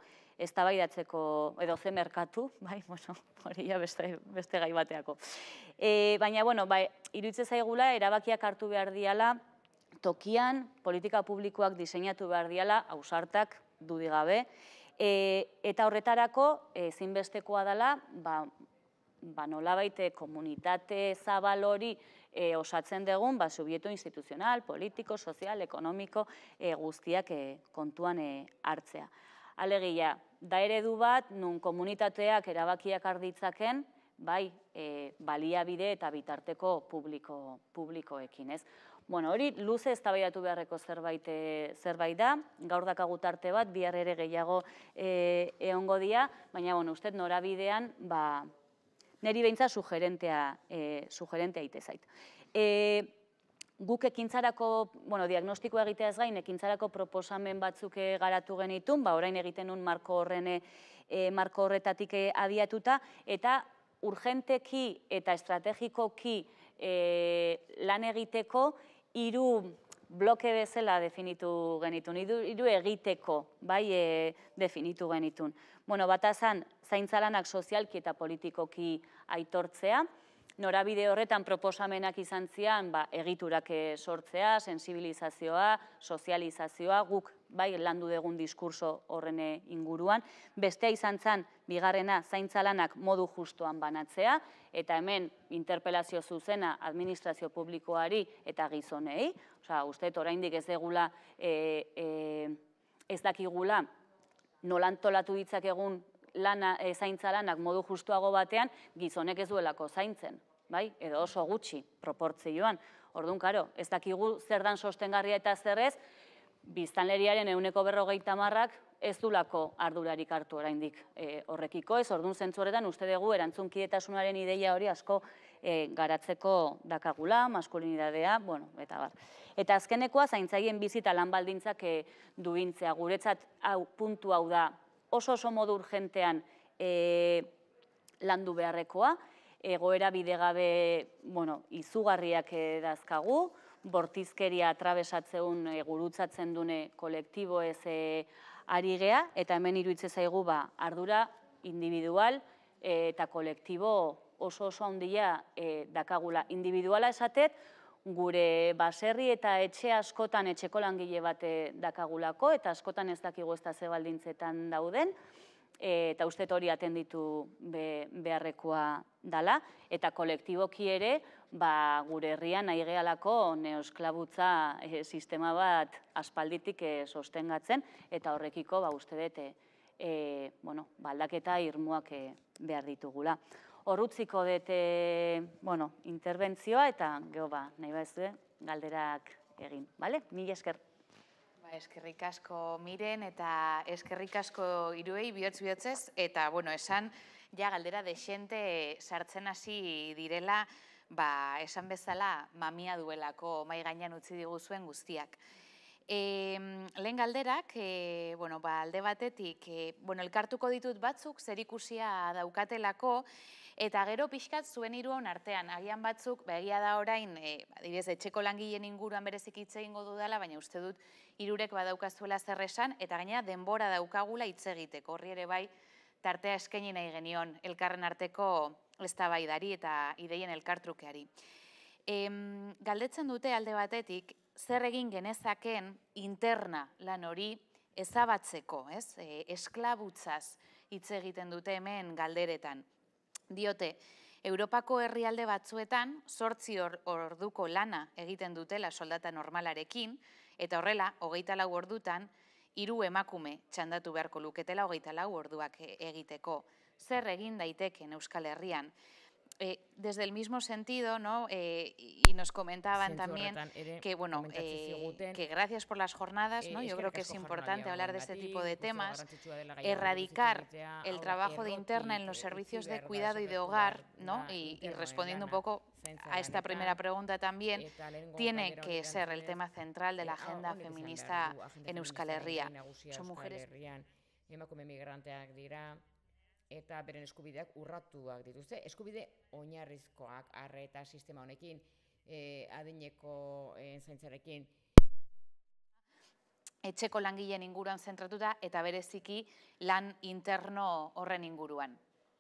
edo ze merkatu, bai, bueno, hori ja beste gai bateako. Baina, bueno, iruditzen zaigula, erabakiak hartu behar diala, tokian, politika publikoak diseinatu behar diala, ausartak, dudik gabe, eta horretarako, ezinbestekoa dela, nolabait komunitate zabal hori osatzen dugun, subjektu instituzional, politiko, sozial, ekonomiko guztiak kontuan hartzea. Alegia, da eredu bat, nun komunitateak erabakiak arditzaken, bai, baliabide eta bitarteko publikoekin, ez? Bueno, hori luze eztabaidatu beharreko zerbait da, gaur dakagu tarte bat, bihar ere gehiago egongo dira, baina, bueno, uste norabidean, niri behintzat sugerentea ite zait. Guk ekintzarako, diagnostikoa egitea ez gain, ekintzarako proposamen batzuk garatu genitun, orain egiten nun marko horretatik abiatuta, eta urgenteki eta estrategikoki lan egiteko 3 bloke bezala definitu genitun, 3 egiteko definitu genitun. Batazan, zaintzalanak sozialki eta politikoki aitortzea, norabide horretan proposamenak izan zian egiturak sortzea, sensibilizazioa, sozializazioa, guk landu dugun diskurso horren inguruan. Bestea izan zen, bigarrena, zaintzalanak modu justuan banatzea, eta hemen interpelazio zuzena administrazio publikoari eta gizonei. Uste, oraindik ez dakigula nola antolatu ditzakegun zaintzalanak modu justuago batean, gizonek ez duelako zaintzen, edo oso gutxi proportzioan. Orduan, karo, ez dakigu zer dan sostengarria eta zer ez, biztanleriaren 40% ez dulako ardurarik hartu oraindik horrekiko ez, orduan zentzu horretan uste dugu erantzunkidetasunaren ideia hori asko garatzeko dakagula, maskulinidadea, eta bar. Eta azkenekoa zaintzaien bizita lan baldintzak duintzea, guretzat puntu hau da oso modu urgentean landu beharrekoa, egoera bidegabe izugarriak dazkagu, bortizkeria atravesatzeun gurutzatzen dune kolektibo ez ari gea, eta hemen iruditzen zaigu ardura individual eta kolektibo oso handia dakagula. Individuala esatet, gure baserri eta etxe askotan etxeko langile bat dakagulako, eta askotan ez dakigu ez da ze baldintzetan dauden, eta uste hori atenditu beharrekoa dala, eta kolektiboki ere, gure herrian nahi gehalako neosklabutza sistema bat aspalditik sostengatzen, eta horrekiko uste dut aldaketa irmoak behar ditugula. Horrutziko dut interbentzioa, eta geho nahi bazue galderak egin, bale? Mila esker. Eskerrik asko Miren, eta eskerrik asko hiruei bihotz-bihotzez, eta esan galdera dexente sartzen hasi direla, esan bezala mamia duelako mahai gainean utzi diguzuen guztiak. Lehen galderak, alde batetik, elkartuko ditut batzuk zerikusia daukatelako, eta gero pixkat zuen hiruon artean, agian batzuk, egia da orain, adibidez, etxeko langileen inguruan berezik hitz egingo dudala, baina uste dut hirurek badaukazuela zer esan, eta gainera denbora daukagula hitz egiteko, horri ere tartea eskaini nahi genion elkarren arteko eztabaidari eta ideien elkartrukeari. Galdetzen dute alde batetik, zer egin genezaken interna lan hori ezabatzeko, esklabutzaz hitz egiten dute hemen galderetan. Diote, Europako herrialde batzuetan 8 orduko lana egiten dutela soldata normalarekin, eta horrela, 24 ordutan, 3 emakume txandatu beharko luketela 24 orduak egiteko. Zer egin daiteken Euskal Herrian? Desde el mismo sentido, ¿no? Y nos comentaban también que, bueno, que gracias por las jornadas, ¿no? Yo creo que es importante hablar de este tipo de temas, erradicar el trabajo de interna en los servicios de cuidado y de hogar, ¿no? Y respondiendo un poco a esta primera pregunta también, tiene que ser el tema central de la agenda feminista en Euskal Herria. Son mujeres emakume migranteak dira, eta beren eskubideak urratuak dituzte. Eskubide oinarrizkoak arreta sistema honekin, adineko zaintzarekin. Etxeko langileen inguruan zentratuta eta bereziki lan interno horren inguruan.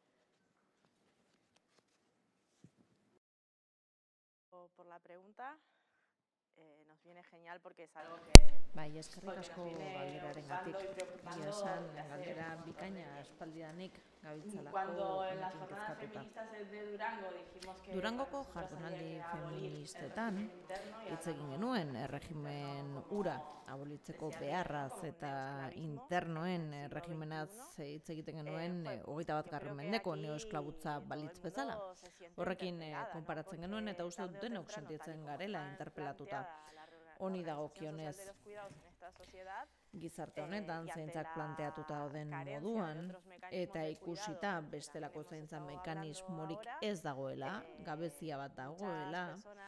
Por la pregunta. Nos viene genial porque es algo que... Bai, eskerrik asko galderarengatik. Egia esan, galdera bikaina aspaldidanik gabiltzalako honekin kezkatuta. Durangoko jardunaldi feministetan hitz egin genuen erregimen hura abolitzeko beharraz eta internoen erregimenaz hitz egiten genuen 21. mendeko neoesklabutza balitz bezala. Horrekin konparatzen genuen eta uste dut denok sentitzen garela interpelatuta. Honi dagokionez, gizarte honetan zaintzak planteatuta dauden moduan eta ikusita bestelako zaintza mekanismorik ez dagoela, gabezia bat dagoela,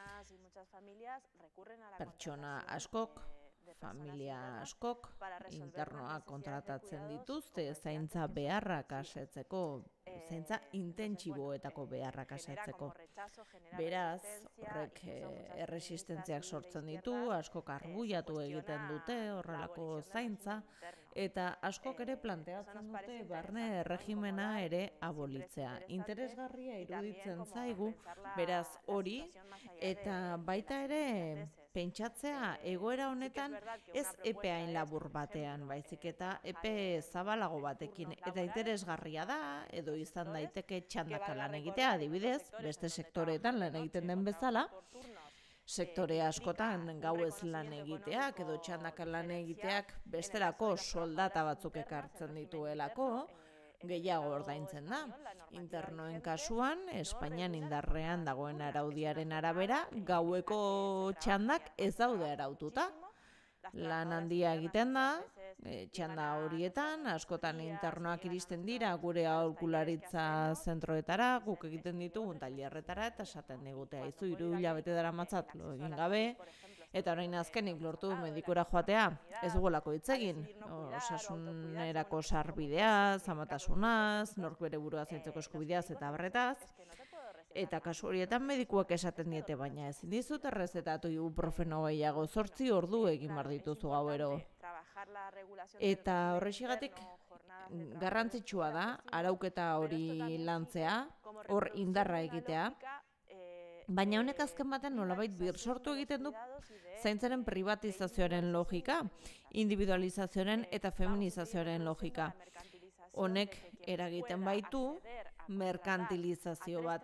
pertsona askok, familia askok, internoak kontratatzen dituzte zaintza beharrak asetzeko, zaintza intentsiboetako beharrak asetzeko. Beraz, horrek erresistentziak sortzen ditu, askok arbuiatu egiten dute horrelako zaintza, eta askok ere planteatzen dute barne erregimena ere abolitzea. Interesgarria iruditzen zaigu, beraz hori, eta baita ere pentsatzea egoera honetan ez epe hain labur batean, baizik eta epe zabalago batekin, eta interesgarria da, edo izan daiteke txandaka lan egitea, adibidez, beste sektoreetan lan egiten den bezala, sektore askotan gauez lan egiteak edo txandaka lan egiteak bestelako soldata batzuk ekartzen dituelako, gehiago ordaintzen da. Internoen kasuan, Espainian indarrean dagoen araudiaren arabera, gaueko txandak ez daude araututa. Lan handia egiten da, txanda horietan, askotan internoak iristen dira gure aholkularitza zentroetara, guk egiten ditugun tailerretara eta esaten digute, aizu 3 hilabete daramatzat lo egin gabe, eta orain azkenik lortu medikura joatea, ez dugulako hitz egin, osasunerako sarbideaz, amatasunaz, nork bere burua zaintzeko eskubideaz eta abarretaz, eta kasu horietan medikuak esaten diete, baina ezin dizut errezetatu ibuprofeno gehiago 8 ordu egin behar dituzu gauero. Eta horrexigatik garrantzitsua da, arauketa hori lantzea, hor indarra egitea, baina honek azken baten nolabait birsortu egiten du zaintzaren privatizazioaren logika, individualizazioaren eta feminizazioaren logika. Honek eragiten baitu merkantilizazio bat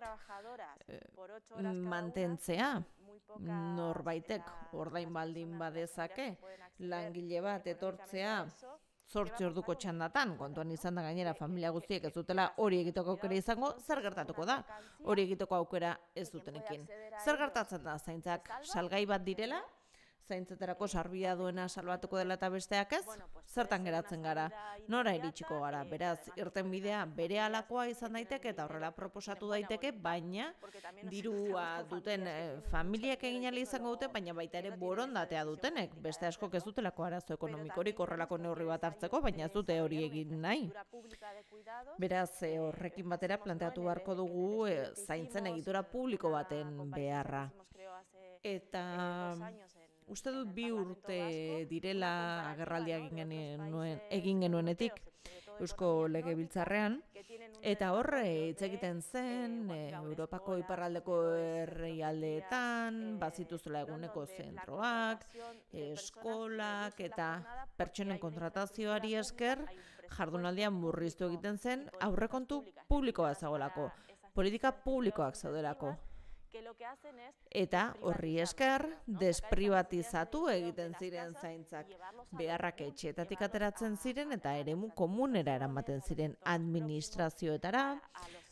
mantentzea. Norbaitek ordain baldin badezake, langile bat etortzea 8 orduko txandatan, kontuan izan da gainera familia guztiek ez dutela hori egiteko aukera izango, zer gertatuko da? Hori egiteko aukera ez dutenekin. Zer gertatzen da zaintzak salgai bat direla? Zaintzetarako sarbidea duena salbatuko dela eta besteak ez? Zertan geratzen gara? Nora iritsiko gara? Beraz, irtenbidea berehalakoa izan daiteke eta horrela proposatu daiteke, baina dirua duten familiak egin ahal izango dute, baina baita ere borondatea dutenek. Beste askok ez dutelako arazo ekonomikorik horrelako neurri bat hartzeko, baina ez dute hori egin nahi. Beraz, horrekin batera planteatu beharko dugu zaintzen egitura publiko baten beharra. Eta uste dut 2 urte direla agerraldia egin genuenetik Eusko Legebiltzarrean, eta horre hitz egiten zen Europako iparraldeko herrialdeetan, bazituzela eguneko zentroak, eskolak eta pertsonen kontratazioari esker jardunaldian murriztu egiten zen aurrekontu publikoa zegoelako, politika publikoak zaudelako. Eta horri esker despribatizatu egiten ziren zaintzak, beharrak etxeetatik ateratzen ziren eta eremu komunera eramaten ziren administrazioetara,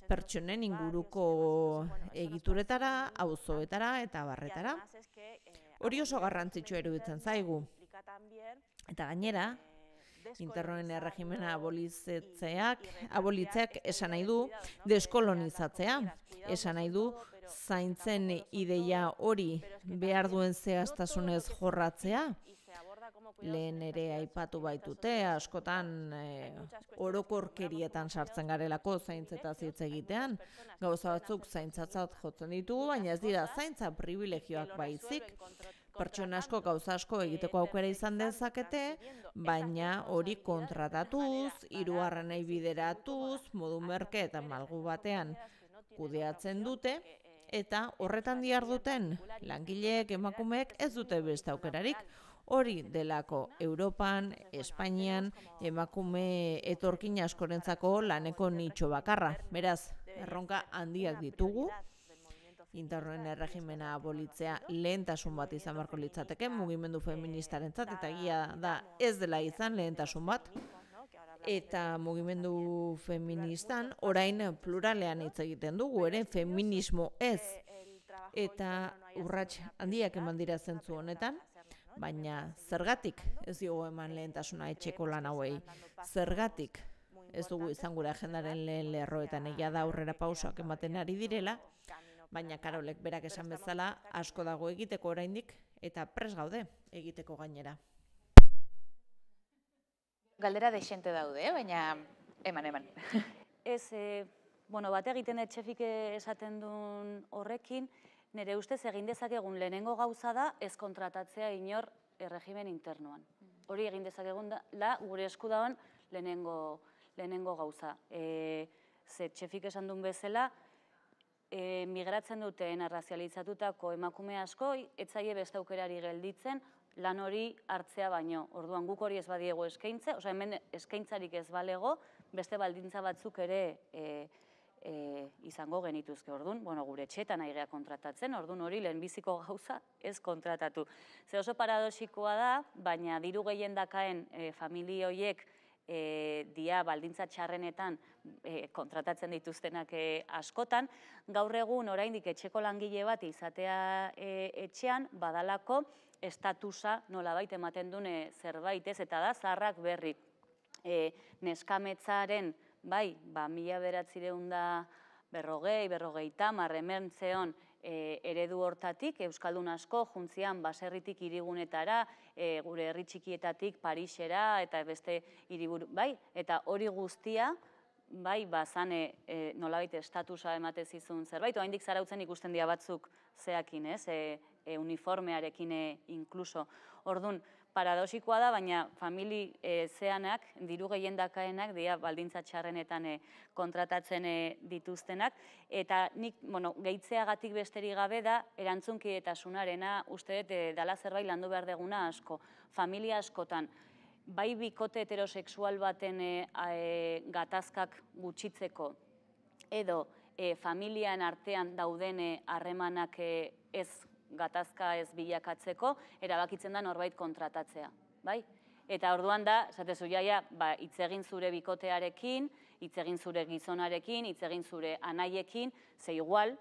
pertsonen inguruko egituretara, auzoetara eta barretara. Hori oso garrantzitsua iruditzen zaigu. Eta gainera, internoen erregimena abolitzeak esan nahi du deskolonizatzea. Esan nahi du zaintzen ideia hori behar duen zehaztasunez jorratzea. Lehen ere aipatu baitute, askotan orokorkerietan sartzen garelako zaintzetaz hitz egitean. Gauza batzuk zaintzatzat jotzen ditugu, baina ez dira zaintza privilegioak baizik. Pertsona asko gauza asko egiteko aukera izan dezakete, baina hori kontratatuz, hirugarrenei bideratuz, modu merke eta malgu batean kudeatzen dute, eta horretan diharduten langileek, emakumeek ez dute beste aukerarik. Hori delako Europan, Espainian, emakume etorkin askorentzako laneko nitxo bakarra. Beraz, erronka handiak ditugu. Internoen erregimena abolitzea lehentasun bat izan beharko litzateke, mugimendu feministarentzat, eta egia da ez dela izan lehentasun bat. Eta mugimendu feministan orain pluralean hitz egiten dugu, ere feminismo ez. Eta urrats handiak eman dira zentzu honetan, baina zergatik ez dugu eman lehentasuna etxeko lan hauei. Zergatik ez dugu izan gure agendaren lehen lerroetan, egia da aurrera pausoak ematen ari direla, baina Karolek berak esan bezala asko dago egiteko oraindik eta pres gaude egiteko gainera. Galdera dexente daude, baina eman. Ez, bat egiten etxefik esaten duen horrekin, nire ustez egin dezakegun lehenengo gauza da ez kontratatzea inor erregimen internoan. Hori egin dezakegun da gure esku dagoen lehenengo gauza. Ze txefik esan duen bezala, migratzen duten arrazializatutako emakume asko, etzaie beste aukerari gelditzen, lan hori hartzea baino. Orduan guk hori ez badiego eskaintze, hemen eskaintzarik ez balego, beste baldintza batzuk ere izango genituzke. Orduan, gure etxeetan nahi gea kontratatzen, orduan hori lehenbiziko gauza ez kontratatu. Ze oso paradoxikoa da, baina diru gehien dakaen familia horiek dia baldintza txarrenetan kontratatzen dituztenak askotan, gaur egun oraindik etxeko langile bat izatea etxean badalako estatusa nolabait ematen dune zerbait ez, eta da zaharrak berri. Neskametzaren, bai, 1940, hementzeon eredu hortatik, Euskaldun asko, juntzian baserritik hirigunetara, gure herri txikietatik Parisera eta beste hiriburu, bai, eta hori guztia, bai, bazane nolabait estatusa emate zizun zerbait, oraindik Zarautzen ikusten dira batzuk zeakin, ez, uniformearekin inkluso. Orduan, paradoxikoa da, baina famili zeanak, diru gehien dakaenak, dira baldintza txarrenetan kontratatzen dituztenak, eta nik, gehitzeagatik besterik gabe da, erantzunkidetasunarena, uste dut, dala zerbait landu behar deguna asko. Familia askotan, bai bikote heterosexual baten gatazkak gutxitzeko, edo familian artean dauden harremanak ez gatazka ez bilakatzeko, erabakitzen da norbait kontratatzea, bai? Eta orduan da, esatezu jaia, hitz egin zure bikotearekin, hitz egin zure gizonarekin, hitz egin zure anaiekin, ze igual,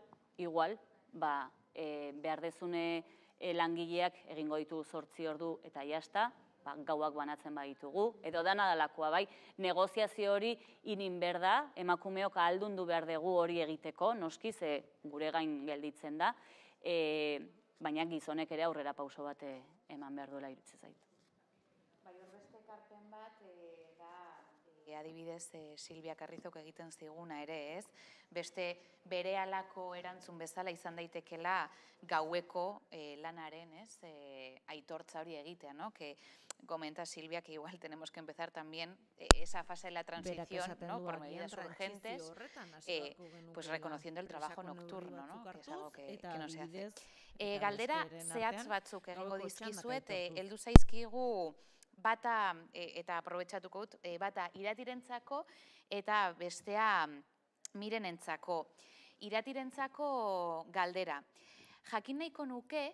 behar dezune langileak egingo ditu 8 ordu eta jazta, gauak banatzen baditugu, edo dana dalakoa, bai, negoziazio hori inin berda, emakumeok ahaldundu behar dugu hori egiteko, noski, ze gure gain gelditzen da, baina gizonek ere aurrera pauso bat eman behar duela iruditzen zait. Bai, horbeste ekarpen bat da, adibidez, Silvia Carrizok egiten ziguna ere, ez? Beste berehalako erantzun bezala izan daitekela gaueko lanaren, ez? Aitortza hori egitea, ¿no? Que comenta Silvia que igual tenemos que empezar también esa fase de la transición, ¿no? Por medidas urgentes, pues reconociendo el trabajo nocturno, ¿no? Que es algo que no se hace. Galdera zehatz batzuk egingo dizkizuet, heldu zaizkigu bata, eta aprobetxatuko dut, bata iratirentzako eta bestea mirenentzako. Iratirentzako galdera. Jakin nahiko nuke,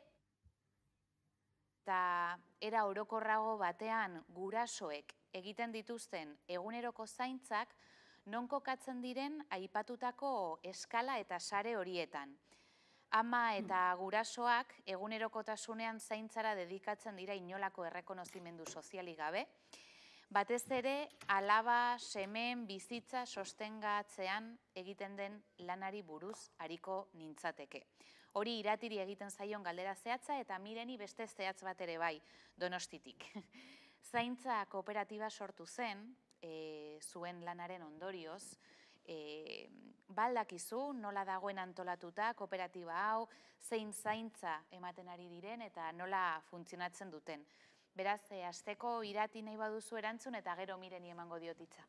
eta era orokorrago batean gurasoek egiten dituzten eguneroko zaintzak non kokatzen diren aipatutako eskala eta sare horietan. Ama eta gurasoak egunerokotasunean zaintzara dedikatzen dira inolako errekonozimendu sozialik gabe, batez ere alaba, semen, bizitza sostengatzean egiten den lanari buruz ariko nintzateke. Hori Iratiri egiten zaion galdera zehatza eta Mireni beste zehatz bat ere bai, Donostitik. Zaintza kooperatiba sortu zen, zuen lanaren ondorioz, baldakizu nola dagoen antolatuta kooperatiba hau, zein zaintza ematen ari diren eta nola funtzionatzen duten. Beraz, hasteko Irati nahi baduzu erantzun eta gero Mireni emango diotitza.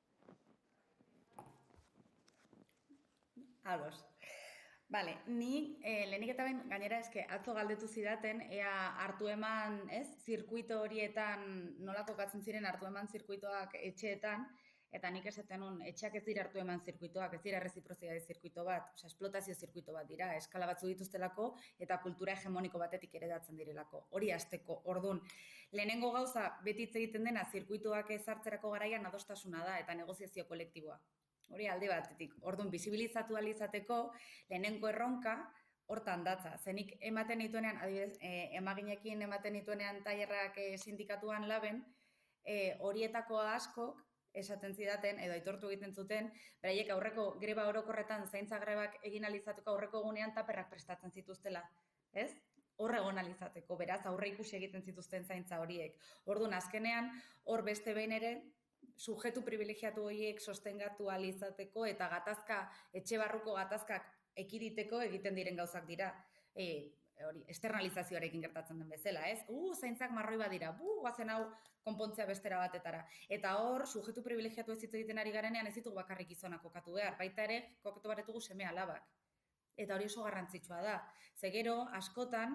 Ados. Bale, ni lehenik eta behin gainera eske atzo galdetu zidaten ea hartu eman, zirkuito horietan nola kokatzen ziren hartu eman zirkuitoak etxeetan, eta nik esaten nun, etxeak ez dira hartu eman zirkuitoak, ez dira reziprozitate zirkuito bat, esplotazio zirkuito bat dira, eskala batzu dituztelako eta kultura hegemoniko batetik eredatzen direlako. Hori hasteko, ordun, lehenengo gauza beti hitz egiten dena zirkuitoak ezartzerako garaian adostasuna da eta negoziazio kolektiboa. Hori alde batetik, orduan, bizibilizatu alizateko lehenengo erronka hortan datza. Zenik ematen dituenean, adibidez, emaginekin ematen dituenean tailerrak sindikatuan laben, horietako askok esaten zidaten, edo aitortu egiten zuten, beraiek aurreko greba orokorretan zaintza grebak egin alizateko aurreko egunean taperrak prestatzen zituztela, ez? Hor egon alizateko, beraz, aurre ikusi egiten zituzten zaintza horiek. Orduan, azkenean, hor beste behin ere, sujetu privilegiatu horiek sostengatu alizateko eta gatazka, etxe barruko gatazkak ekiditeko egiten diren gauzak dira. Externalizazioarekin gertatzen den bezala, ez? Zaintzak marroi badira, guazen hau konpontzea bestera batetara. Eta hor, sujetu privilegiatu ez hitz egiten ari garenean ez ditugu bakarrik gizonak kokatu behar, baita ere kokatu baretugu seme alabak. Eta hori oso garrantzitsua da. Ze gero, askotan,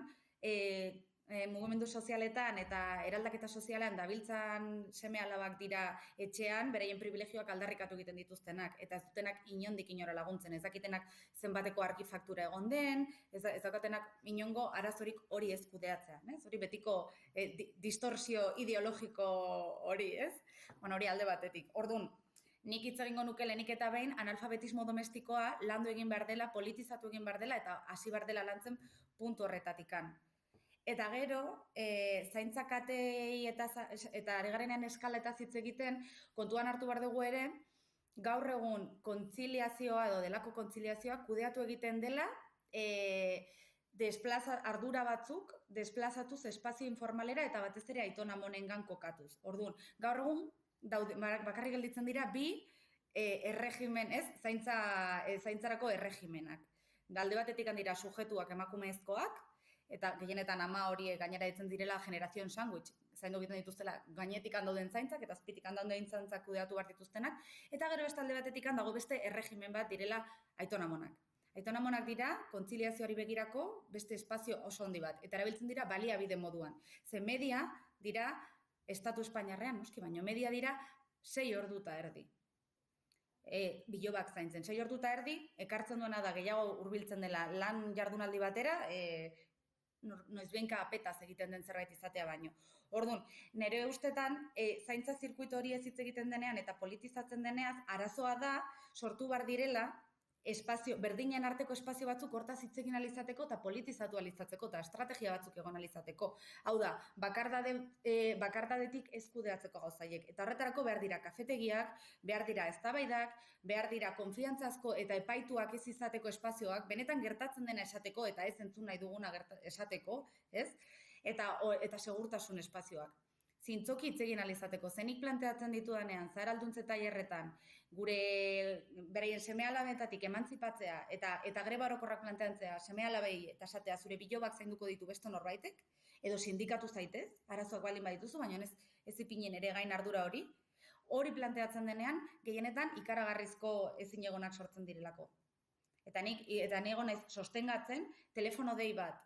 mugimendu sozialetan eta eraldaketa sozialean dabiltzan seme alabak dira etxean, beraien privilegioak aldarrikatu egiten dituztenak, eta ez dutenak inondik inora laguntzen, ez dakitenak zenbateko argifaktura egon den, ez dakatenak inongo arazorik hori ez kudeatzean, ez? Hori betiko distorsio ideologiko hori, ez? Bueno, hori alde batetik. Orduan, nik hitz egingo nuke lehenik eta behin analfabetismo domestikoa landu egin behar dela, politizatu egin behar dela eta hasi behar dela lantzen puntu horretatikan. Eta gero, zaintzakatei eta ari garenean eskala eta hitz egiten, kontuan hartu behar dugu ere, gaur egun kontziliazioa edo delako kontziliazioa kudeatu egiten dela ardura batzuk desplazatuz espazio informalera eta batez ere aiton amonengan kokatuz. Orduan, gaur egun bakarrik gelditzen dira bi erregimen, zaintzarako erregimenak. Alde batetik handira sujetuak emakumezkoak, eta gehienetan ama hori gainera ditzen direla generazion sandwich, zaindu egiten dituztela gainetik handauden zaintzak eta azpitik handauden zaintzak kudeatu behar dituztenak, eta gero beste alde batetik dago beste erregimen bat direla aiton amonak. Aiton amonak dira, kontziliazioari begirako beste espazio oso handi bat, eta erabiltzen dira baliabide moduan. Ze media dira, Estatu Espainiarrean, noski, baino media dira 6 orduta erdi. Bilobak zaintzen, 6 orduta erdi, ekartzen duena da gehiago hurbiltzen dela lan jardunaldi batera, noizbenka apetaz egiten den zerbait izatea baino. Orduan, nire ustetan, zaintza zirkuito hori ez hitz egiten denean eta politizatzen denean, arazoa da sortu bar direla berdinen arteko espazio batzuk hortaz hitz egin alizateko eta politizatu alizatzeko eta estrategia batzuk egon alizateko. Hau da, bakardadetik ez kudeatzeko gauzaiek. Eta horretarako behar dira kafetegiak, behar dira eztabaidak, behar dira konfiantzazko eta epaituak ez izateko espazioak, benetan gertatzen dena esateko eta ez entzun nahi duguna esateko, ez? Eta segurtasun espazioak. Zintzoki hitz egin alizateko, zenik planteatzen ditudanean, zaharalduntze tailerretan, gure beraien seme-alabetatik emantzipatzea eta greba orokorrak planteatzea seme-alabei eta esatea zure bilobak zainduko ditu beste norbaitek, edo sindikatu zaitez, arazoak baldin badituzu, baina ez ipinen ere gain ardura hori planteatzen denean, gehienetan ikaragarrizko ezinegonak sortzen direlako. Eta ni egon naiz sostengatzen, telefono dei bat,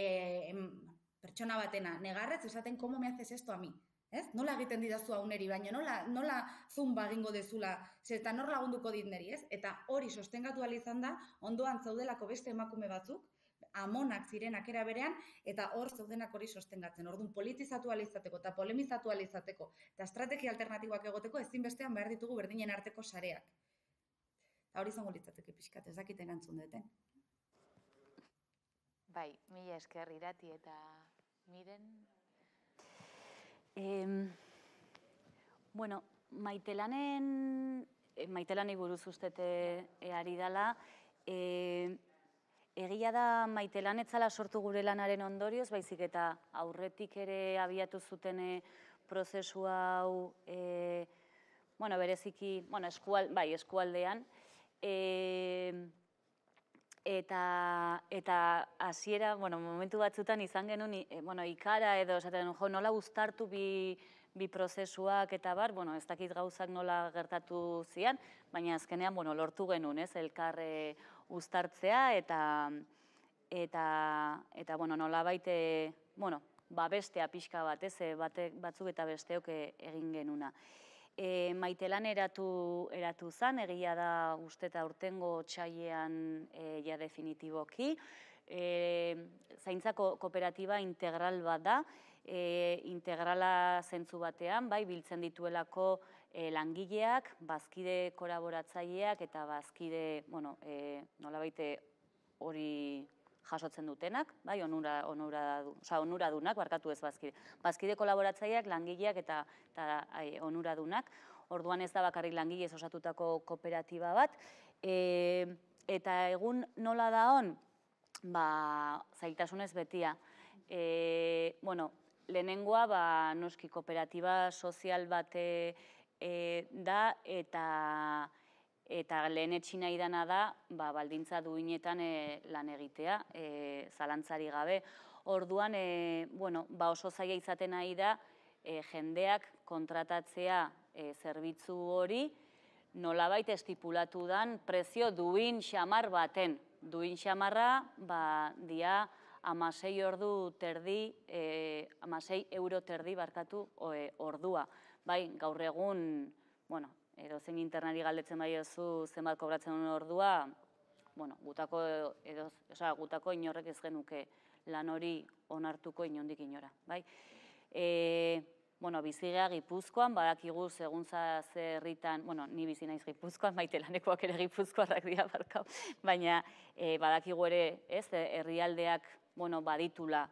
pertsona batena, negarrez esaten, ¿cómo me haces esto a mí? Nola egiten didazu hauneri, baina nola zumba egingo dezula, eta nor lagunduko dit neri, ez? Eta hori sostengatu izan da, ondoan zaudelako beste emakume batzuk, amonak zirenak era berean, eta hor zeudenak hori sostengatzen. Orduan, politizatu alizateko eta polemizatu alizateko, eta estrategia alternatibak egoteko ezinbestean behar ditugu berdinen arteko sareak. Eta hori izango litzateke pixkat, ez dakiten erantzun duten. Bai, mila esker Irati eta Miren. Bueno, Maitelanei buruz ustete ari dela. Egia da Maitelan etzala sortu gure lanaren ondorioz, baizik eta aurretik ere abiatu zuten prozesu hau, bereziki, eskualdean, eta hasiera, momentu batzutan izan genuen, ikara edo, nola uztartu bi prozesuak eta bar, ez dakit gauzak nola gertatu zian, baina azkenean lortu genuen, elkar uztartzea eta nolabait bestea pixka bat, batzuk eta besteok egin genuna. Maitelan eratu zen, egia da uste eta aurtengo otsailean ja definitiboki. Zaintza kooperatiba integral bat da, integrala zentzu batean, biltzen dituelako langileak, bazkide kolaboratzaileak eta bazkide, nolabait hori jasotzen dutenak, onuradunak, barkatu ez bazkide. Bazkide kolaboratzaileak, langileak eta onuradunak. Orduan ez da bakarrik langilez osatutako kooperatiba bat. Eta egun nola da hon? Zailtasunez betia. Lehenengoa, noski kooperatiba sozial bat da eta lehen etxina idana da baldintza duinetan lan egitea, zalantzari gabe. Orduan, oso zaila izaten ari da jendeak kontratatzea zerbitzu hori nolabait estipulatu dan prezio duin xamar baten. Duin xamarra, dia 16 euro terdi barkatu ordua. Gaur egun, edozein internari galdetzen baiozu zenbat kobratzen duen ordua, gutako inorrek ez genuke lan hori onartuko inondik inora. Bizigea Gipuzkoan, badakigu seguntza zerritan, ni bizi naiz Gipuzkoan, Maitelanekoak ere Gipuzkoarrak dira barkau, baina badakigu ere herrialdeak baditula,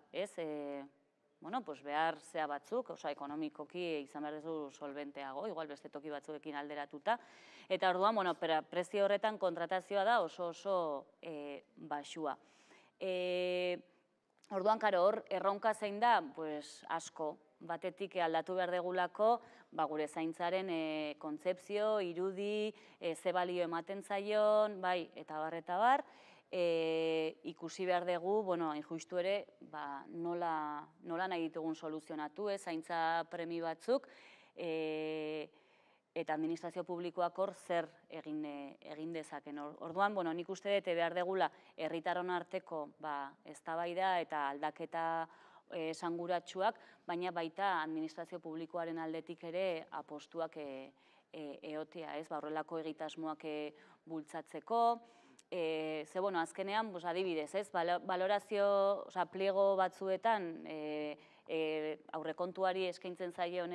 behar zea batzuk, ekonomikoki izan behar duzu solventeago, igual beste toki batzuekin alderatuta, eta orduan, prezio horretan kontratazioa da oso baxua. Orduan, hor, erronka zein da, asko, batetik aldatu behar degulako, gure zaintzaren kontzepzio, irudi, ze balio ematen zaion, eta bar, ikusi behar dugu, hain justu ere, nola nahi ditugun soluzionatu, zaintza premi batzuk, eta administrazio publikoak hor zer egin dezaken. Orduan, nik uste dute behar degula herritarron arteko eztabaida eta aldaketa esanguratsuak, baina baita administrazio publikoaren aldetik ere apostuak eotea, horrelako egitasmoak bultzatzeko. Azkenean, adibidez, balorazio pliego batzuetan aurrekontuari eskaintzen zaion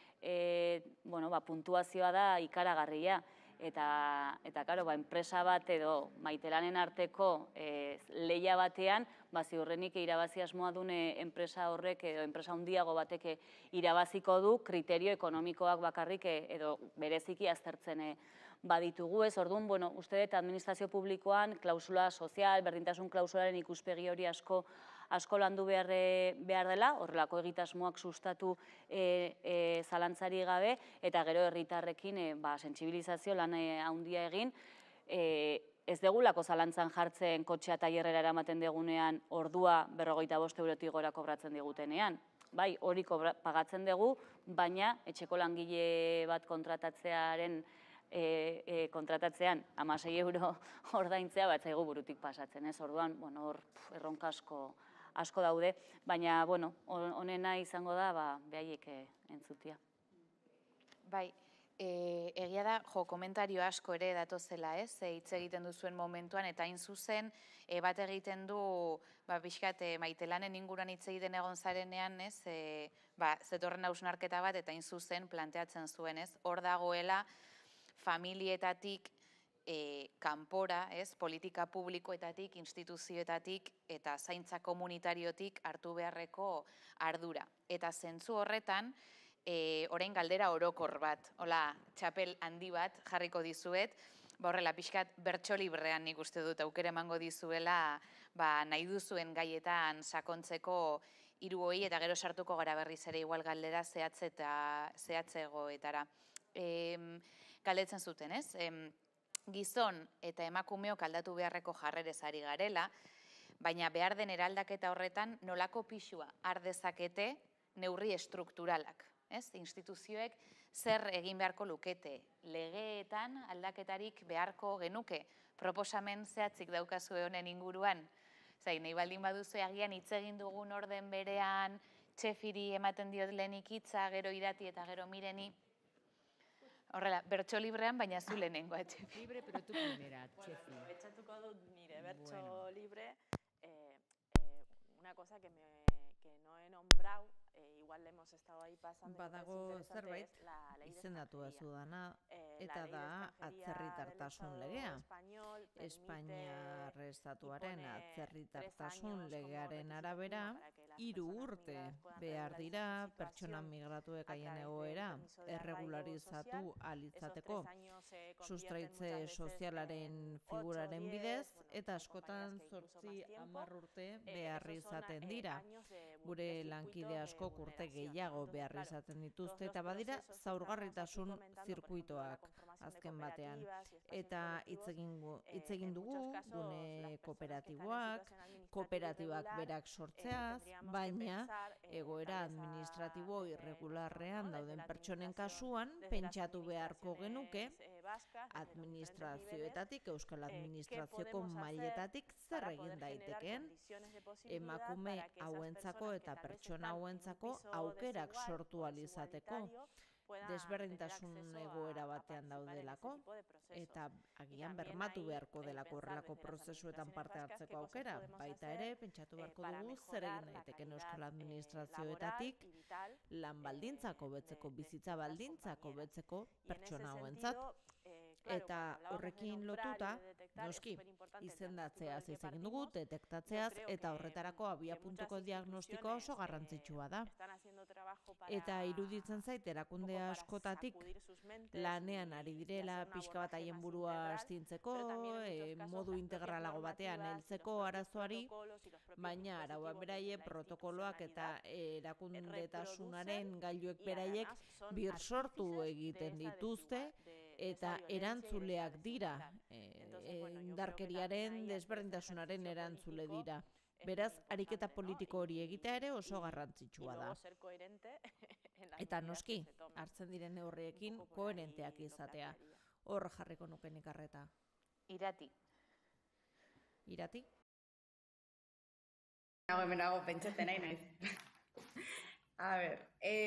puntuazioa da ikaragarria. Eta, enpresa bat edo Maitelanen arteko lehia batean, ziurrenik irabazi asmoa dune enpresa horrek edo enpresa handiago batek irabaziko du kriterio ekonomikoak bakarrik edo bereziki aztertzen baditugu. Orduan, uste dut administrazio publikoan klausula sozial, berdintasun klausularen ikuspegi hori asko landu behar dela, horrelako egitasmoak sustatu zalantzari gabe, eta gero herritarrekin sentsibilizazio lan handia egin, ez degulako zalantzan jartzen kotxea tailerrera eramaten degunean ordua 45 eurotik gora kobratzen digutenean. Hori pagatzen dugu, baina etxeko langile bat kontratatzean 16 euro ordaintzea batzaigu burutik pasatzen. Orduan, hor erronka asko daude, baina honena izango da behaiek entzutia. Bai, Egia da, komentario asko ere datozela, hitz egiten duzuen momentuan, eta hain zuzen, bat egiten du, pixkat, Maitelanen inguruan hitz egiten egon zarenean, zetorren hausnarketa bat, eta hain zuzen planteatzen zuen, hor dagoela, familietatik, kanpora, politika publikoetatik, instituzioetatik, eta zaintza komunitariotik hartu beharreko ardura. Eta zentzu horretan, orain galdera orokor bat, hola, txapel handi bat jarriko dizuet, horrela, pixkat bertso librean nik uste dut aukera emango dizuela nahi duzuen gaietan sakontzeko hiru hori eta gero sartuko gara berriz ere igual galdera zehatzegoetara. Galdetzen zuten, gizon eta emakumeok aldatu beharreko jarrerez ari garela, baina behar den eraldaketa horretan nolako pixua har dezakete neurri estrukturalak. Instituzioek zer egin beharko lukete, legeetan aldaketarik beharko genuke, proposamen zehatzik daukazue honen inguruan, nahi baldin baduzu agian hitz egin dugun orden berean, Txefiri ematen diot lehenik hitza, gero Irati eta gero Mireni, horrela, bertso librean, baina zu lehenengoa, Txefi. Libre, pero tu primera, Txefi. Betxatuko dut nire bertso libre, una cosa que no he nombrado, igual le hemos estado ahí pasando. Badago zerbait izendatu dana, eta da atzerritartasun legea. Espainiar estatuaren atzerritartasun legearen arabera, 3 urte behar dira pertsona migratuek haien egoera erregularizatu ahal izateko sustraitze sozialaren figuraren bidez, eta askotan 8-10 urte behar izaten dira. Gure lankide asko urte gehiago behar izaten dituzte, eta badira zaurgarritasun zirkuitoak azken batean. Eta hitz egin dugu gune kooperatibak berak sortzeaz, baina egoera administratibo irregularrean dauden pertsonen kasuan pentsatu beharko genuke administrazioetatik, euskal administrazioko mailetatik zer egin daitekeen emakume hauentzako eta pertsona hauentzako aukerak sortu ahal izateko, desberdintasun egoera batean daudelako, eta agian bermatu beharko delako horrelako prozesuetan parte hartzeko aukera, baita ere, pentsatu beharko dugu zer egin daiteken euskal administrazioetatik lan baldintzak hobetzeko, bizitza baldintzak hobetzeko pertsona hauentzat. Eta horrekin lotuta, noski, izendatzeaz hitz egin dugu, detektatzeaz, eta horretarako abiapuntuko diagnostikoa oso garrantzitsua da. Eta iruditzen zait erakunde askotatik lanean ari direla pixka bat haien burua astintzeko, modu integralago batean heltzeko arazoari, baina araua beraie protokoloak eta erakundetasunaren gailuek beraiek birsortu egiten dituzte, eta erantzuleak dira, indarkeriaren, desberdintasunaren erantzule dira. Beraz, ariketa politiko hori egitea ere oso garrantzitsua da. Eta noski, hartzen diren neurriekin koherenteak izatea. Hor jarriko nuke nik arreta. Irati. Irati? Hemenago pentsatzen nahi naiz. A ber,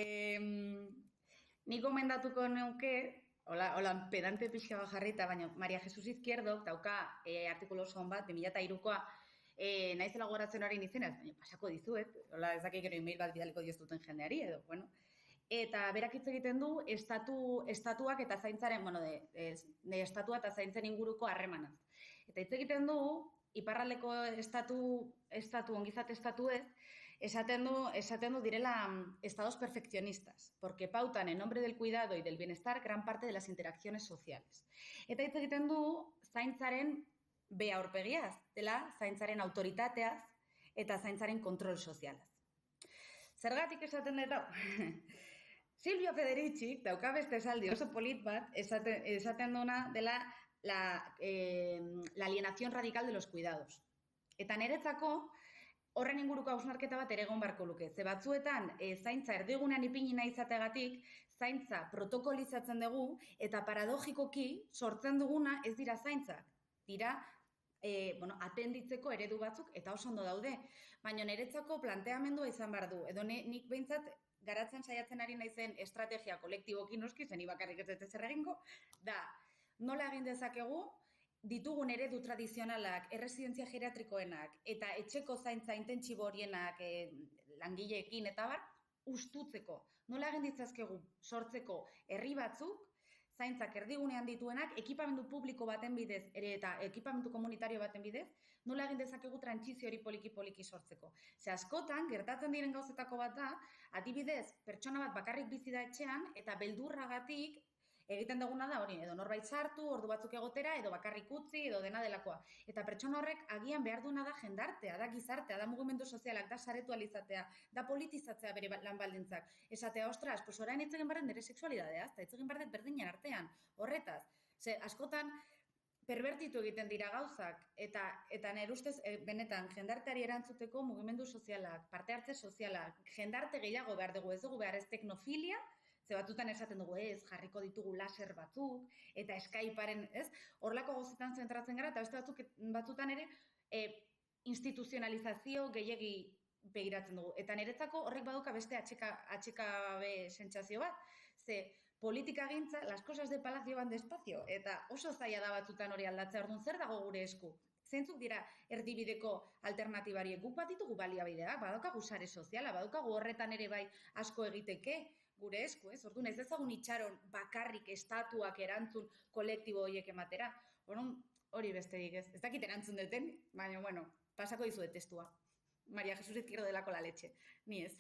nik gomendatuko neuke, hola, pedante pixka bat jarrita, baina Maria Jesus Izquierdok dauka artikulu oso hon bat, 2003koa, naizela gogoratzen horien izenaz, baina pasako dizuet, hola ezakik gero email bat bidaliko dioztuten jendeari, edo, bueno. Eta berak hitz egiten du estatuak eta zaintzaren, bueno, estatua eta zaintzen inguruko harremanaz. Eta hitz egiten du, iparraldeko ongizate estatuez, esaten du direla estados perfeccionistas, porque pautan en nombre del cuidado y del bienestar gran parte de las interacciones sociales. Eta hitz egiten du zaintzaren aurpegiaz, dela zaintzaren autoritateaz eta zaintzaren kontrol sozialaz. Zergatik esaten dut hau? Silvio Federici dauka beste esaldi oso polit bat esaten duena dela la alienación radical de los cuidados. Eta niretzako horren inguruko hausnarketa bat ere egon beharko luke. Ze batzuetan zaintza erdigunean ipini nahi izategatik, zaintza protokolizatzen dugu eta paradogikoki sortzen duguna ez dira zaintzak. Dira atenditzeko eredu batzuk eta oso ondo daude. Baina niretzako planteamendua izan behar du. Edo nik behintzat garatzen saiatzen ari naizen estrategia kolektiboki noski, zen bakarrik ez dut zer egingo, da nola egin dezakegu ditugun eredu tradizionalak, erresidentzia geriatrikoenak eta etxeko zaintza intentsibo horienak langileekin eta bar, ustutzeko. Nola egin ditzazkegu sortzeko herri batzuk, zaintzak erdigunean dituenak, ekipamendu publiko baten bidez, eta ekipamendu komunitario baten bidez, nola egin dezakegu trantsizio hori poliki-poliki sortzeko. Ze askotan, gertatzen diren gauzetako bat da, adibidez, pertsona bat bakarrik bizi da etxean, eta beldurragatik egiten duguna da hori, edo norbait sartu, ordu batzuk egotera, edo bakarrik utzi, edo dena delakoa. Eta pertsona horrek agian behar duena da jendartea, da gizartea, da mugimendu sozialak, da saretualizatea, da politizatzea bere lan baldintzak. Esatea, ostras, pues orain itzegin barren nire sexualidadeaz, eta itzegin barren berdinen artean, horretaz. Ze, askotan, perbertitu egiten dira gauzak, eta nire ustez, benetan, jendarteari erantzuteko mugimendu sozialak, parte hartze sozialak, jendarte gehiago behar dugu, ez dugu behar ez teknofilia, ze batutan esaten dugu ez, jarriko ditugu laser batzuk, eta Skypearen, ez, horlako gauzetan zentratzen gara, eta beste batzutan ere, instituzionalizazio gehiegi begiratzen dugu. Eta niretzako horrek baduka beste atxekabe sentsazio bat, ze politika gintza, las cosas de palacio van despacio, eta oso zaila da batzutan hori aldatzea, orduan zer dago gure esku? Zeintzuk dira erdibideko alternatibariek, guk bat ditugu baliabideak, badaukagu sare soziala, badaukagu horretan ere bai asko egiteke, gure esku, ez? Orduan ez dezagun itxaron bakarrik estatuak erantzun kolektibo horiek ematera. Hori besterik ez. Ez dakit erantzun duten, baina, bueno, pasako dizuet testua. Maria Jesus Izquierdo delako la leche. Ni ez.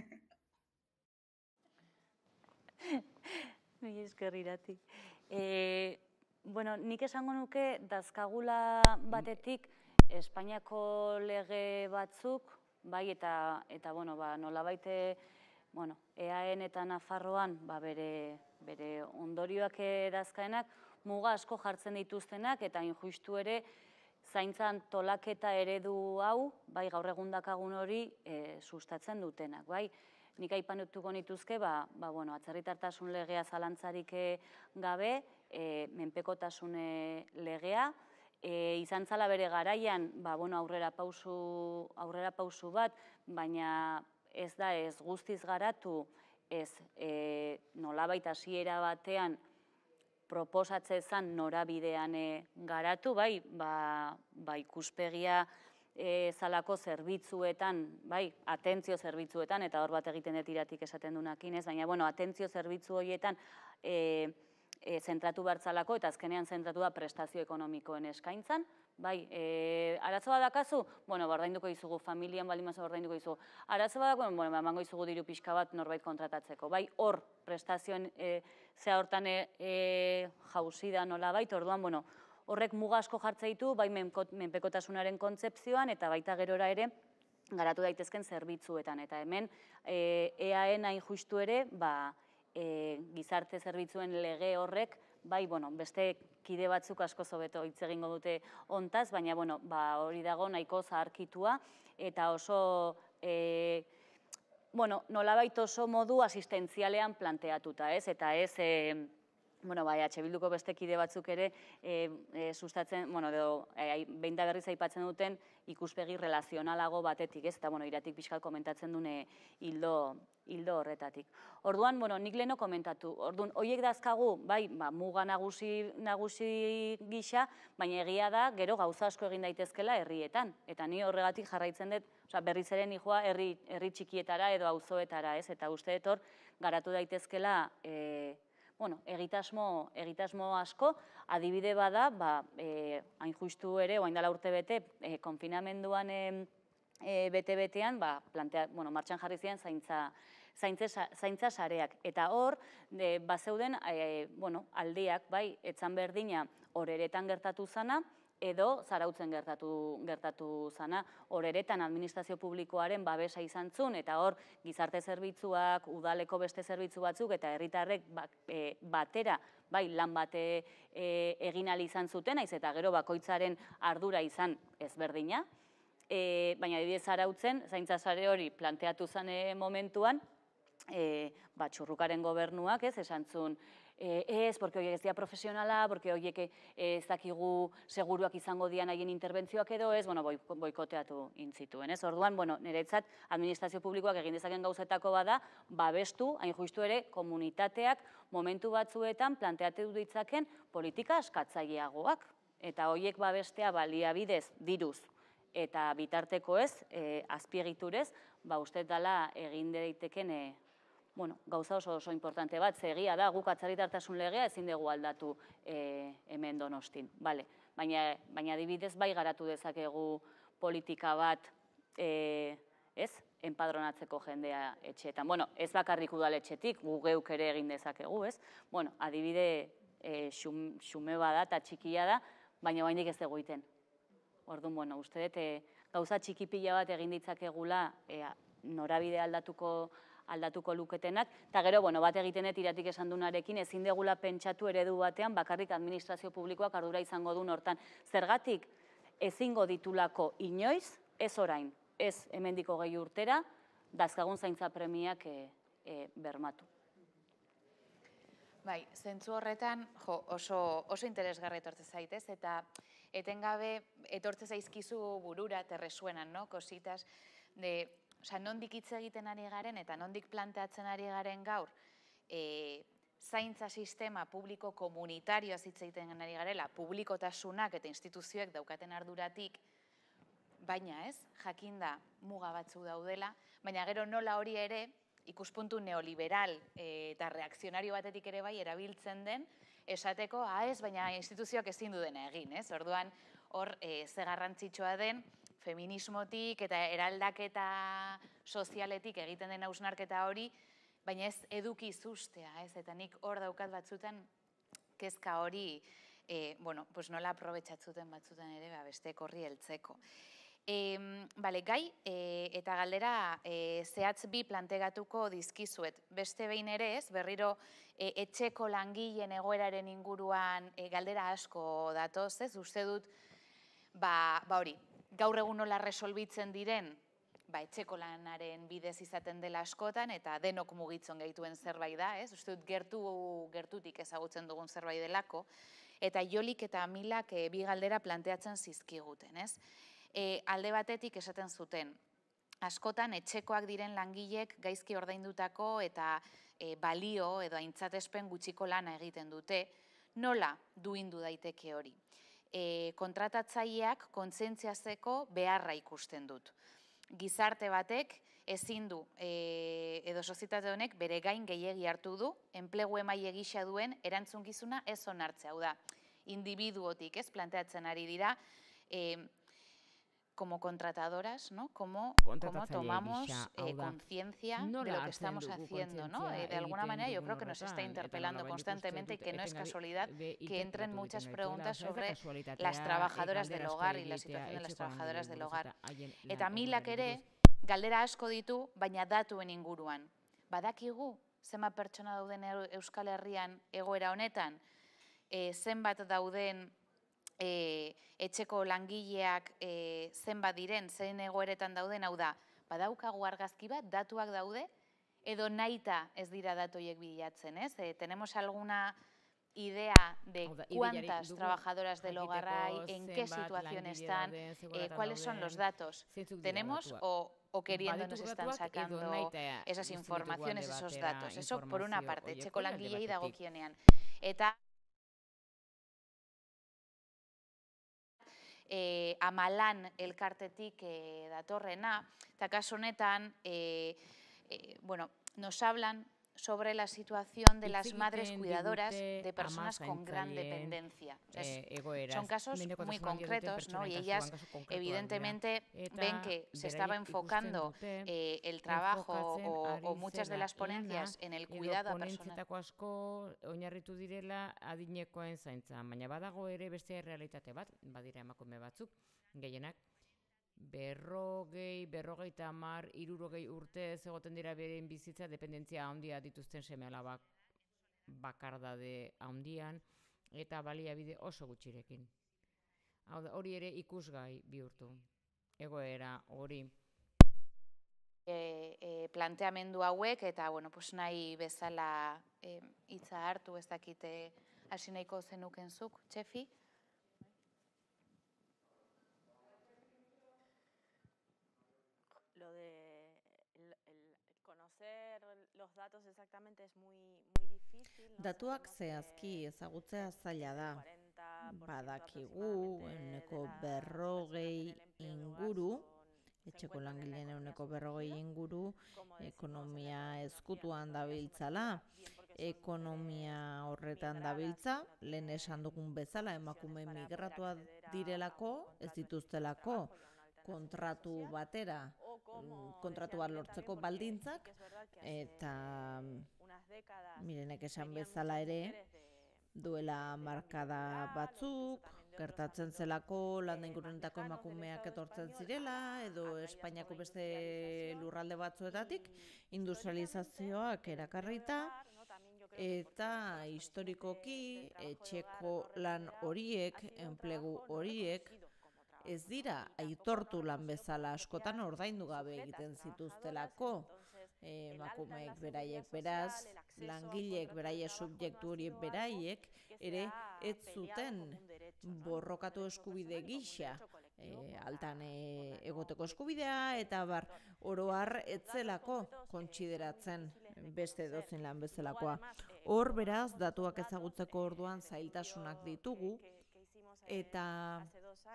Ni esker Irati. Bueno, nik esango nuke dazkagula batetik Espainiako lege batzuk, bai, eta bueno, nolabait EAEn eta Nafarroan bere ondorioak dazkaenak, muga asko jartzen dituztenak eta injustu ere zaintzan tolaketa eredu hau, bai gaur egun dakagun hori sustatzen dutenak, bai. Nik aipanutuko nituzke, atzerritartasun legea zalantzarik gabe, menpekotasun legea, izan zala bere garaian, aurrera pausu bat, baina ez da ez guztiz garatu, ez nolabait hasiera batean proposatze zan norabidean garatu, bai, ikuspegia zalako zerbitzuetan, bai, atentzio zerbitzuetan, eta hor bat egiten dut Iratik esaten dunakin ez, baina, atentzio zerbitzu horietan zentratu bertzalako, eta azkenean zentratu da prestazio ekonomikoen eskaintzan, bai, arazo bat dakazu, ordainduko dizugu, familian baldin mazo ordainduko dizugu, arazo bat dakazu, emango dizugu diru pixka bat norbait kontratatzeko, bai, hor prestazioen zea hortan jauzi da nola baita, orduan, horrek muga asko jartze ditu, bai menpekotasunaren kontzepzioan, eta baita gerora ere, garatu daitezken zerbitzuetan, eta hemen EAEn hain justu ere, gizarte zerbitzuen lege horrek, bai, beste kide batzuk asko zobeto hitz egingo dute hontaz, baina, hori dago nahiko zaharkitua, eta oso, nolabait oso modu asistentzialean planteatuta, ez? Eta ez, Bilduko beste kide batzuk ere sustatzen, behin da berriz aipatzen duten ikuspegi relazionalago batetik, ez? Eta, Iratik pixkat komentatzen dune hildo horretatik. Orduan, nik leheno komentatu, orduan, horiek dazkagu, bai, muga nagusi gisa, baina egia da, gero gauza asko egin daitezkela herrietan. Eta ni horregatik jarraitzen dut, berriz ere nijoa herri txikietara edo auzoetara, ez? Eta uste dut hor, garatu daitezkela, egitasmo asko, adibide bada, hain justu ere, oain dela urte bete, konfinamenduan bete-betean, martxan jarri ziren zaintza sareak. Eta hor, bazeuden aldeak, etzan berdina horeretan gertatu zana, edo zarautzen gertatu zana. Horeretan administrazio publikoaren babesa izan zuen, eta hor gizarte zerbitzuak, udaleko beste zerbitzu batzuk, eta herritarrek batera, lan bate egin ahal izan zuten, naiz eta gero bakoitzaren ardura izan ezberdina, baina adibidez zarautzen, zaintza sare hori planteatu zen momentuan, txurrukaren gobernuak, esan zuen, ez, porque horiek ez dira profesionala, porque horiek ez dakigu seguruak izango dian haien interbentzioak edo ez, bueno, boikoteatu intzituen, ez? Orduan, bueno, niretzat administrazio publikoak egin dezaken gauzetako bada, babestu, hain justu ere, komunitateak momentu batzuetan planteatu ditzaken politika askatzaileagoak. Eta horiek babestea baliabidez diruz eta bitarteko ez, azpiegiturez, uste dela egin daiteken gauza oso importante bat, egia da, guk atzerritartasun legea ezin dugu aldatu hemen Donostin. Baina adibidez bai garatu dezakegu politika bat enpadronatzeko jendea etxeetan. Ez bakarrik udaletxetik, gu geuk ere egin dezakegu, adibide xume bada eta txikia da, baina oraindik ez dugu egiten. Orduan, uste dut, gauza txikipila bat egin ditzakegula norabide aldatuko luketenak, eta gero, bat egiten dut iratik esan dunarekin, ezin degula pentsatu eredu batean, bakarrik administrazio publikoak ardura izango duen hortan. Zergatik ezingo ditulako inoiz, ez orain, ez hemendiko 20 urtera, dazkagun zaintza premiak bermatu. Bai, zentzu horretan, oso interesgarri etortze zaitez, eta etengabe etortze zaizkizu burura, terresuenan, kositas, nondik hitz egiten ari garen eta nondik planteatzen ari garen gaur, zaintza sistema publiko komunitarioaz hitz egiten ari garela, publikotasunak eta instituzioek daukaten arduratik, baina ez, jakinda muga batzu daudela, baina gero nola hori ere, ikuspuntu neoliberal eta reakzionario batetik ere bai erabiltzen den, esateko, ez, baina instituzioak ezin du dena egin, ez? Orduan, hor, ze garrantzitsua den, feminismotik eta eraldaketa sozialetik egiten den hausnarketa hori, baina ez eduki izustea, ez? Eta nik hor daukat batzutan, kezka hori, nola aprobetxatzuten batzutan ere, besteek horri heltzeko. Gai, eta galdera zehatz bi plantegatuko dizkizuet. Beste behin ere ez, berriro etxeko langileen egoeraren inguruan galdera asko datoz, ez? Uste dut, hori, gaur egun nola resolbitzen diren, etxeko lanaren bidez izaten dela askotan, eta denok mugitzen gehituen zerbait da, ez? Uste dut gertutik ezagutzen dugun zerbait delako, eta Jolik eta Milak bi galdera planteatzen zizkiguten, ez? Alde batetik esaten zuten, askotan etxekoak diren langilek gaizki ordaindutako eta balio edo aintzatespen gutxiko lana egiten dute, nola duindu daiteke hori. Kontratatzaileak kontzentziazeko beharra ikusten dut. Gizarte batek ezin du, edo sozietate honek bere gain gehiegi hartu du, enplegu emaile gisa duen erantzukizuna ez onartzea, hau da, individuotik ez planteatzen ari dira, como contratadoras, ¿no? Cómo tomamos conciencia de lo que estamos haciendo, ¿no? De alguna manera yo creo que nos está interpelando constantemente y que no es casualidad que entren muchas preguntas sobre las trabajadoras del hogar y la situación de las trabajadoras del hogar. Eta Milak ere, galdera asko ditu, baina datuen inguruan. Badakigu, zenbat pertsona dauden Euskal Herrian egoera honetan, zenbat dauden etxeko langileak zenbat diren, zein egoeretan dauden, hau da, badaukagu argazki bat, datuak daude, edo nahita ez dira datoiek bilatzen, ez? Tenemos alguna idea de cuántas trabajadoras del hogar hay, en qué situación están, cuáles son los datos. ¿Tenemos o queriendo nos están sacando esas informaciones, esos datos? Eso por una parte, etxeko langilei dagokienean. Eta Amalan elkartetik datorrena, eta kasu honetan, nos hablan sobre la situación de las madres cuidadoras de personas con gran dependencia. Son casos muy concretos, ¿no? Y ellas evidentemente ven que se estaba enfocando el trabajo o muchas de las ponencias en el cuidado a personas. Oinarritu direla adinekoen zaintza, baina badago ere beste realitate bat, badira emakume batzuk, gehienak, 40, 50, 60 urte egoten dira beren bizitza dependentzia handia dituzten seme-alabak bakardade handian eta baliabide oso gutxirekin. Hori ere ikusgai bihurtu. Egoera hori planteamendu hauek, eta nahi bezala hitza hartu, ez dakite hasi nahiko zenuken zuk, Txefi? Lo de conocer los datos exactamente es muy difícil. Datuak zehazki ezagutzea zaila da. Badakigu, 40% inguru, etxeko langileen 40% inguru, ekonomia ezkutuan dabiltzala, ekonomia horretan dabiltza, lehen esan dugun bezala, emakume migratua direlako, ez dituztelako, kontratu batera, kontratu bat lortzeko baldintzak, eta Mirenek esan bezala ere, duela markada batzuk, gertatzen zelako landa ingurunetako emakumeak etortzen zirela, edo Espainiako beste lurralde batzuetatik, industrializazioak erakarrita, eta historikoki etxeko lan horiek, enplegu horiek, ez dira aitortu lan bezala askotan ordaindu gabe egiten zituztelako. Emakumeek beraiek beraz, langileek beraiek subjektu horiek beraiek, ere ez zuten borrokatu eskubide gisa, altan egoteko eskubidea, eta oro har etzelako kontsideratzen beste edozein lan bezalakoa. Hor beraz, datuak ezagutzeko orduan zailtasunak ditugu, eta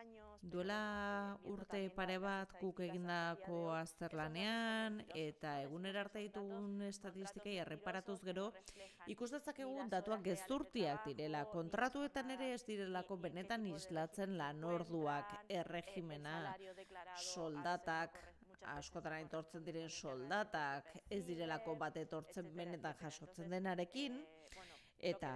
duela urte pare bat guk egindako azterlanean eta egunera arte ditugun estatistikei erreparatuz gero, ikus dezakegu datuak gezurtiak direla, kontratuetan ere ez direlako benetan islatzen lan orduak, erregimena, soldatak, askotan aitortzen diren soldatak, ez direlako bat etortzen benetan jasotzen denarekin, eta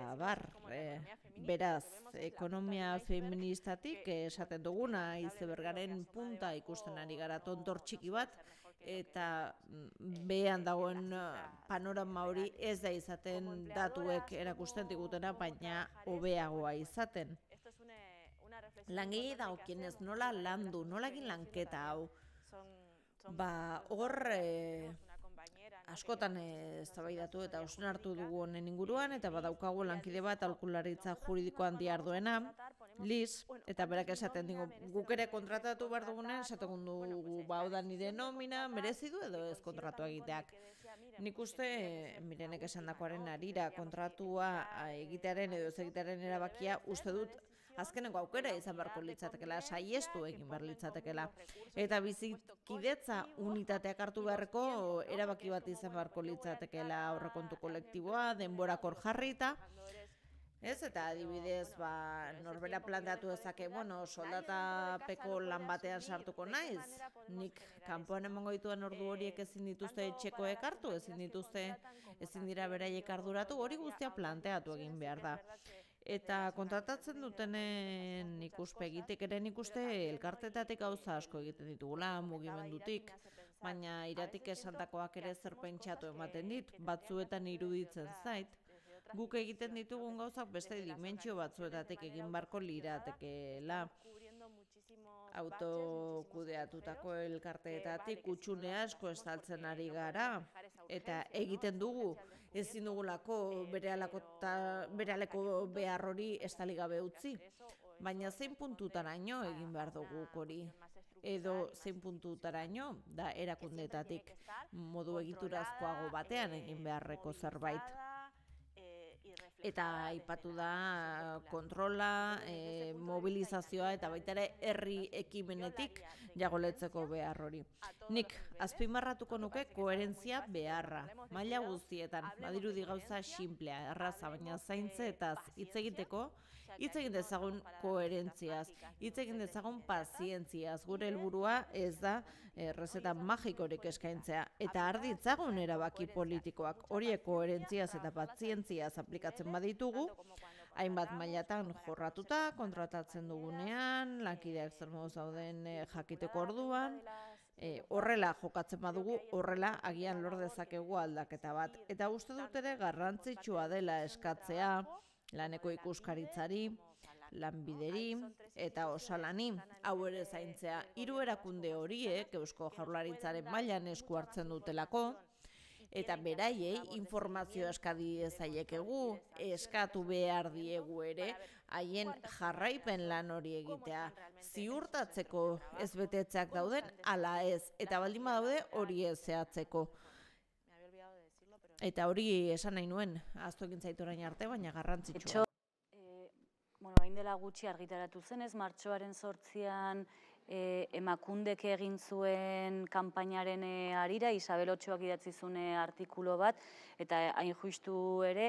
beraz, ekonomia feministatik esaten duguna izebergaren punta ikusten ari gara tontor txiki bat, eta behan dagoen panorama hori ez da izaten datuek erakusten digutena, baina hobeagoa izaten. Langile dagokienez nola landu, nola egin lanketa hau, hor askotan eztabaidatu eta hausnartu dugu honen inguruan, eta badaukagu lankide bat aholkularitza juridikoan diharduena, Liz, eta berak esaten digu, guk ere kontratatu behar dugunen, esaten dugu hau da nire nomina, merezi du edo ez kontratu egiteak. Nik uste, Mirenek esandakoaren harira, kontratua egitearen edo ez egitearen erabakia, uste dut azkeneko aukera izan beharko litzatekela, saiestu egin behar litzatekela. Eta bizikidetza unitateak hartu beharreko erabaki bat izan beharko litzatekela aurrekontu kolektiboa, denborakor jarrita. Ez, eta adibidez, norbera planteatu dezake, soldatapeko lan batean sartuko naiz. Nik kanpoan emango dituen ordu horiek ezin dituzte etxekoek hartu, ezin dira beraiek arduratu, hori guztia planteatu egin behar da. Eta kontratatzen dutenen ikuspegitik ere nik uste elkartetatik gauza asko egiten ditugula, mugimendutik, baina iratik esandakoak ere zer pentsatu ematen dit, batzuetan iruditzen zait, guk egiten ditugun gauzak beste dimentsio batzuetatik egin barko liratekeela. Autokudeatutako elkarteetatik kutsune asko estaltzen ari gara, eta egiten dugu, ezin dugulako berehaleko behar hori estali gabe utzi. Baina zein puntutaraino egin behar dugu hori, edo zein puntutaraino da erakundeetatik modu egiturazkoago batean egin beharreko zerbait. Eta aipatu da kontrola, mobilizazioa eta baita ere herri ekimenetik jagoletzeko behar hori. Nik azpimarratuko nuke koherentzia beharra, maila guztietan, badirudi gauza sinplea, erraza, baina zaintzetaz hitz egiteko, hitz egin dezagun koherentziaz, hitz egin dezagun pazientziaz, gure helburua ez da errezeta magikorik eskaintzea, eta har ditzagun erabaki politikoak, horiek koherentziaz eta pazientziaz aplikatzen baditugu, hainbat mailatan jorratuta, kontratatzen dugunean, lankideak zer modu zauden jakiteko orduan, horrela jokatzen badugu, horrela agian lor dezakegu aldaketa bat. Eta uste dut ere garrantzitsua dela eskatzea laneko ikuskaritzari, Lanbideri eta Osalani. Hau ere zaintzea, 3 erakunde horiek Eusko Jaurlaritzaren mailan esku hartzen dutelako, eta beraiei informazio eskadi ezaiekegu, eskatu behar diegu ere, haien jarraipen lan hori egitea. Ziurtatzeko ez betetzeak dauden, ala ez, eta baldin badaude hori ez zehatzeko. Eta hori esan nahi nuen, ahaztu egin zaitu orain arte, baina garrantzitsua. Hain dela gutxi argitaratu zenez, martxoaren 8an Emakundek egin zuen kanpainaren harira, Isabel Otxoak idatzi zuen artikulo bat, eta hain justu ere,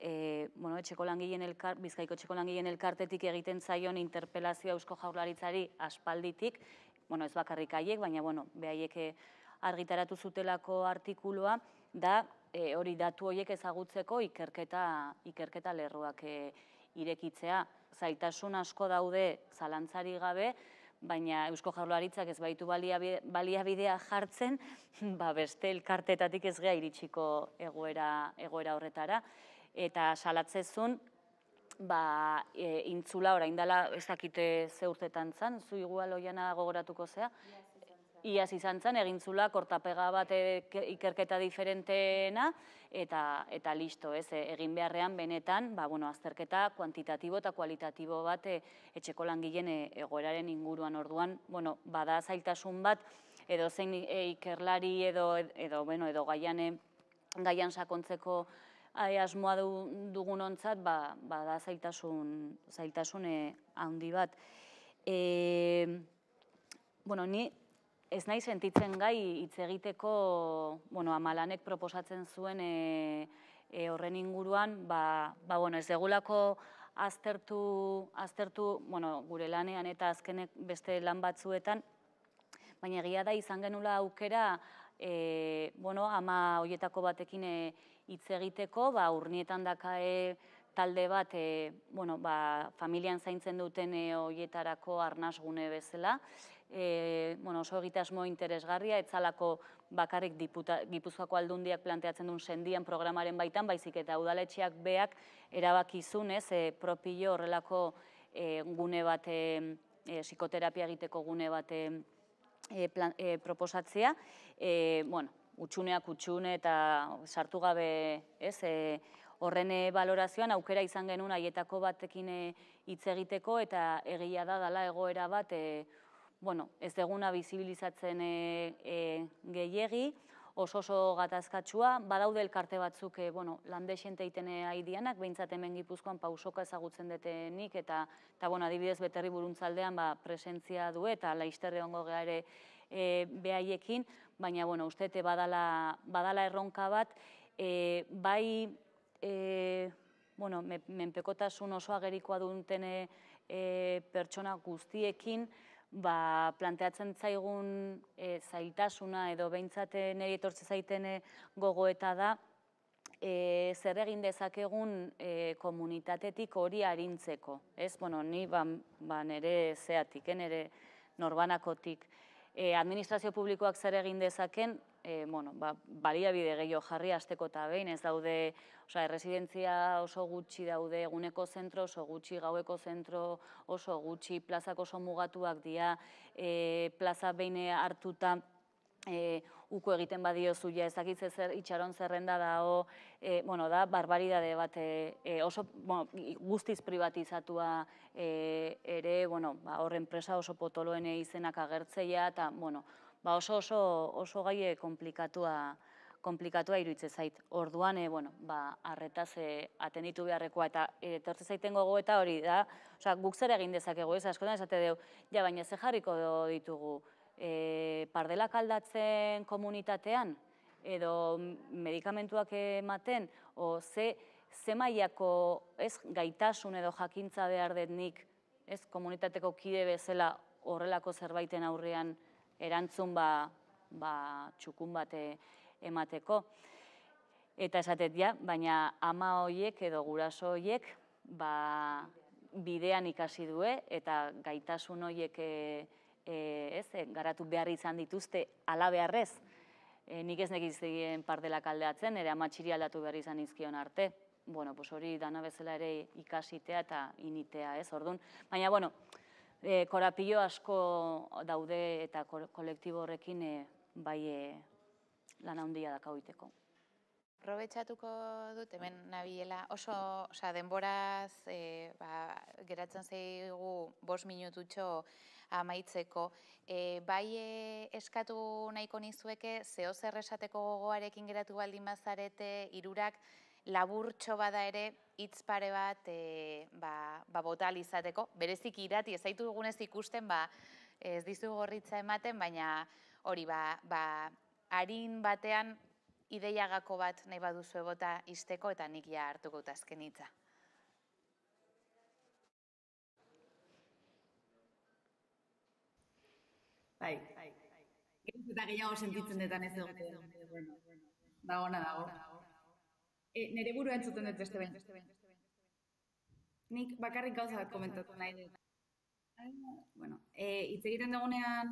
Bizkaiko Etxeko Langileen Elkartetik egiten zaion interpelazioa Eusko Jaurlaritzari aspalditik, ez bakarrik haiek, baina behaiek argitaratu zutelako artikuloa, da hori datu horiek ezagutzeko ikerketa lerroak irekitzea. Zailtasun asko daude zalantzari gabe, baina Eusko Jaurlaritzak ez baitu baliabidea jartzen, beste elkartetatik ez gea iritsiko egoera horretara. Eta salatzezun, intzula orain dela, ez dakite ze urtetan zan, zu igual oiana gogoratuko zea, iaz izan zen, egintzula kortapega bat ikerketa diferenteena, eta listo, egin beharrean benetan, azterketa kuantitatibo eta kualitatibo bat etxeko langileen egoeraren inguruan. Orduan, bada zailtasun bat, edo zein ikerlari edo gaian sakontzeko asmoa dugunontzat, bada zailtasun handi bat. Ni ez nahi sentitzen gai hitz egiteko, Amalanek proposatzen zuen horren inguruan, ez degulako aztertu, gure lanean eta azkenek beste lan batzuetan, baina egia da izan genula aukera, ama horietako batekin hitz egiteko, Urnietan dakae talde bat, familian zaintzen duten horietarako arnasgune bezala, oso egitasmo interesgarria, etzalako bakarrik Gipuzkoako Aldundiak planteatzen duen sendian programaren baitan, baizik eta udaletxeak beak erabakizun, propio horrelako gune bat, psikoterapia egiteko gune bat proposatzea, utxuneak utxune eta sartu gabe horren balorazioan aukera izan genuen haietako batekin hitz egiteko, eta egia da dela egoera bat, ez deguna bizibilizatzen gehiegi, oso gatazkatsua, badaude elkarte batzuk landexente egiten haidianak, behintzat hemen Gipuzkoan pausoka ezagutzen detenik, eta adibidez Beterri Buruntzaldean presentzia du, eta laizterre ongo geha ere behaiekin, baina uste badala erronka bat, bai menpekotasun oso agerikoa duten pertsona guztiekin, planteatzen zaigun zailtasuna edo behintzat niri etortze zaiten gogoeta da, zer egin dezakegun komunitatetik hori arintzeko. Ni nire zeatik, nire norbanakotik. Administrazio publikoak zer egin dezaken, baliabide gehiago jarri hasteko eta behin, ez daude, erresidentzia oso gutxi daude, eguneko zentro oso gutxi, gaueko zentro oso gutxi, plazak oso mugatuak dira, plaza behin hartuta uko egiten badiozu, ezakitze itxaron zerrenda dago, da barbaridade bat, oso guztiz privatizatua ere, hor enpresa oso potoloen izenak agertzeia, eta oso gai komplikatua iruditzen zait. Orduan, arretaz atenditu beharrekoa, eta etortze zaiten gogoeta hori da, guk zer egin dezakegu, askotan esate dugu, baina ze jarriko ditugu, pardelak aldatzen komunitatean, edo medikamentuak ematen, o ze mailako gaitasun edo jakintza behar dut nik, komunitateko kide bezala horrelako zerbaiten aurrean erantzun txukun bat emateko. Eta esatet, baina ama horiek edo guraso horiek bidean ikasi due, eta gaitasun horiek garatu behar izan dituzte ala beharrez. Nik ez nekizien pardelak aldeatzen, ere amatxiri aldatu behar izan izkion arte. hori dana bezala ere ikasitea eta initea, ez, orduan. Baina, korapilo asko daude eta kolektibo horrekin bai lan handia dakauiteko. Aprobetxatuko dut, hemen nabiela, oso denboraz geratzen zaigu 5 minututxo amaitzeko. Bai eskatu nahiko nizueke, zehozer esateko gogoarekin geratu baldin bazarete, hirurak laburtxo bada ere, hitz pare bat botal izateko. Bereziki irati, ez zaitu dugunez ikusten, ez dizu gorritza ematen, baina hori, harin batean ideiagako bat nahi baduzu bota izteko, eta nik ja hartuko dut azken hitza. Bai, eta gehiago sentitzen detan ez egote. Dago. Nere burua entzuten dut beste behin. Nik bakarrik gauza bat komentatu nahi dut. Hitz egiten dugunean...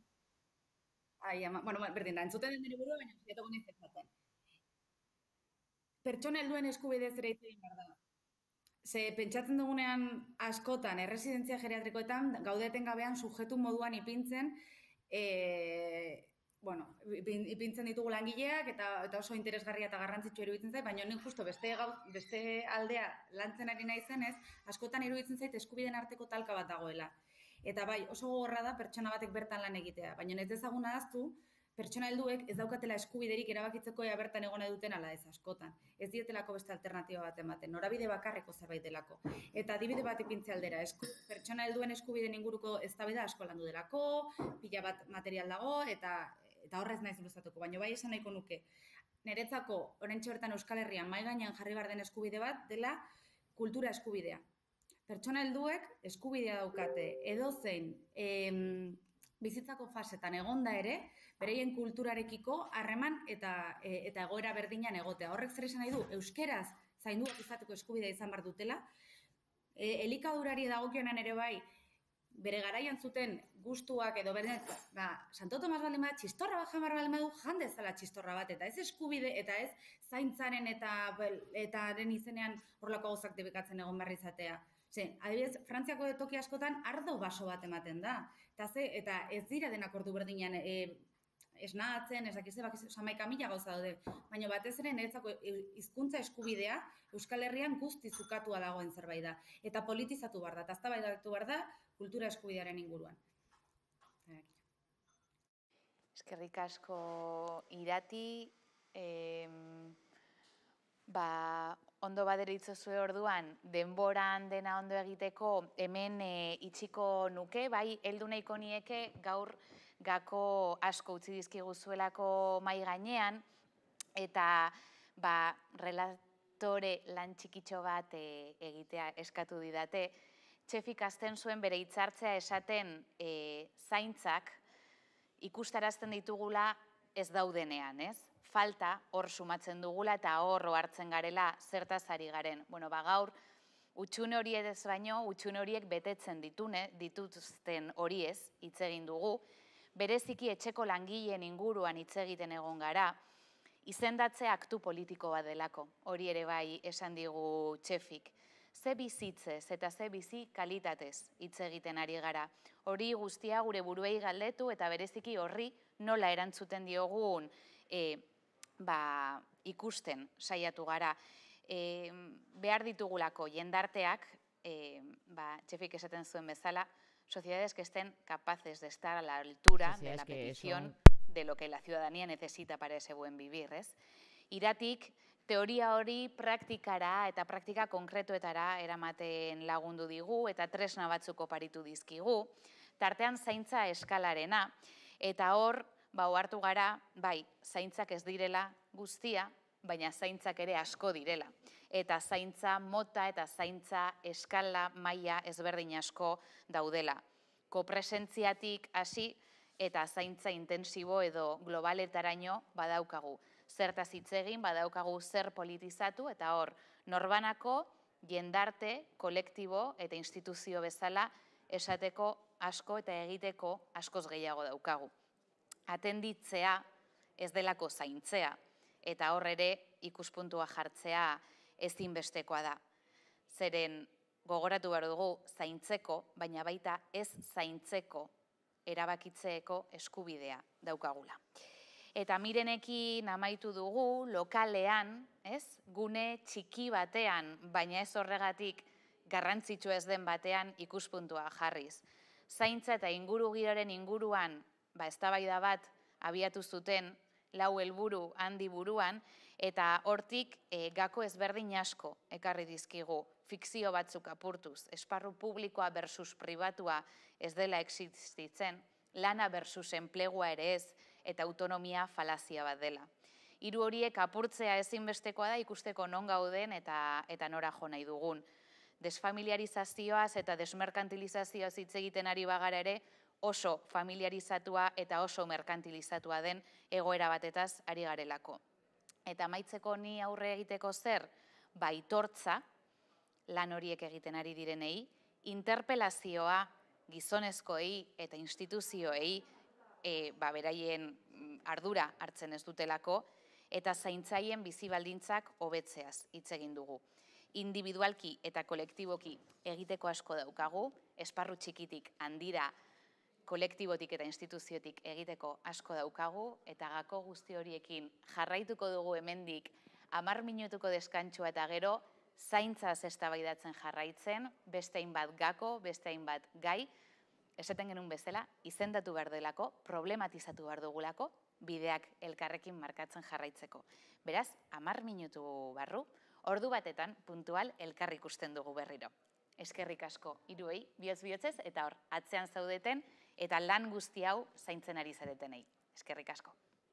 berdin da, entzuten dut nire burua, baina zietako nintzen zaten. Pertsona helduen eskubidez ere hitz egin behar da. Ze pentsatzen dugunean askotan, erresidentzia geriatrikoetan, gaudeten gabean sujetu moduan ipintzen, ipintzen ditugu langileak eta oso interesgarria eta garrantzitsua iruditzen zait, baina nik justo beste aldea lantzen ari naizenez, askotan iruditzen zait eskubideen arteko talka bat dagoela. Eta bai, oso gogorra da pertsona batek bertan lan egitea, baina ez dezagun ahaztu, pertsona helduek ez daukatela eskubiderik erabakitzeko ea bertan egon duten ala ez askotan. Ez dietelako beste alternatiba bat ematen, norabide bakarreko zerbait delako. Eta adibide bat ipintze aldera, pertsona helduen eskubideen inguruko eztabaida asko landu delako, pila bat material dago, eta horrez naiz luzatuko, baina bai esan nahiko nuke. Niretzako, oraintxe bertan Euskal Herrian mahai gainean jarri behar den eskubide bat dela kultura eskubidea. Pertsona helduek eskubidea daukate edozein bizitzako fasetan egonda ere, bereien kulturarekiko harreman eta egoera berdinan egotea. Horrek zer esan nahi du, euskeraz zainduak izateko eskubidea izan behar dutela, elikadurari dagokionan ere bai, bere garaian zuten gustuak edo berdin, Santo Tomas baldin bat, txistorra bat jamar baldin badu, jandezala txistorra bat, eta ez eskubide, eta ez zaintzaren eta den izenean horrelako gauzak debekatzen egon behar izatea. Adibidez, Frantziako toki askotan ardo baso bat ematen da, eta ez dira denak ordu berdinean esnatzen, samaika mila gauza daude, baina batez ere niretzako hizkuntza eskubidea Euskal Herrian guztiz ukatua dagoen zerbait da, eta politizatu behar da, eta eztabaidatu behar da kultura eskubidearen inguruan. Eskerrik asko Irati, ondo baderitzozu orduan, denboran dena ondo egiteko, hemen itxiko nuke, bai, heldu nahiko nieke gaur gako asko utzi dizkiguzuelako mahai gainean, eta relatore lan txikitxo bat egitea eskatu didate. Txefik azten zuen bere hitzartzea esaten zaintzak ikustarazten ditugula ez daudenean, ez? Falta hor sumatzen dugula eta hor hartzen garela zertaz ari garen. Gaur, utxune horiek ez baino, utxune horiek betetzen dituzten horiez hitz egin dugu, bereziki etxeko langileen inguruan hitz egiten egon gara, izendatzea aktu politiko bat delako, hori ere bai esan digu Txefik. Ze bizitzez eta ze bizi kalitatez hitz egiten ari gara. Hori guztia gure buruei galdetu eta bereziki horri nola erantzuten diogun ikusten saiatu gara. Behar ditugulako jendarteak, Txefik esaten zuen bezala, sociedades que estén capaces de estar a la altura de la petición de lo que la ciudadanía necesita para ese buen vivir, ez? Iratik, teoria hori praktikara eta praktika konkretuetara eramaten lagundu digu eta tresna batzuk oparitu dizkigu, tartean zaintza eskalarena, eta hor, hartu gara, bai, zaintzak ez direla guztia, baina zaintzak ere asko direla. Eta zaintza mota eta zaintza eskala maila ezberdin asko daudela. Kopresentziatik hasi eta zaintza intensibo edo globaletaraino badaukagu. Zertaz hitz egin, badaukagu zer politizatu, eta hor, norbanako, jendarte, kolektibo eta instituzio bezala esateko asko eta egiteko askoz gehiago daukagu. Atenditzea ez delako zaintzea, eta hor ere ikuspuntua jartzea ezinbestekoa da. Zeren gogoratu behar dugu zaintzeko, baina baita ez zaintzeko erabakitzeeko eskubidea daukagula. Eta Mirenekin amaitu dugu lokalean, gune txiki batean, baina ez horregatik garrantzitsu ez den batean ikuspuntua jarriz. Zaintza eta ingurugiroaren inguruan, eztabaida bat abiatu zuten 4 helburu handi buruan, eta hortik gako ezberdin asko ekarri dizkigu, fikzio batzuk apurtuz, esparru publikoa versus pribatua ez dela existitzen, lana versus enplegua ere ez, eta autonomia falazia bat dela. 3 horiek apurtzea ezinbestekoa da ikusteko non gauden eta nora jo nahi dugun. Desfamiliarizazioaz eta desmerkantilizazioaz hitz egiten ari bagara ere, oso familiarizatua eta oso merkantilizatua den egoera batetaz ari garelako. Eta amaitzeko ni aurre egiteko zer, aitortza, lan horiek egiten ari direnei, interpelazioa gizonezkoei eta instituzioei beraien ardura hartzen ez dutelako, eta zaintzaien bizi baldintzak hobetzeaz hitz egin dugu. Individualki eta kolektiboki egiteko asko daukagu, esparru txikitik handira kolektibotik eta instituziotik egiteko asko daukagu, eta gako guzti horiekin jarraituko dugu hemendik 10 minutuko deskantsua eta gero zaintzaz eztabaidatzen jarraitzen, beste hainbat gako, beste hainbat gai, esaten genuen bezala, izendatu behar delako, problematizatu behar dugulako, bideak elkarrekin markatzen jarraitzeko. Beraz, 10 minutu barru, ordu batetan puntual elkar ikusten dugu berriro. Eskerrik asko hiruei, bihotz-bihotzez, eta hor, atzean zaudeten, eta lan guzti hau zaintzen ari zaretenei. Eskerrik asko.